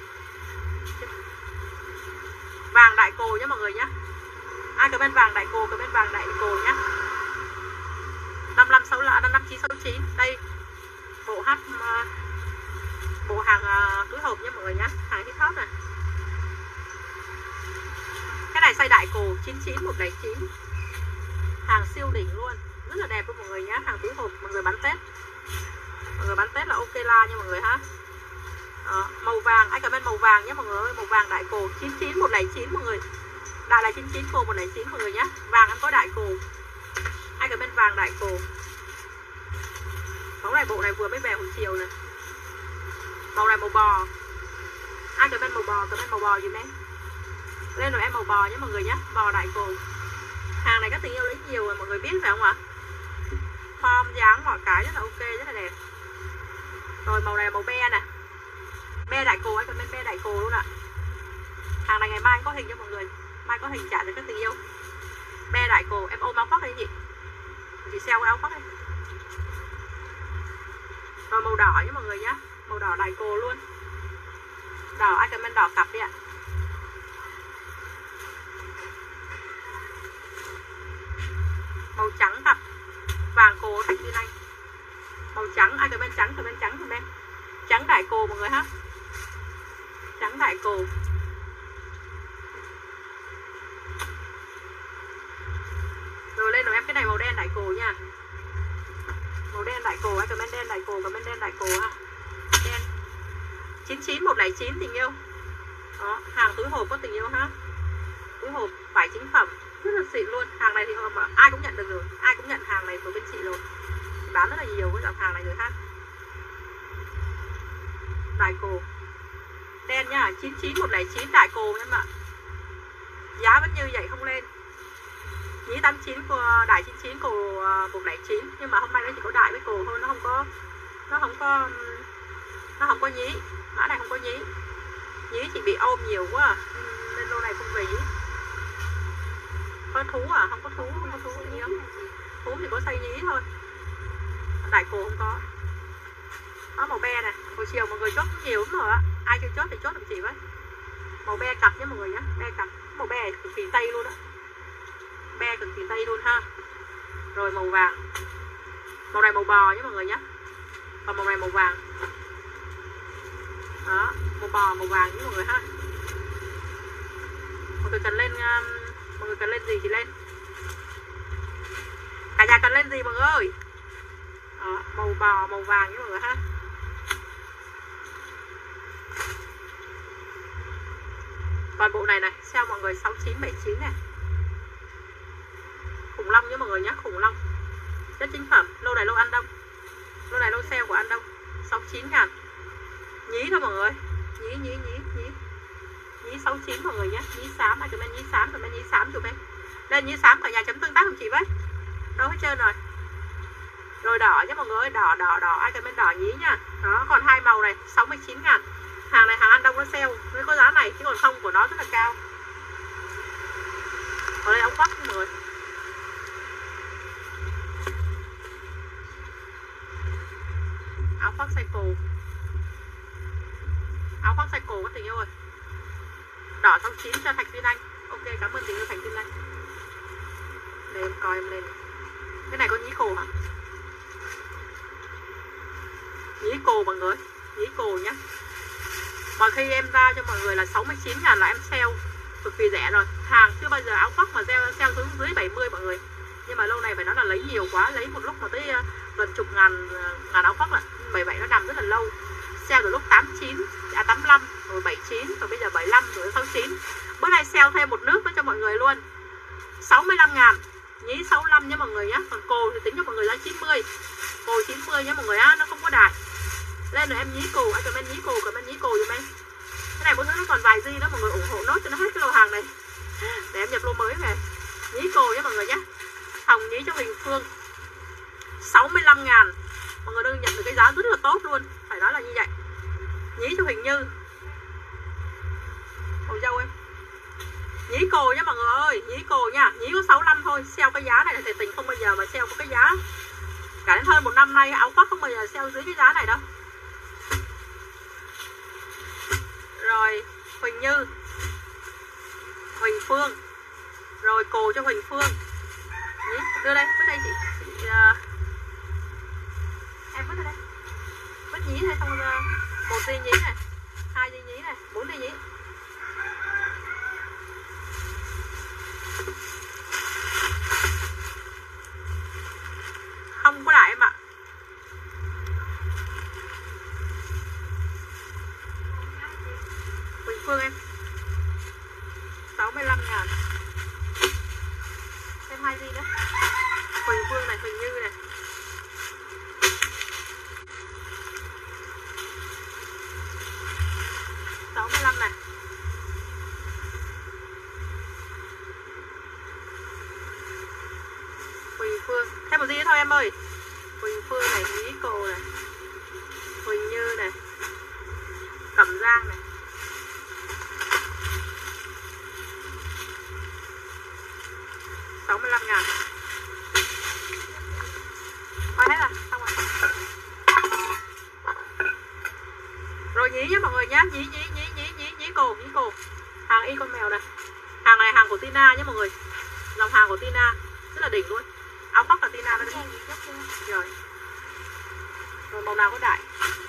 Vàng đại cổ nhá mọi người nhá. Ai comment vàng đại cổ, comment vàng đại cổ nhá. năm năm sáu là năm chín sáu chín. Đây. Bộ H bộ hàng uh, túi hộp nhé mọi người nhá, hàng hip hop này. Cái này size đại cổ chín chín một không chín. Hàng siêu đỉnh luôn, rất là đẹp luôn mọi người nhá, hàng túi hộp mọi người bán Tết. Mọi người bán Tết là ok la nha mọi người ha. Đó, màu vàng, ai comment màu vàng nhé mọi người ơi, màu vàng đại cổ chín chín một không chín mọi người. Đại là chín chín cổ một không chín mọi người nhá. Vàng em có đại cổ. Ai comment vàng đại cổ. Mẫu này bộ này vừa mới về hồi chiều này. Màu này màu bò. Ai comment màu bò, comment màu bò dùm em. Lên rồi em màu bò nhé mọi người nhé. Bò đại cổ. Hàng này các tình yêu lấy nhiều rồi mọi người biết phải không ạ? Form dáng mọi cái rất là ok, rất là đẹp. Rồi màu này là màu be nè. Be đại cổ, anh comment be đại cổ luôn ạ. Hàng này ngày mai có hình cho mọi người. Mai có hình trả cho các tình yêu. Be đại cổ, em ôm áo khoác đi chị. Chị sell áo khoác đi. Rồi màu đỏ nhé mọi người nhé. Màu đỏ đại cổ luôn. Đỏ, ai comment đỏ cặp đi ạ. Màu trắng cặp. Vàng cổ Thạch Duyên Anh. Màu trắng, ai comment trắng, comment trắng dùm em. Trắng đại cổ mọi người ha. Trắng đại cổ. Rồi lên rồi em, cái này màu đen đại cổ nha. Màu đen đại cổ, ai comment đen đại cổ, comment đen đại cổ ha. Đen chín chín một không chín tình yêu. Đó, hàng túi hộp có tình yêu ha. Túi hộp vải chính phẩm rất là xịn luôn. Hàng này thì mà ai cũng nhận được rồi, ai cũng nhận hàng này của bên chị rồi. Bán rất là nhiều với dòng hàng này rồi ha. Đại cổ đen nha, chín chín một không chín đại cổ em ạ. Giá vẫn như vậy không lên. Nhí tám chín của đại chín chín cổ một không chín, nhưng mà hôm nay nó chỉ có đại với cổ thôi, nó không có nó không có nó không có nhí. Mã này không có nhí. Nhí chỉ bị ôm nhiều quá à. Nên, nên lô này không về nhí. Có thú à? Không có thú, không có thú nhiều. Thú thì có size nhí thôi. Đại cổ không có. Đó màu be này, hồi chiều mọi người chốt nhiều lắm rồi á. Ai chưa chốt thì chốt làm chị với. Màu be cặp nhé mọi người nhé, be cặp. Màu be cực kỳ tây luôn á. Be cực kỳ tây luôn ha. Rồi màu vàng. Màu này màu bò nhé mọi người nhé. Còn màu này màu vàng. Đó, màu bò màu vàng nhé mọi người ha. Mọi người cần lên um, mọi người cần lên gì thì lên. Cả nhà cần lên gì mọi người ơi. Đó, màu bò màu vàng nhé mọi người ha. Còn bộ này này, sale mọi người sáu chín bảy chín này. Khủng long nhé mọi người nhé, khủng long. Chất chính phẩm, lô này lô ăn đông. Lô này lô sale của ăn đông, sáu mươi chín ngàn. Nhí thôi mọi người. Nhí nhí nhí nhí. Nhí sáu mươi chín mọi người nhé. Nhí xám, ai comment nhí xám, comment nhí xám chụp em. Lên nhí xám cả nhà chấm tương tác cùng chị với. Đâu hết trơn rồi. Rồi đỏ nhé mọi người ơi, đỏ đỏ đỏ, ai comment đỏ nhí nha. Đó, còn hai màu này sáu mươi chín ngàn. Hàng này hàng ăn đông nó sale mới có giá này, chứ còn không của nó rất là cao. Ở đây ống khoác mọi người. Áo khoác size cổ. Áo khoác size cổ có tình yêu rồi. Đỏ sáu chín cho Thạch Duyên Anh. Ok, cảm ơn tình yêu Thạch Duyên Anh. Để em coi em lên. Cái này có nhí cổ hả? Nhí cổ mọi người. Nhí cổ nhá. Mà khi em ra cho mọi người là sáu mươi chín ngàn là em sale cực kỳ rẻ rồi. Hàng chưa bao giờ áo khoác mà sale, sale xuống dưới bảy mươi mọi người. Nhưng mà lâu này phải nói là lấy nhiều quá. Lấy một lúc mà tới uh, gần chục ngàn, uh, ngàn áo khoác là bởi vậy nó nằm rất là lâu. Sale từ lúc tám mươi chín, à, tám mươi lăm, rồi bảy mươi chín, rồi bây giờ bảy mươi lăm, rồi sáu mươi chín. Bữa nay sale thêm một nước nữa cho mọi người luôn, sáu mươi lăm ngàn. Nhí sáu mươi lăm nhé mọi người nhé. Còn cồ thì tính cho mọi người ra chín mươi. Cồ chín mươi nhé mọi người á, nó không có đại. Lên rồi em nhí cồ, ai comment nhí cồ, comment nhí cồ giùm em. Cái này bữa nữa nó còn vài gì đó, mọi người ủng hộ nốt cho nó hết cái lô hàng này để em nhập lô mới về. Nhí cồ nhé mọi người nhé. Hồng nhí cho Huỳnh Phương sáu mươi lăm ngàn. Mọi người đừng nhận được cái giá rất là tốt luôn, phải nói là như vậy. Nhí cho Huỳnh Như. Màu dâu em. Nhí cồ nha mọi người ơi, nhí cồ nha. Nhí có sáu mươi lăm thôi, sale cái giá này là thiệt tình không bao giờ mà sale có cái giá. Cả đến hơn một năm nay áo khoác không bao giờ sale dưới cái giá này đâu. Rồi Huỳnh Như, Huỳnh Phương. Rồi cồ cho Huỳnh Phương. Nhí, đưa đây, vứt đây chị, chị uh... em vứt ở đây. Vứt nhí này xong uh, một dây nhí này, hai dây nhí này, bốn dây nhí. Không có đại em ạ. Huỳnh Phương em sáu mươi lăm ngàn. Thêm hai gì nữa. Huỳnh Phương này, Huỳnh Như này. sáu mươi lăm này. Huỳnh Phương. Thêm một gì nữa thôi em ơi. Huỳnh Phương này, Nhí Cồ này, Huỳnh Như này, Cẩm Giang này. sáu mươi lăm ngàn. Thôi hết rồi, xong rồi. Rồi nhí nhá mọi người nhá, nhí nhí nhí nhí nhí nhí cồ, nhí cồ. Hàng y con mèo này. Hàng này hàng của Tina nhé mọi người. Dòng hàng của Tina rất là đỉnh luôn. Áo khoác là Tina nó đi. Rồi. Rồi màu nào có đại.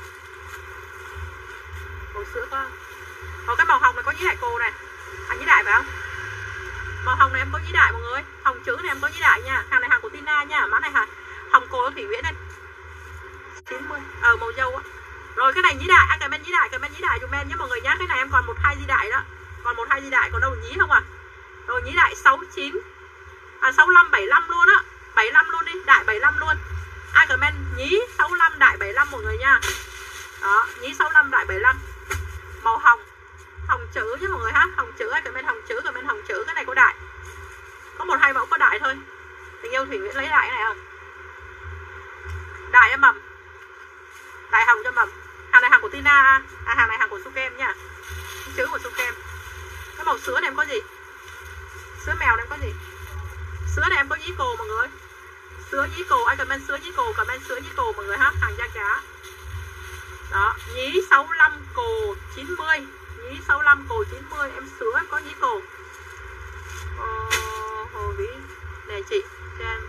Màu sữa có. Còn cái màu hồng này có nhí đại cồ này. Hàng nhí đại phải không? Màu hồng này em có nhí đại mọi người. Hồng chữ này em có nhí đại nha. Hàng này hàng của Tina nha. Mã này hàng hồng cồ Thủy Nguyễn này. chín mươi. Ờ màu dâu á. Rồi cái này nhí đại, anh cái men nhí đại, cái men nhí đại dùm em nhé mọi người nhá. Cái này em còn một hai di đại đó. Còn một hai di đại, còn đâu nhí không à. Rồi nhí đại sáu mươi chín. À sáu mươi lăm bảy mươi lăm luôn á. bảy mươi lăm luôn đi, đại bảy mươi lăm luôn. Ai comment nhí sáu mươi lăm đại bảy mươi lăm mọi người nha. Đó, nhí sáu mươi lăm đại bảy mươi lăm. Màu hồng. Hồng chữ nhé mọi người ha. Hồng chữ, ai comment hồng chữ, comment hồng chữ. Cái này có đại. Có một hai mẫu có đại thôi. Tình yêu Thủy Nguyễn lấy đại cái này không? Đại cho mầm. Đại hồng cho mầm. Hàng này hàng của Tina. À hàng này hàng của Sukem nha. Chữ của Sukem. Cái màu sữa này em có gì? Sữa mèo này em có gì? Sữa này em có nhí cồ mọi người. Sữa nhí cồ, ai comment sữa nhí cồ, comment sữa nhí cồ mọi người ha. Hàng da cá. Đó, nhí sáu mươi lăm cồ chín mươi. Nhí sáu mươi lăm cồ chín mươi. Em sữa em có nhí cồ. Ờ, Hồ Vĩ. Nè chị cho em.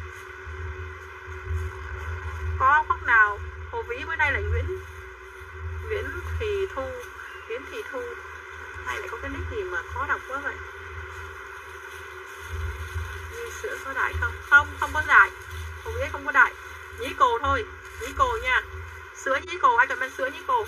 Có khoác nào Hồ Vĩ bữa nay là Nguyễn Nguyễn Thị Thu. Nguyễn Thị Thu. Hay lại có cái nick gì mà khó đọc quá vậy. Như sữa có đại không? Không, không có đại. Hồ Vĩ không có đại. Nhí cồ thôi. Nhí cồ nha. Sữa nhí cồ, ai cần bên sữa nhí cồ.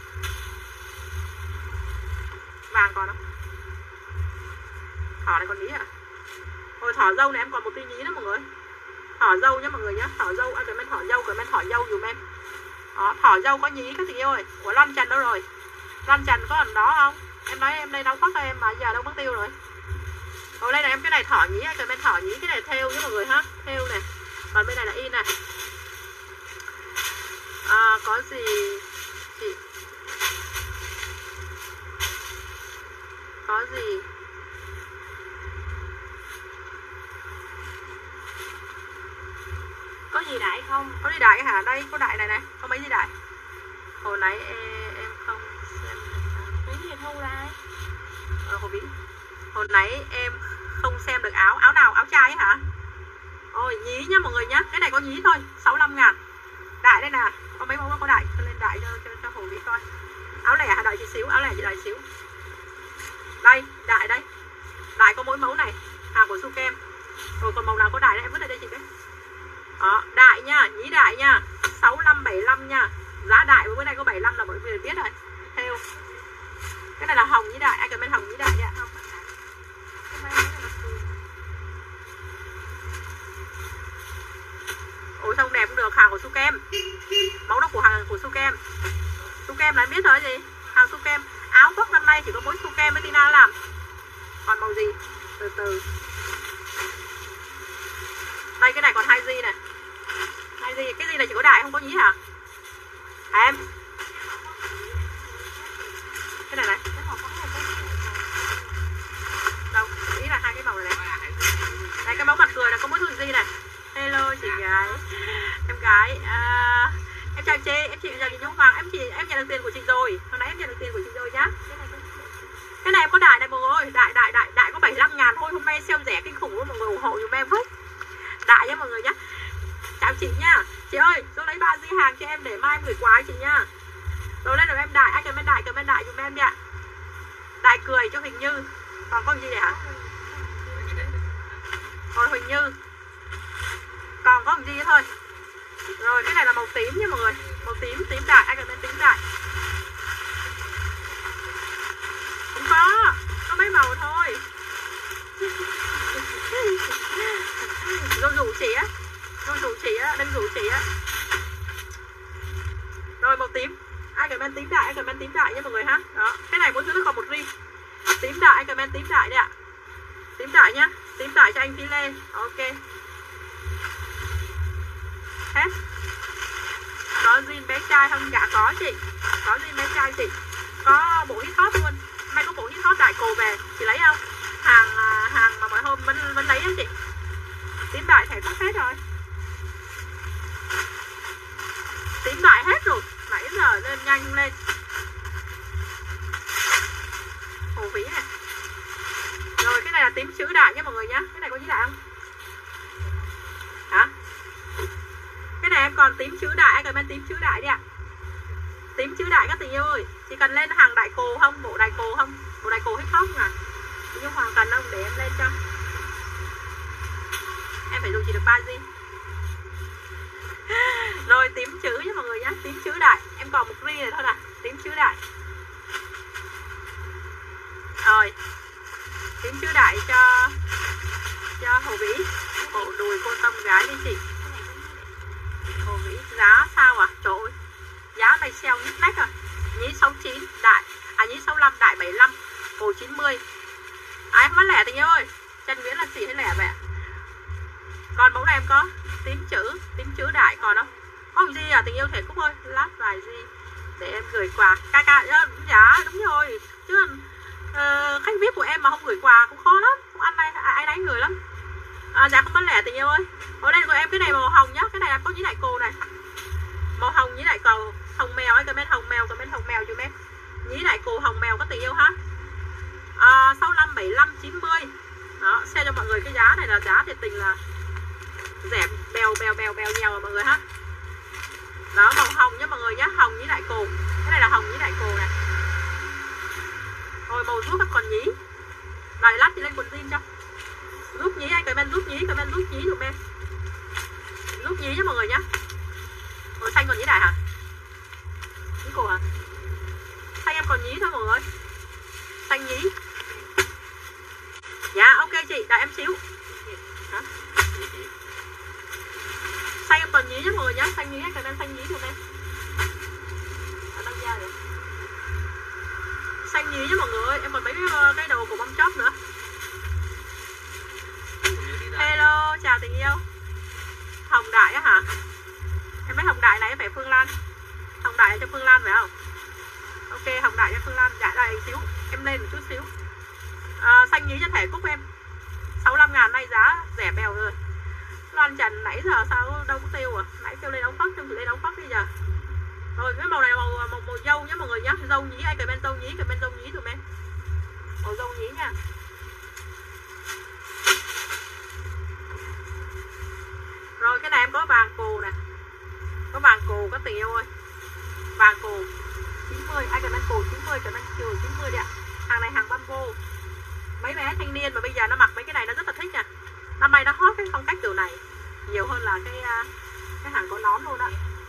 Vàng còn không? Thỏ này còn nhí à? Rồi thỏ dâu này em còn một tí nhí nữa mọi người. Thỏ dâu nhé mọi người nhé. Thỏ dâu, ai cần bên thỏ dâu, cần bên thỏ dâu dùm em. Đó, thỏ dâu có nhí các tình yêu ơi. Ủa Loan Trần đâu rồi? Loan Trần có lần đó không? Em nói em đây đóng khoác em mà giờ đâu mất tiêu rồi. Rồi đây là em cái này thỏ nhí, ai cần bên thỏ nhí, cái này thêu nhé mọi người ha. Thêu này. Còn bên này là in này. À, có gì chị? Có gì? Có gì đại không? Có gì đại hả? Đây có đại này này, có mấy gì đại? Hồi nãy em, em không xem. Mấy gì thu đây? Ờ Hồ Vĩ. Hồi nãy em không xem được áo. Áo nào? Áo trai ấy hả? Ôi nhí nhá mọi người nhá. Cái này có nhí thôi, sáu mươi lăm ngàn. Đại đây nè. Có mấy mẫu nó có đại. Cho lên đại cho, cho, cho Hồ Vĩ coi. Áo lẻ hả? Đại chị xíu. Áo lẻ chị đại xíu. Đây, đại đây. Đại có mỗi mẫu này. Hàng của Sukem. Rồi còn màu nào có đại đây em vứt ở đây chị đấy. Đó, đại nha, nhí đại nha. sáu mươi lăm bảy mươi lăm nha. Giá đại bữa nay có bảy mươi lăm là mọi người biết rồi. Theo. Cái này là hồng nhí đại, ai cần bên hồng nhí đại nha. Ôi sao không đẹp cũng được, hàng của Sukem. Mẫu đó của hàng của Sukem. Sukem là em biết rồi gì? Hàng Sukem. Áo khoác năm nay chỉ có mỗi Sukem với Tina làm. Còn màu gì? Từ từ. Đây cái này còn hai gi này. hai gi, cái gì này chỉ có đại không có nhí hả? Hả em? chị, em nhận được tiền của chị rồi. Hồi nãy em nhận được tiền của chị rồi nhá. Cái này em có đại này mọi người, đại đại đại đại có bảy mươi lăm ngàn thôi, hôm nay sale rẻ kinh khủng luôn, mọi người ủng hộ giùm em với. Đại nhá mọi người nhá. Chào chị nha. Chị ơi, tôi lấy ba di hàng cho em để mai em gửi quà chị nha. Rồi lên rồi em đại, anh comment đại, comment đại giùm em nha. Đại cười cho Huỳnh Như. Còn có gì này hả? Rồi Huỳnh Như. Còn có gì thôi. Rồi cái này là màu tím nha mọi người. Màu tím, tím đại, anh comment tím đại. Không có, có mấy màu thôi. Rồi rủ chị á. Rồi rủ chị á, đang rủ chị á. Rồi màu tím. Ai comment tím đại, ai comment tím đại nha mọi người ha. Đó, cái này mỗi thứ nó còn một ri. Tím đại, ai comment tím đại đấy ạ. Tím đại nhá, tím đại cho anh Phi Lê. Ok. Hết. Có jean bé trai không? Dạ có chị. Có jean bé trai chị. Có bộ hip hop luôn. May có bộ hip hop đại cổ về, chị lấy không? Hàng hàng mà mọi hôm vẫn vẫn lấy á chị. Tím đại thẻ cốt hết rồi. Tím đại hết rồi. Nãy giờ lên nhanh lên. Hồ Vĩ này. Rồi cái này là tím chữ đại nha mọi người nhá. Cái này có chữ đại không? Hả? Cái này em còn tím chữ đại, anh comment tím chữ đại đi ạ. Tím chữ đại các tình yêu ơi. Chỉ cần lên hàng đại cổ không? Bộ đại cổ không? Bộ đại cổ hip hop à? Nhưng Hoàng cần không? Để em lên cho. Em phải dùng chỉ được ba gi. Rồi tím chữ nha mọi người nhá. Tím chữ đại. Em còn một ri này thôi nè. Tím chữ đại. Rồi tím chữ đại cho cho Hồ Vĩ. Bộ đùi cô tâm gái đi chị. Hồ Vĩ giá sao à? Trời ơi, giá này sale nhít nách rồi. Nhí sáu mươi chín đại. À nhí sáu mươi lăm đại bảy mươi lăm. Hồ chín mươi. Ai bán lẻ tình yêu ơi. Trần Nguyễn là xỉ hay lẻ vậy? Còn mẫu này em có tím chữ, tím chữ đại còn không? Có gì à tình yêu thể Cúc ơi, lát vài gì để em gửi quà. Ca ca dạ đúng rồi. Chứ uh, khách vê i pê của em mà không gửi quà cũng khó lắm, không ăn này ai đánh người lắm. À, dạ không bán lẻ tình yêu ơi. Ở đây của em cái này màu hồng nhá, cái này là có nhí đại cô này. Màu hồng nhí đại cầu, hồng mèo ấy, comment hồng mèo, comment hồng mèo giùm em. Nhí đại cô hồng mèo các tình yêu ha. À, sáu mươi lăm, bảy mươi lăm, chín mươi. Đó, share cho mọi người cái giá này là giá thiệt tình là rẻ bèo bèo bèo bèo nhèo mọi người ha. Đó, màu hồng nhá mọi người nhá, hồng nhí đại cô. Cái này là hồng nhí đại cô này. Rồi màu giúp các còn nhí. Rồi lát thì lên quần jean cho. Giúp nhí, anh comment giúp nhí, comment giúp nhí dùm em. Giúp nhí nhá mọi người nhá. Rồi xanh còn nhí đại hả? Nhí cổ hả? Xanh em còn nhí thôi mọi người. Xanh nhí. Dạ ok chị, đợi em xíu. Hả? Xanh em còn nhí nhá mọi người nhá, xanh nhí, anh comment xanh nhí dùm em. À, tăng gia rồi. Xanh nhí nhá mọi người, em còn mấy cái đồ của bông chóp nữa. Hello, chào tình yêu. Hồng đại á hả? Em thấy hồng đại này em phải Phương Lan. Hồng đại cho Phương Lan phải không? Ok, hồng đại cho Phương Lan. Dạ đây xíu, em lên một chút xíu. À, xanh nhí cho thẻ Cúc em. sáu mươi lăm ngàn nay giá rẻ bèo rồi. Loan Trần nãy giờ sao đâu có tiêu à? Nãy tiêu lên ống phất, tiêu lên ống phất bây giờ. Rồi cái màu này là màu, màu, màu dâu nhé mọi người nhé. Dâu nhí, ai comment dâu nhí, comment dâu nhí tụi em. Màu dâu nhí nha. Rồi cái này em có vàng cồ nè. Có vàng cồ các tình yêu ơi. Vàng cồ chín mươi, ai comment cồ chín mươi, comment chiều chín mươi đi ạ. Hàng này hàng bamboo. Mấy bé thanh niên mà bây giờ nó mặc mấy cái này nó rất là thích nha. Năm nay nó hot cái phong cách kiểu này nhiều hơn là cái cái hàng có nón luôn đó.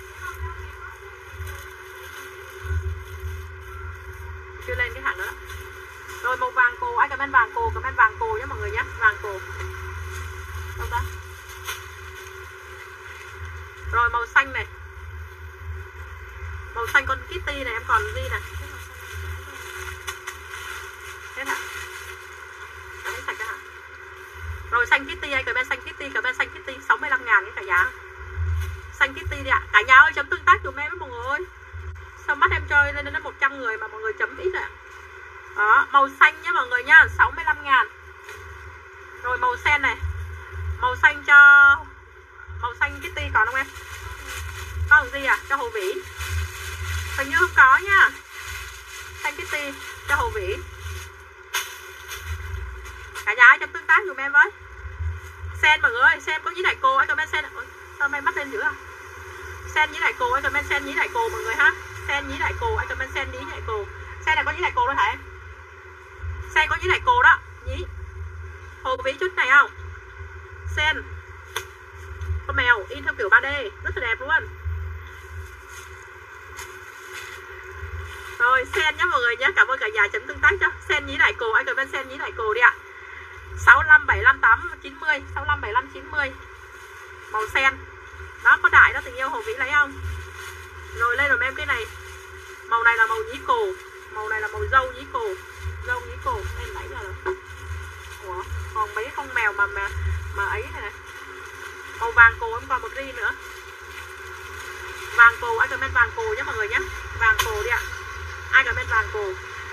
Chưa lên cái hàng nữa đó. Rồi màu vàng cồ, ai comment vàng cồ, comment vàng cồ nhé mọi người nhé. Vàng cồ đâu ta. Rồi màu xanh này. Màu xanh con Kitty này em còn gì nè. Hết hả? Hết sạch hả? Rồi xanh Kitty, ai comment xanh Kitty, comment xanh Kitty sáu mươi lăm ngàn cái cả giá. Xanh Kitty đi ạ. Cả nhà ơi chấm tương tác dùm em với mọi người ơi. Sao mắt em chơi lên đến một trăm người mà mọi người chấm ít rồi ạ. Đó, màu xanh nhé mọi người nhá, sáu mươi lăm ngàn. Rồi màu sen này. Màu xanh cho màu xanh Kitty còn không em? Có gì à? Cho Hồ Vĩ. Hình như có nha. Xanh Kitty cho Hồ Vĩ. Cả nhà ai trong tương tác dùm em với. Sen mọi người ơi, Sen có nhí đại cô, anh comment Sen. Ôi, sao mày bắt lên dữ à? Sen nhí đại cô, anh comment Sen nhí đại cô mọi người ha. Sen nhí đại cô, anh comment Sen nhí đại cô. Sen này có nhí đại cô đó hả em? Sen có nhí đại cô đó, nhí. Hồ Vĩ chút này không? Sen. Con mèo in theo kiểu ba D, rất là đẹp luôn. Rồi, Sen nhé mọi người nhé, cảm ơn cả nhà chấm tương tác cho. Sen nhí đại cô, anh comment Sen nhí đại cô đi ạ. sáu lăm bảy lăm tám chín mươi, sáu lăm bảy lăm chín mươi. Màu sen. Đó có đại đó, tình yêu Hồ Vĩ lấy không? Rồi lên rồi em cái này. Màu này là màu nhí cổ, màu này là màu dâu nhí cổ, dâu nhí cổ. Em lấy ra rồi. Ủa, còn mấy con mèo mà mà mà ấy này này. Màu vàng cổ em còn một ri nữa. Vàng cổ, ai comment vàng cổ nhé mọi người nhé. Vàng cổ đi ạ. Ai comment vàng cổ.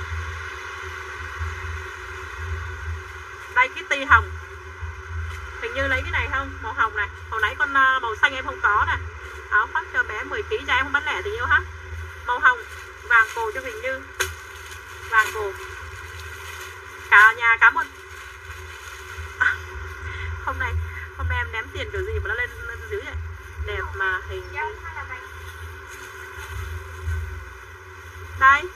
Đây Kitty hồng. Hình như lấy cái này không? Màu hồng này. Hồi nãy con uh, màu xanh em không có nè. Áo khoác cho bé mười ki lô gam cho em không bán lẻ tình yêu ha. Màu hồng, vàng cổ cho Hình Như. Vàng cổ. Cả nhà cảm ơn. À, hôm nay hôm nay em ném tiền kiểu gì mà nó lên, lên dưới vậy. Đẹp mà Hình Như. Đây.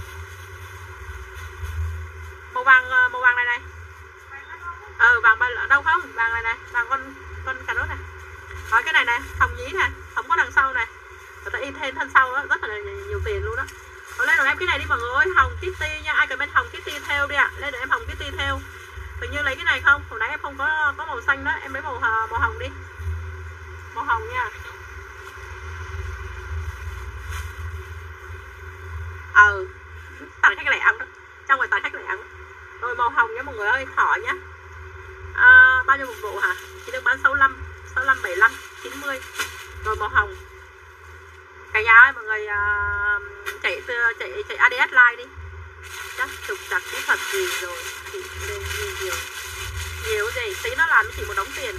Màu vàng màu vàng này này. Ờ vàng ba đâu không? Vàng này này, vàng con con cà rốt này. Rồi cái này này, hồng nhí này, không có đằng sau này. Người ta in thêm thân sau đó, rất là nhiều tiền luôn đó. Rồi lên rồi em cái này đi mọi người ơi, hồng Kitty nha, ai comment hồng Kitty theo đi ạ. À. Lên rồi em hồng Kitty theo. Hình như lấy cái này không? Hồi nãy em không có có màu xanh đó, em lấy màu màu hồng đi. Màu hồng nha. Ờ. Tặng khách lẻ ăn đó. Trong rồi tặng khách lẻ ăn đó. Rồi màu hồng nhá mọi người ơi, thỏ nhá. À, bao nhiêu một bộ hả? Chỉ được bán sáu lăm, sáu lăm, bảy lăm, chín mươi. Rồi màu hồng. Cả nhà ơi mọi người uh, chạy chạy chạy a đê ét live đi. Chắc trục chặt kỹ thuật gì rồi chị lên nhiều nhiều. Nhiều gì, tí nó làm chỉ một đống tiền.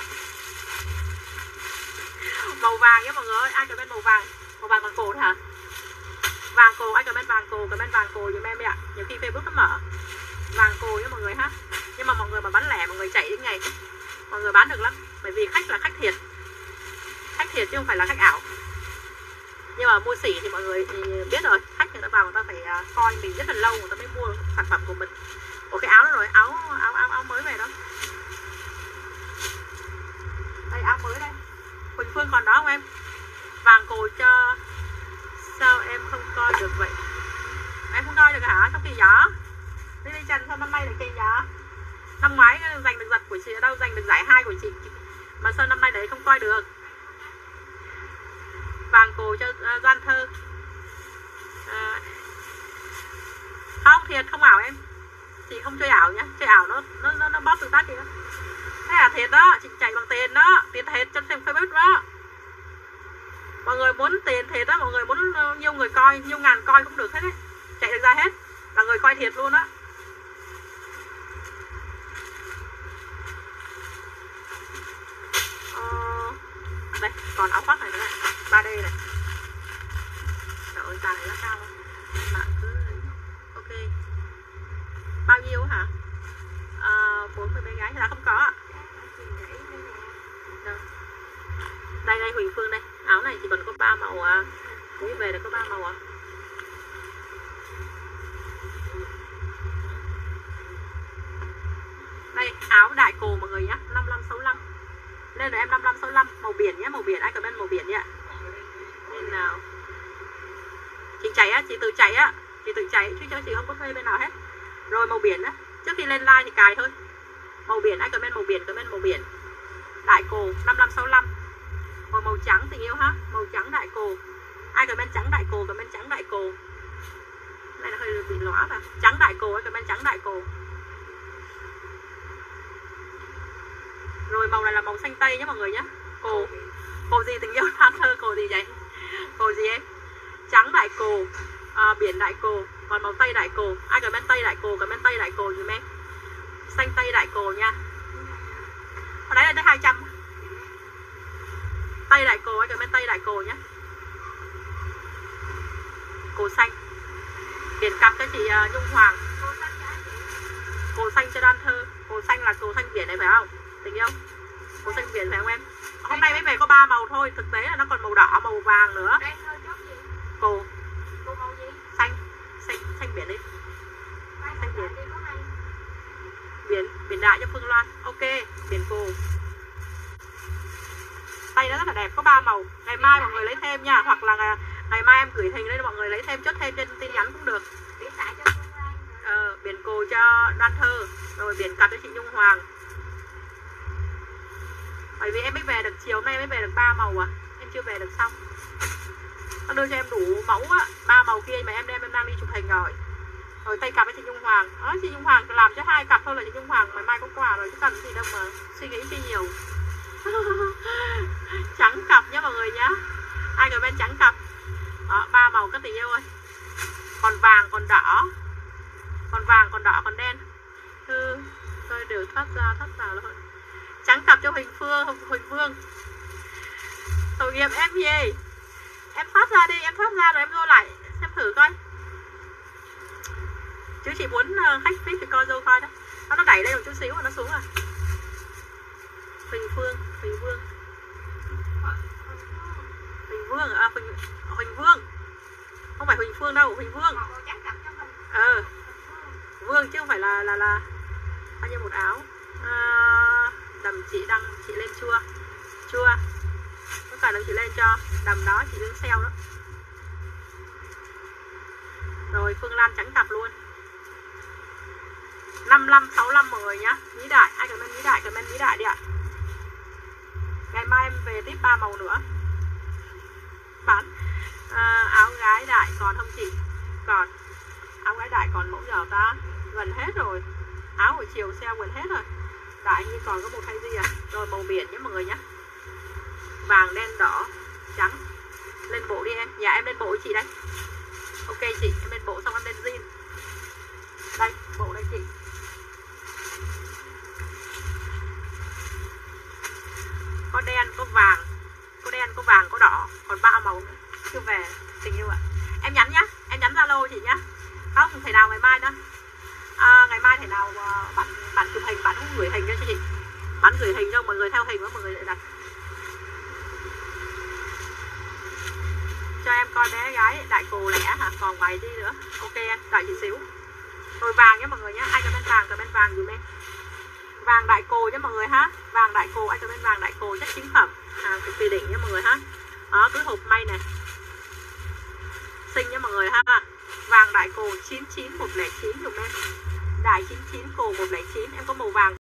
Màu vàng nhé mọi người ơi, ai comment màu vàng? Màu vàng còn cổ hả? Vàng cổ, ai comment vàng cổ, comment vàng cổ giùm em đi ạ. Nhiều khi Facebook nó mở. Vàng cổ nhé mọi người ha. Nhưng mà mọi người mà bán lẻ, mọi người chạy đến ngày mọi người bán được lắm. Bởi vì khách là khách thiệt. Khách thiệt chứ không phải là khách ảo. Nhưng mà mua sỉ thì mọi người thì biết rồi. Khách người ta vào người ta phải coi mình rất là lâu người ta mới mua sản phẩm của mình. Ủa cái áo đó rồi, áo áo áo, áo mới về đó. Đây áo mới đây. Quỳnh Phương còn đó không em? Vàng cổ cho. Sao em không coi được vậy? Em không coi được hả? Trong kỳ gió. Đi đi Trần sao năm nay lại kỳ gió? Năm ngoái giành được giật của chị ở đâu, giành được giải hai của chị mà sao năm nay đấy không coi được. Vàng cổ cho uh, Doan Thơ. uh, Không thiệt, không ảo em. Chị không chơi ảo nhá, chơi ảo nó nó nó, nó bóp tương tác kìa. Thế là thiệt đó, chị chạy bằng tiền đó, tiền thiệt trên xem Facebook đó. Mọi người muốn tiền thiệt đó, mọi người muốn uh, nhiều người coi, nhiều ngàn coi cũng được hết đấy. Chạy được ra hết, là người coi thiệt luôn á. Đây, còn áo khoác này nữa này, ba D này. Trời ơi, tà này nó cao không? Bạn cứ... Ok. Bao nhiêu hả? À, bốn mươi bé gái là không có ạ. Đây, đây, Huỳnh Phương đây. Áo này chỉ còn có ba màu à. Mới về là có ba màu à. Đây, áo đại cổ mọi người nhé, năm lăm sáu lăm. Lên rồi em năm lăm sáu lăm, màu biển nhé, màu biển, ai comment màu biển nhé. Nên nào. Chị chạy á, chị tự chạy á, chị tự chạy chứ cho chị không có thuê bên nào hết. Rồi màu biển á, trước khi lên live thì cài thôi. Màu biển, ai comment màu biển, comment màu biển. Đại cổ năm lăm sáu lăm. Rồi màu trắng tình yêu ha, màu trắng đại cổ. Ai comment trắng đại cổ, comment trắng đại cổ. Này là hơi bị lóa vào. Trắng đại cổ, ai comment trắng đại cổ. Rồi màu này là màu xanh tây nhé mọi người nhé. Cổ. Cổ gì tình yêu Doan Thơ, cổ gì vậy? Cổ gì em? Trắng đại cổ, à, biển đại cổ. Còn màu tây đại cổ. Ai comment tây đại cổ, comment tây đại cổ dùm em. Xanh tây đại cổ nha. Ở đấy là tới hai trăm. Tây đại cổ, ai comment tây đại cổ nhé. cổ xanh. Biển cặp cho chị uh, Nhung Hoàng. Cổ xanh cho Đan Thơ. Cổ xanh là cổ xanh biển này phải không? Tình yêu. Cổ xanh biển phải không em? Hôm nay mới về có ba màu thôi, thực tế là nó còn màu đỏ, màu vàng nữa. Cổ. Xanh, xanh, xanh biển đi. Xanh biển. Biển, biển đại cho Phương Loan. Ok, biển cổ. Tay nó rất là đẹp, có ba màu. Ngày mai mọi người lấy thêm nha, hoặc là ngày, ngày mai em gửi hình lên mọi người lấy thêm, chốt thêm trên tin nhắn cũng được. Ờ, biển cổ cho Đan Thơ, rồi biển cặp cho chị Nhung Hoàng. Bởi vì em mới về được chiều nay mới về được ba màu à, em chưa về được xong. Nó đưa cho em đủ mẫu á, ba màu kia mà em đem em đang đi chụp hình rồi. Rồi tay cặp với chị Nhung Hoàng. Đó, chị Nhung Hoàng làm cho hai cặp thôi là chị Nhung Hoàng ngày mai có quà rồi, chứ cần gì đâu mà suy nghĩ chi nhiều. Trắng cặp nhé mọi người nhá. Hai người bên trắng cặp. Đó, ba màu các tình yêu ơi. Còn vàng, còn đỏ. Còn vàng, còn đỏ, còn đen. Ừ, tôi đều thoát ra, thoát vào thôi. Trắng cặp cho Huỳnh Phương, Huỳnh Vương. Tội nghiệp em gì? Em thoát ra đi, em thoát ra rồi em vô lại xem thử coi. Chứ chị muốn uh, khách fit thì coi vô coi đó. Nó nó đẩy lên một chút xíu rồi nó xuống rồi. Huỳnh Phương, Huỳnh Vương. Huỳnh Vương, à Huỳnh, Huỳnh Vương. Không phải Huỳnh Phương đâu, Huỳnh Vương. Ờ. Vương chứ không phải là là là bao nhiêu một áo. À, đầm chị đăng chị lên chua. Chua. Có cả đầm chị lên cho. Đầm đó chị đứng sale đó. Rồi Phương Lan trắng cặp luôn. Năm lăm sáu lăm mọi người nhá. Mỹ Đại, ai comment Mỹ Đại, comment Mỹ Đại đi ạ. Ngày mai em về tiếp ba màu nữa. Bán à, áo gái đại còn không chị? Còn. Áo gái đại còn mẫu giờ ta? Gần hết rồi. Áo buổi chiều sale gần hết rồi. Đại như còn có một hay gì à? Rồi màu biển nhé mọi người nhé. Vàng, đen, đỏ, trắng. Lên bộ đi em. Dạ em lên bộ với chị đây. Ok chị, em lên bộ xong em lên jean. Đây, bộ đây chị. Có đen, có vàng. Có đen, có vàng, có đỏ. Còn ba màu nữa. Chưa về tình yêu ạ. Em nhắn nhá, em nhắn Zalo chị nhá. Không, thể nào ngày mai nữa. À, ngày mai thể nào uh, bạn bạn chụp hình, bạn cũng gửi hình cho chị. Bạn gửi hình cho mọi người theo hình đó, mọi người lại đặt. Cho em coi bé gái đại cổ lẻ hả? Còn vài gì nữa. Ok em, đợi chị xíu. Rồi vàng nhé mọi người nhé. Ai comment vàng, comment vàng dùm em. Vàng đại cổ nhé mọi người ha. Vàng đại cổ, ai comment vàng đại cổ chất chính phẩm. Hàng cực kỳ đỉnh nhé mọi người ha. Đó, túi hộp may này. Xinh nhé mọi người ha. Vàng đại cổ chín chín một không chín dùm em. Đại chín chín cổ một không chín. Em có màu vàng